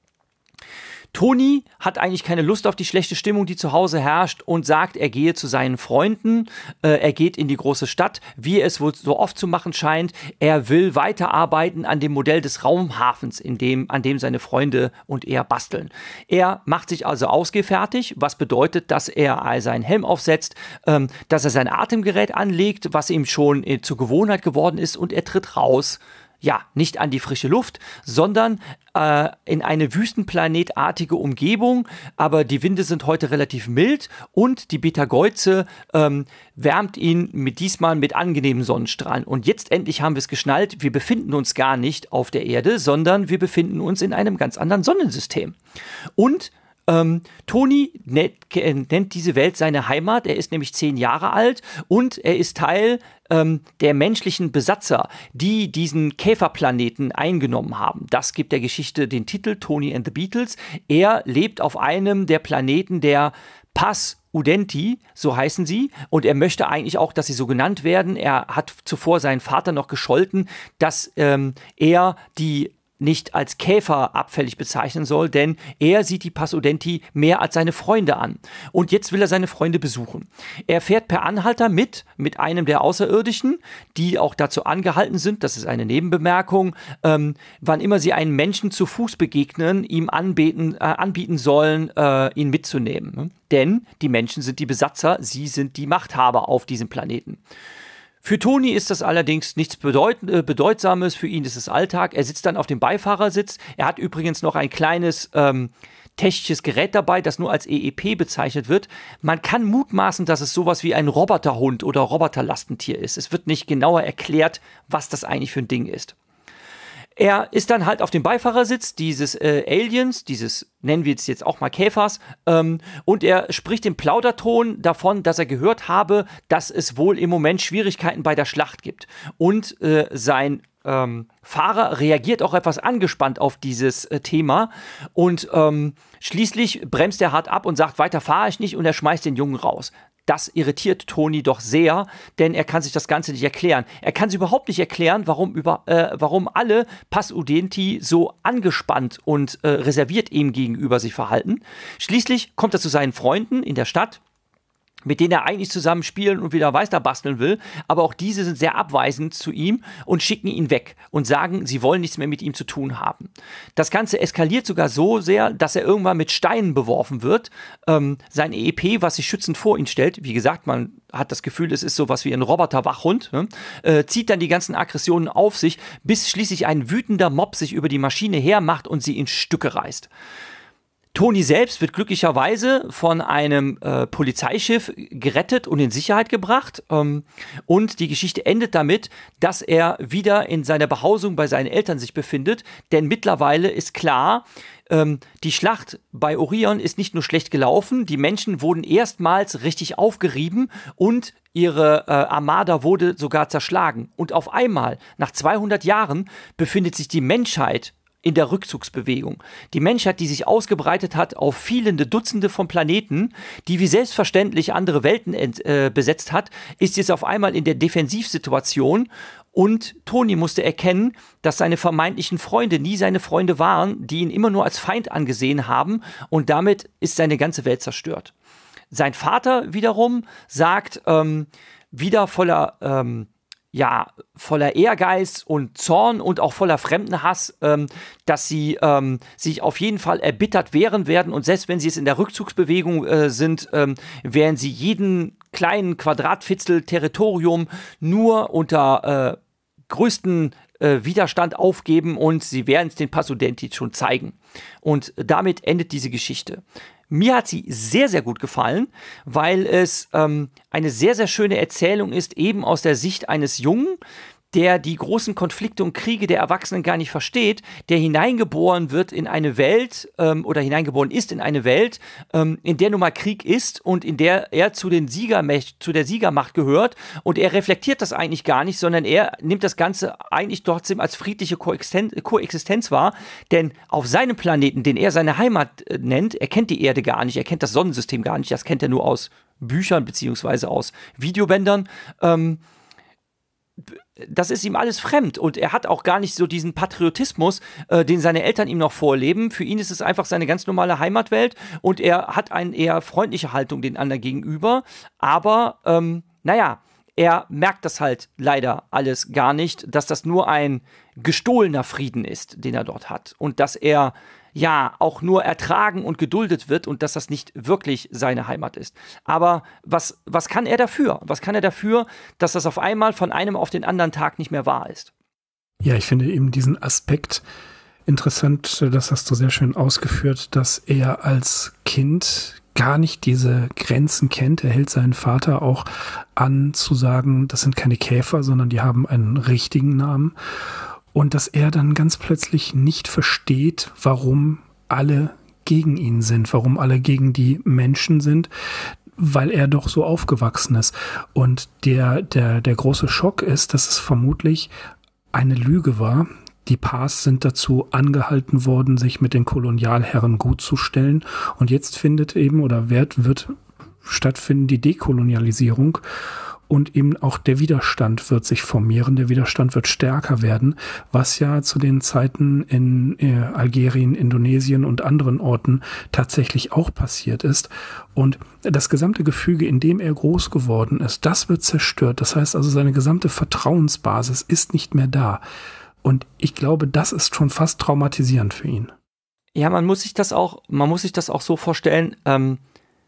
Tony hat eigentlich keine Lust auf die schlechte Stimmung, die zu Hause herrscht und sagt, er gehe zu seinen Freunden, äh, er geht in die große Stadt, wie er es wohl so oft zu machen scheint. Er will weiterarbeiten an dem Modell des Raumhafens, in dem, an dem seine Freunde und er basteln. Er macht sich also ausgefertigt, was bedeutet, dass er seinen Helm aufsetzt, ähm, dass er sein Atemgerät anlegt, was ihm schon äh, zur Gewohnheit geworden ist, und er tritt raus. Ja, nicht an die frische Luft, sondern äh, in eine wüstenplanetartige Umgebung. Aber die Winde sind heute relativ mild und die Betelgeuse ähm, wärmt ihn mit diesmal mit angenehmen Sonnenstrahlen. Und jetzt endlich haben wir es geschnallt, wir befinden uns gar nicht auf der Erde, sondern wir befinden uns in einem ganz anderen Sonnensystem. Und Ähm, Tony nennt, nennt diese Welt seine Heimat. Er ist nämlich zehn Jahre alt und er ist Teil ähm, der menschlichen Besatzer, die diesen Käferplaneten eingenommen haben. Das gibt der Geschichte den Titel Tony and the Beatles. Er lebt auf einem der Planeten der Pass Udenti, so heißen sie, und er möchte eigentlich auch, dass sie so genannt werden. Er hat zuvor seinen Vater noch gescholten, dass ähm, er die nicht als Käfer abfällig bezeichnen soll, denn er sieht die Pass Udenti mehr als seine Freunde an. Und jetzt will er seine Freunde besuchen. Er fährt per Anhalter mit, mit einem der Außerirdischen, die auch dazu angehalten sind, das ist eine Nebenbemerkung, ähm, wann immer sie einen Menschen zu Fuß begegnen, ihm anbieten, äh, anbieten sollen, äh, ihn mitzunehmen. Ne? Denn die Menschen sind die Besatzer, sie sind die Machthaber auf diesem Planeten. Für Tony ist das allerdings nichts Bedeut äh, Bedeutsames, für ihn ist es Alltag. Er sitzt dann auf dem Beifahrersitz. Er hat übrigens noch ein kleines ähm, technisches Gerät dabei, das nur als E E P bezeichnet wird. Man kann mutmaßen, dass es sowas wie ein Roboterhund oder Roboterlastentier ist. Es wird nicht genauer erklärt, was das eigentlich für ein Ding ist. Er ist dann halt auf dem Beifahrersitz dieses äh, Aliens, dieses, nennen wir es jetzt auch mal Käfers, ähm, und er spricht im Plauderton davon, dass er gehört habe, dass es wohl im Moment Schwierigkeiten bei der Schlacht gibt. Und äh, sein ähm, Fahrer reagiert auch etwas angespannt auf dieses äh, Thema und ähm, schließlich bremst er hart ab und sagt, weiter fahre ich nicht, und er schmeißt den Jungen raus. Das irritiert Tony doch sehr, denn er kann sich das Ganze nicht erklären. Er kann sich überhaupt nicht erklären, warum, über, äh, warum alle Pass Udenti so angespannt und äh, reserviert ihm gegenüber sich verhalten. Schließlich kommt er zu seinen Freunden in der Stadt, mit denen er eigentlich zusammen spielen und wieder weiter basteln will, aber auch diese sind sehr abweisend zu ihm und schicken ihn weg und sagen, sie wollen nichts mehr mit ihm zu tun haben. Das Ganze eskaliert sogar so sehr, dass er irgendwann mit Steinen beworfen wird. Ähm, sein E E P, was sich schützend vor ihn stellt, wie gesagt, man hat das Gefühl, es ist sowas wie ein Roboter-Wachhund, ne? äh, zieht dann die ganzen Aggressionen auf sich, bis schließlich ein wütender Mob sich über die Maschine hermacht und sie in Stücke reißt. Tony selbst wird glücklicherweise von einem äh, Polizeischiff gerettet und in Sicherheit gebracht. Ähm, und die Geschichte endet damit, dass er wieder in seiner Behausung bei seinen Eltern sich befindet. Denn mittlerweile ist klar, ähm, die Schlacht bei Orion ist nicht nur schlecht gelaufen, die Menschen wurden erstmals richtig aufgerieben und ihre äh, Armada wurde sogar zerschlagen. Und auf einmal, nach zweihundert Jahren, befindet sich die Menschheit in der Rückzugsbewegung. Die Menschheit, die sich ausgebreitet hat auf viele Dutzende von Planeten, die wie selbstverständlich andere Welten äh, besetzt hat, ist jetzt auf einmal in der Defensivsituation. Und Tony musste erkennen, dass seine vermeintlichen Freunde nie seine Freunde waren, die ihn immer nur als Feind angesehen haben. Und damit ist seine ganze Welt zerstört. Sein Vater wiederum sagt, ähm, wieder voller ähm, ja, voller Ehrgeiz und Zorn und auch voller Fremdenhass, ähm, dass sie ähm, sich auf jeden Fall erbittert wehren werden, und selbst wenn sie jetzt in der Rückzugsbewegung äh, sind, ähm, werden sie jeden kleinen Quadratfitzel Territorium nur unter äh, größten äh, Widerstand aufgeben, und sie werden es den Pass Udenti schon zeigen. Und damit endet diese Geschichte. Mir hat sie sehr, sehr gut gefallen, weil es ähm, eine sehr, sehr schöne Erzählung ist, eben aus der Sicht eines Jungen, der die großen Konflikte und Kriege der Erwachsenen gar nicht versteht, der hineingeboren wird in eine Welt ähm, oder hineingeboren ist in eine Welt, ähm, in der nun mal Krieg ist und in der er zu den Siegermächt, zu der Siegermacht gehört, und er reflektiert das eigentlich gar nicht, sondern er nimmt das Ganze eigentlich trotzdem als friedliche Koexistenz, Koexistenz wahr, denn auf seinem Planeten, den er seine Heimat äh, nennt, er kennt die Erde gar nicht, er kennt das Sonnensystem gar nicht, das kennt er nur aus Büchern beziehungsweise aus Videobändern, ähm, das ist ihm alles fremd, und er hat auch gar nicht so diesen Patriotismus, äh, den seine Eltern ihm noch vorleben. Für ihn ist es einfach seine ganz normale Heimatwelt, und er hat eine eher freundliche Haltung den anderen gegenüber, aber ähm, naja, er merkt das halt leider alles gar nicht, dass das nur ein gestohlener Frieden ist, den er dort hat, und dass er ja auch nur ertragen und geduldet wird und dass das nicht wirklich seine Heimat ist. Aber was, was kann er dafür? Was kann er dafür, dass das auf einmal von einem auf den anderen Tag nicht mehr wahr ist?
Ja, ich finde eben diesen Aspekt interessant, das hast du sehr schön ausgeführt, dass er als Kind gar nicht diese Grenzen kennt. Er hält seinen Vater auch an zu sagen, das sind keine Käfer, sondern die haben einen richtigen Namen. Und dass er dann ganz plötzlich nicht versteht, warum alle gegen ihn sind, warum alle gegen die Menschen sind, weil er doch so aufgewachsen ist. Und der, der, der große Schock ist, dass es vermutlich eine Lüge war. Die Pas sind dazu angehalten worden, sich mit den Kolonialherren gutzustellen. Und jetzt findet eben oder wird, wird stattfinden die Dekolonialisierung. Und eben auch der Widerstand wird sich formieren, der Widerstand wird stärker werden, was ja zu den Zeiten in äh, Algerien, Indonesien und anderen Orten tatsächlich auch passiert ist. Und das gesamte Gefüge, in dem er groß geworden ist, das wird zerstört. Das heißt also, seine gesamte Vertrauensbasis ist nicht mehr da. Und ich glaube, das ist schon fast traumatisierend für ihn.
Ja, man muss sich das auch, man muss sich das auch so vorstellen, ähm,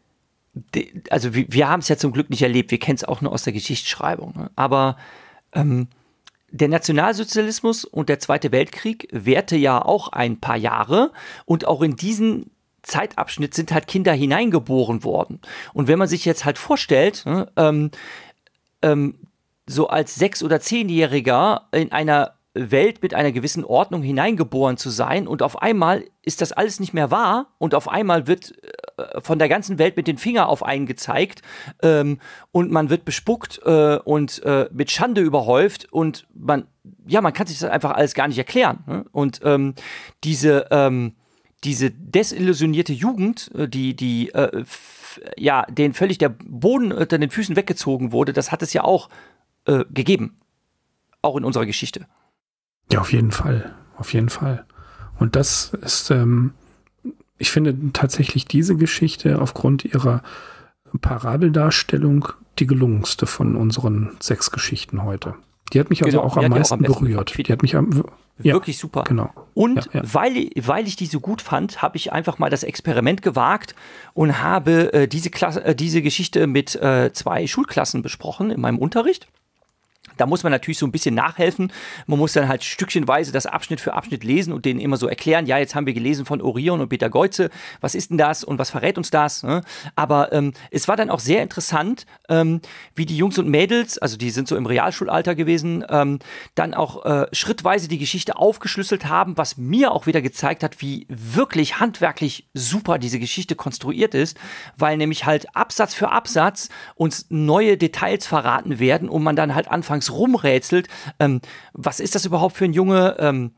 also wir, wir haben es ja zum Glück nicht erlebt, wir kennen es auch nur aus der Geschichtsschreibung, ne? Aber ähm, der Nationalsozialismus und der Zweite Weltkrieg währte ja auch ein paar Jahre, und auch in diesen Zeitabschnitt sind halt Kinder hineingeboren worden. Und wenn man sich jetzt halt vorstellt, ne, ähm, ähm, so als Sechs- oder Zehnjähriger in einer Welt mit einer gewissen Ordnung hineingeboren zu sein, und auf einmal ist das alles nicht mehr wahr, und auf einmal wird äh, von der ganzen Welt mit dem Finger auf einen gezeigt, ähm, und man wird bespuckt äh, und äh, mit Schande überhäuft, und man, ja, man kann sich das einfach alles gar nicht erklären, ne? Und ähm, diese, ähm, diese desillusionierte Jugend, die, die äh, f- ja, denen völlig der Boden unter den Füßen weggezogen wurde, das hat es ja auch äh, gegeben, auch in unserer Geschichte.
Ja, auf jeden Fall, auf jeden Fall. Und das ist, ähm, ich finde tatsächlich diese Geschichte aufgrund ihrer Parabeldarstellung die gelungenste von unseren sechs Geschichten heute. Die hat mich also
Genau,
auch am meisten
auch am
berührt. Die hat mich am, ja,
wirklich super.
Genau.
Und
ja, ja.
Weil, weil ich die so gut fand, habe ich einfach mal das Experiment gewagt und habe äh, diese, Klasse, äh, diese Geschichte mit äh, zwei Schulklassen besprochen in meinem Unterricht. Da muss man natürlich so ein bisschen nachhelfen. Man muss dann halt stückchenweise das Abschnitt für Abschnitt lesen und denen immer so erklären, ja, jetzt haben wir gelesen von Orion und Peter Geuze, was ist denn das und was verrät uns das? Ne? Aber ähm, es war dann auch sehr interessant, ähm, wie die Jungs und Mädels, also die sind so im Realschulalter gewesen, ähm, dann auch äh, schrittweise die Geschichte aufgeschlüsselt haben, was mir auch wieder gezeigt hat, wie wirklich handwerklich super diese Geschichte konstruiert ist, weil nämlich halt Absatz für Absatz uns neue Details verraten werden und man dann halt anfangs rumrätselt, ähm, was ist das überhaupt für ein Junge, ähm,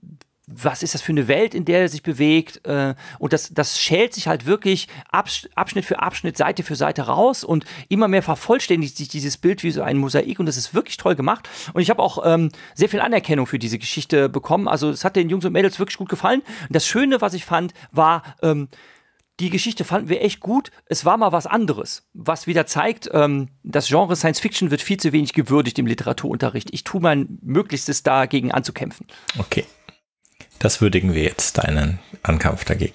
was ist das für eine Welt, in der er sich bewegt, äh, und das, das schält sich halt wirklich Absch- Abschnitt für Abschnitt, Seite für Seite raus und immer mehr vervollständigt sich dieses Bild wie so ein Mosaik und das ist wirklich toll gemacht und ich habe auch ähm, sehr viel Anerkennung für diese Geschichte bekommen, also es hat den Jungs und Mädels wirklich gut gefallen und das Schöne, was ich fand, war, ähm, die Geschichte fanden wir echt gut. Es war mal was anderes, was wieder zeigt, ähm, das Genre Science Fiction wird viel zu wenig gewürdigt im Literaturunterricht. Ich tue mein Möglichstes dagegen anzukämpfen.
Okay, das würdigen wir jetzt, deinen Ankampf dagegen.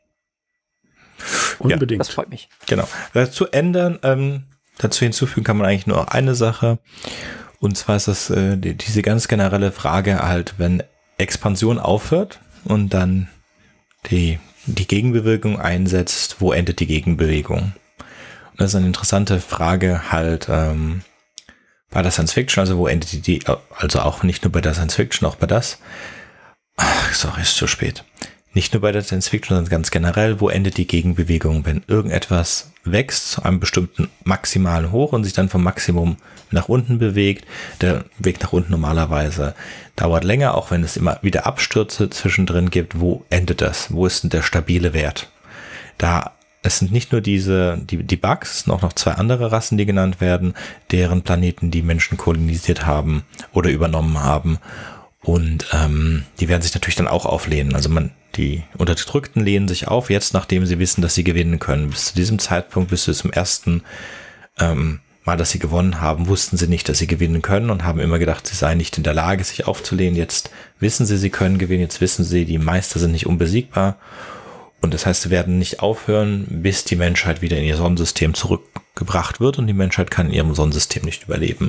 Unbedingt.
Ja, das freut mich.
Genau. Äh, zu ändern, ähm, dazu hinzufügen kann man eigentlich nur eine Sache. Und zwar ist das äh, die, diese ganz generelle Frage halt, wenn Expansion aufhört und dann die die Gegenbewegung einsetzt, wo endet die Gegenbewegung? Und das ist eine interessante Frage halt, ähm, Bei der Science Fiction, also wo endet die, die, also auch nicht nur bei der Science Fiction, auch bei das. Ach, sorry, ist zu spät. Nicht nur bei der Science Fiction, sondern ganz generell, wo endet die Gegenbewegung, wenn irgendetwas wächst zu einem bestimmten maximalen Hoch und sich dann vom Maximum nach unten bewegt. Der Weg nach unten normalerweise dauert länger, auch wenn es immer wieder Abstürze zwischendrin gibt. Wo endet das? Wo ist denn der stabile Wert? Da es sind nicht nur diese, die, die Bugs, es sind auch noch zwei andere Rassen, die genannt werden, deren Planeten die Menschen kolonisiert haben oder übernommen haben. Und ähm, die werden sich natürlich dann auch auflehnen. Also man, die Unterdrückten lehnen sich auf, jetzt nachdem sie wissen, dass sie gewinnen können. Bis zu diesem Zeitpunkt, bis zu zum ersten ähm, Mal, dass sie gewonnen haben, wussten sie nicht, dass sie gewinnen können und haben immer gedacht, sie seien nicht in der Lage, sich aufzulehnen. Jetzt wissen sie, sie können gewinnen. Jetzt wissen sie, die Meister sind nicht unbesiegbar. Und das heißt, sie werden nicht aufhören, bis die Menschheit wieder in ihr Sonnensystem zurückgebracht wird und die Menschheit kann in ihrem Sonnensystem nicht überleben.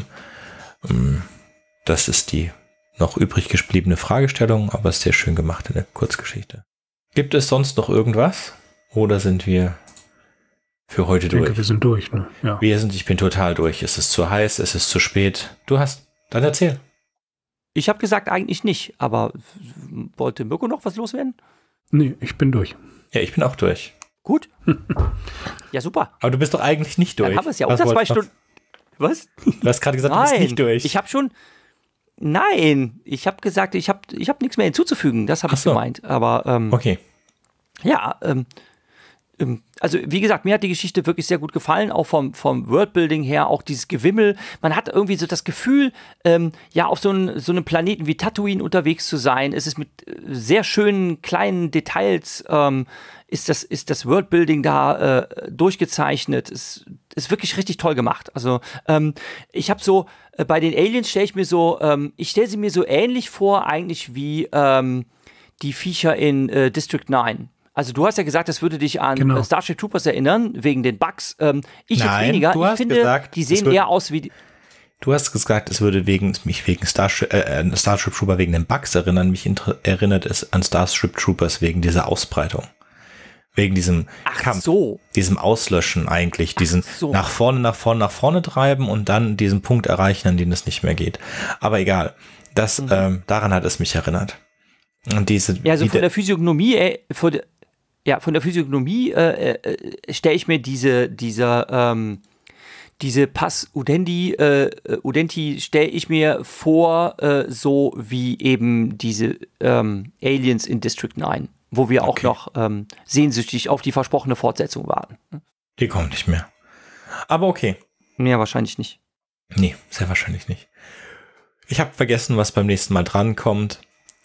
Das ist die noch übrig gebliebene Fragestellung, aber ist sehr schön gemacht in der Kurzgeschichte. Gibt es sonst noch irgendwas? Oder sind wir für heute
ich denke,
durch?
Wir sind durch, ne? Ja.
Wir sind, ich bin total durch. Es ist zu heiß, es ist zu spät. Du hast, dann erzähl.
Ich habe gesagt, eigentlich nicht, aber wollte Mirko noch was loswerden?
Nee, ich bin durch.
Ja, ich bin auch durch.
Gut. Ja, super.
Aber du bist doch eigentlich nicht durch.
Dann haben wir es ja
Was
unter zwei
wolltest du noch?
Stunden. Was?
Du hast gerade gesagt,
Nein,
du bist nicht durch.
ich habe schon... Nein, ich habe gesagt, ich habe ich hab nichts mehr hinzuzufügen. Das habe ich
so.
gemeint. Aber ähm,
Okay.
ja, ähm, ähm, also wie gesagt, mir hat die Geschichte wirklich sehr gut gefallen, auch vom, vom Worldbuilding her, auch dieses Gewimmel. Man hat irgendwie so das Gefühl, ähm, ja, auf so, ein, so einem Planeten wie Tatooine unterwegs zu sein. Es ist mit sehr schönen kleinen Details, ähm, ist das, ist das Worldbuilding da äh, durchgezeichnet. Es ist wirklich richtig toll gemacht. Also ähm, ich habe so, äh, bei den Aliens stelle ich mir so, ähm, ich stelle sie mir so ähnlich vor, eigentlich wie ähm, die Viecher in äh, District neun. Also du hast ja gesagt, das würde dich an
Genau.
Starship Troopers erinnern, wegen den Bugs. Ähm, ich
Nein,
jetzt weniger.
du
Ich
hast
finde,
gesagt,
die
es
sehen
wird-
eher aus wie die,
Du hast gesagt, es würde wegen mich wegen Starship, äh, Starship Trooper wegen den Bugs erinnern. Mich inter- erinnert es an Starship Troopers wegen dieser Ausbreitung. Wegen diesem
Ach
Kampf,
so.
diesem Auslöschen eigentlich, diesen
so.
nach vorne, nach vorne, nach vorne treiben und dann diesen Punkt erreichen, an dem es nicht mehr geht. Aber egal, das,
Mhm.
ähm, daran hat es mich erinnert. Und diese,
Ja, also
wie
von
der-
der Physiognomie, äh, von der, ja, von der Physiognomie äh, äh, stelle ich mir diese, diese, ähm, diese Pass Udenti, äh, Udenti stelle ich mir vor, äh, so wie eben diese ähm, Aliens in District neun, wo wir auch
Okay.
noch ähm, sehnsüchtig auf die versprochene Fortsetzung warten.
die kommt nicht mehr. Aber okay.
Ja, wahrscheinlich nicht.
Nee, sehr wahrscheinlich nicht. Ich habe vergessen, was beim nächsten Mal drankommt.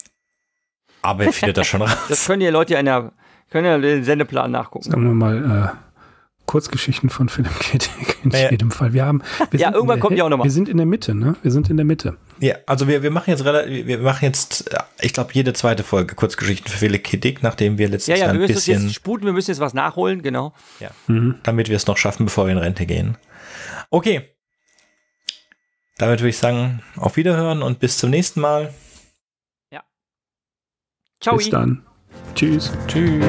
Aber ihr findet das schon raus.
Das können die Leute ja in der, können ja den Sendeplan nachgucken.
Sagen wir mal, äh, Kurzgeschichten von Philipp K. Dick in
Naja.
jedem Fall. Wir haben, wir
Ja,
sind
irgendwann
in der,
kommt die auch noch mal.
Wir sind in der Mitte, ne? Wir sind in der Mitte.
Ja, also wir, wir machen jetzt relativ, wir machen jetzt, äh, ich glaube, jede zweite Folge Kurzgeschichten für Philipp K. Dick, nachdem wir letztes
Ja, ja,
Jahr
wir
ein
müssen uns
bisschen,
jetzt sputen, wir müssen jetzt was nachholen, genau.
ja,
Mhm.
damit wir es noch schaffen, bevor wir in Rente gehen. Okay. Damit würde ich sagen, auf Wiederhören und bis zum nächsten Mal.
Ciao.
Bis dann. Tschüss.
Tschüss.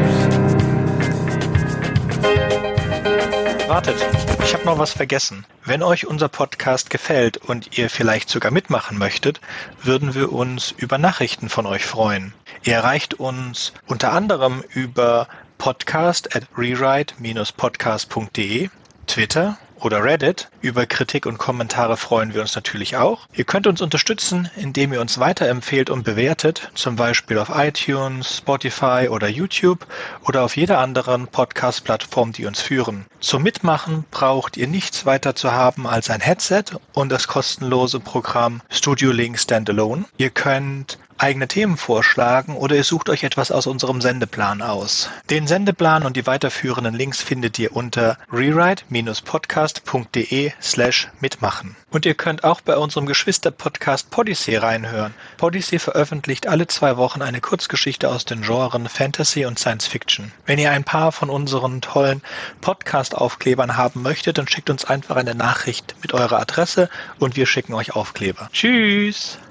Wartet, ich habe noch was vergessen. Wenn euch unser Podcast gefällt und ihr vielleicht sogar mitmachen möchtet, würden wir uns über Nachrichten von euch freuen. Ihr erreicht uns unter anderem über podcast at rewrite dash podcast punkt de, Twitter oder Reddit. Über Kritik und Kommentare freuen wir uns natürlich auch. Ihr könnt uns unterstützen, indem ihr uns weiterempfehlt und bewertet, zum Beispiel auf iTunes, Spotify oder YouTube oder auf jeder anderen Podcast-Plattform, die uns führen. Zum Mitmachen braucht ihr nichts weiter zu haben als ein Headset und das kostenlose Programm Studio Link Standalone. Ihr könnt eigene Themen vorschlagen oder ihr sucht euch etwas aus unserem Sendeplan aus. Den Sendeplan und die weiterführenden Links findet ihr unter rewrite dash podcast punkt de slash mitmachen. Und ihr könnt auch bei unserem Geschwister-Podcast Podyssey reinhören. Podyssey veröffentlicht alle zwei Wochen eine Kurzgeschichte aus den Genren Fantasy und Science Fiction. Wenn ihr ein paar von unseren tollen Podcast-Aufklebern haben möchtet, dann schickt uns einfach eine Nachricht mit eurer Adresse und wir schicken euch Aufkleber. Tschüss!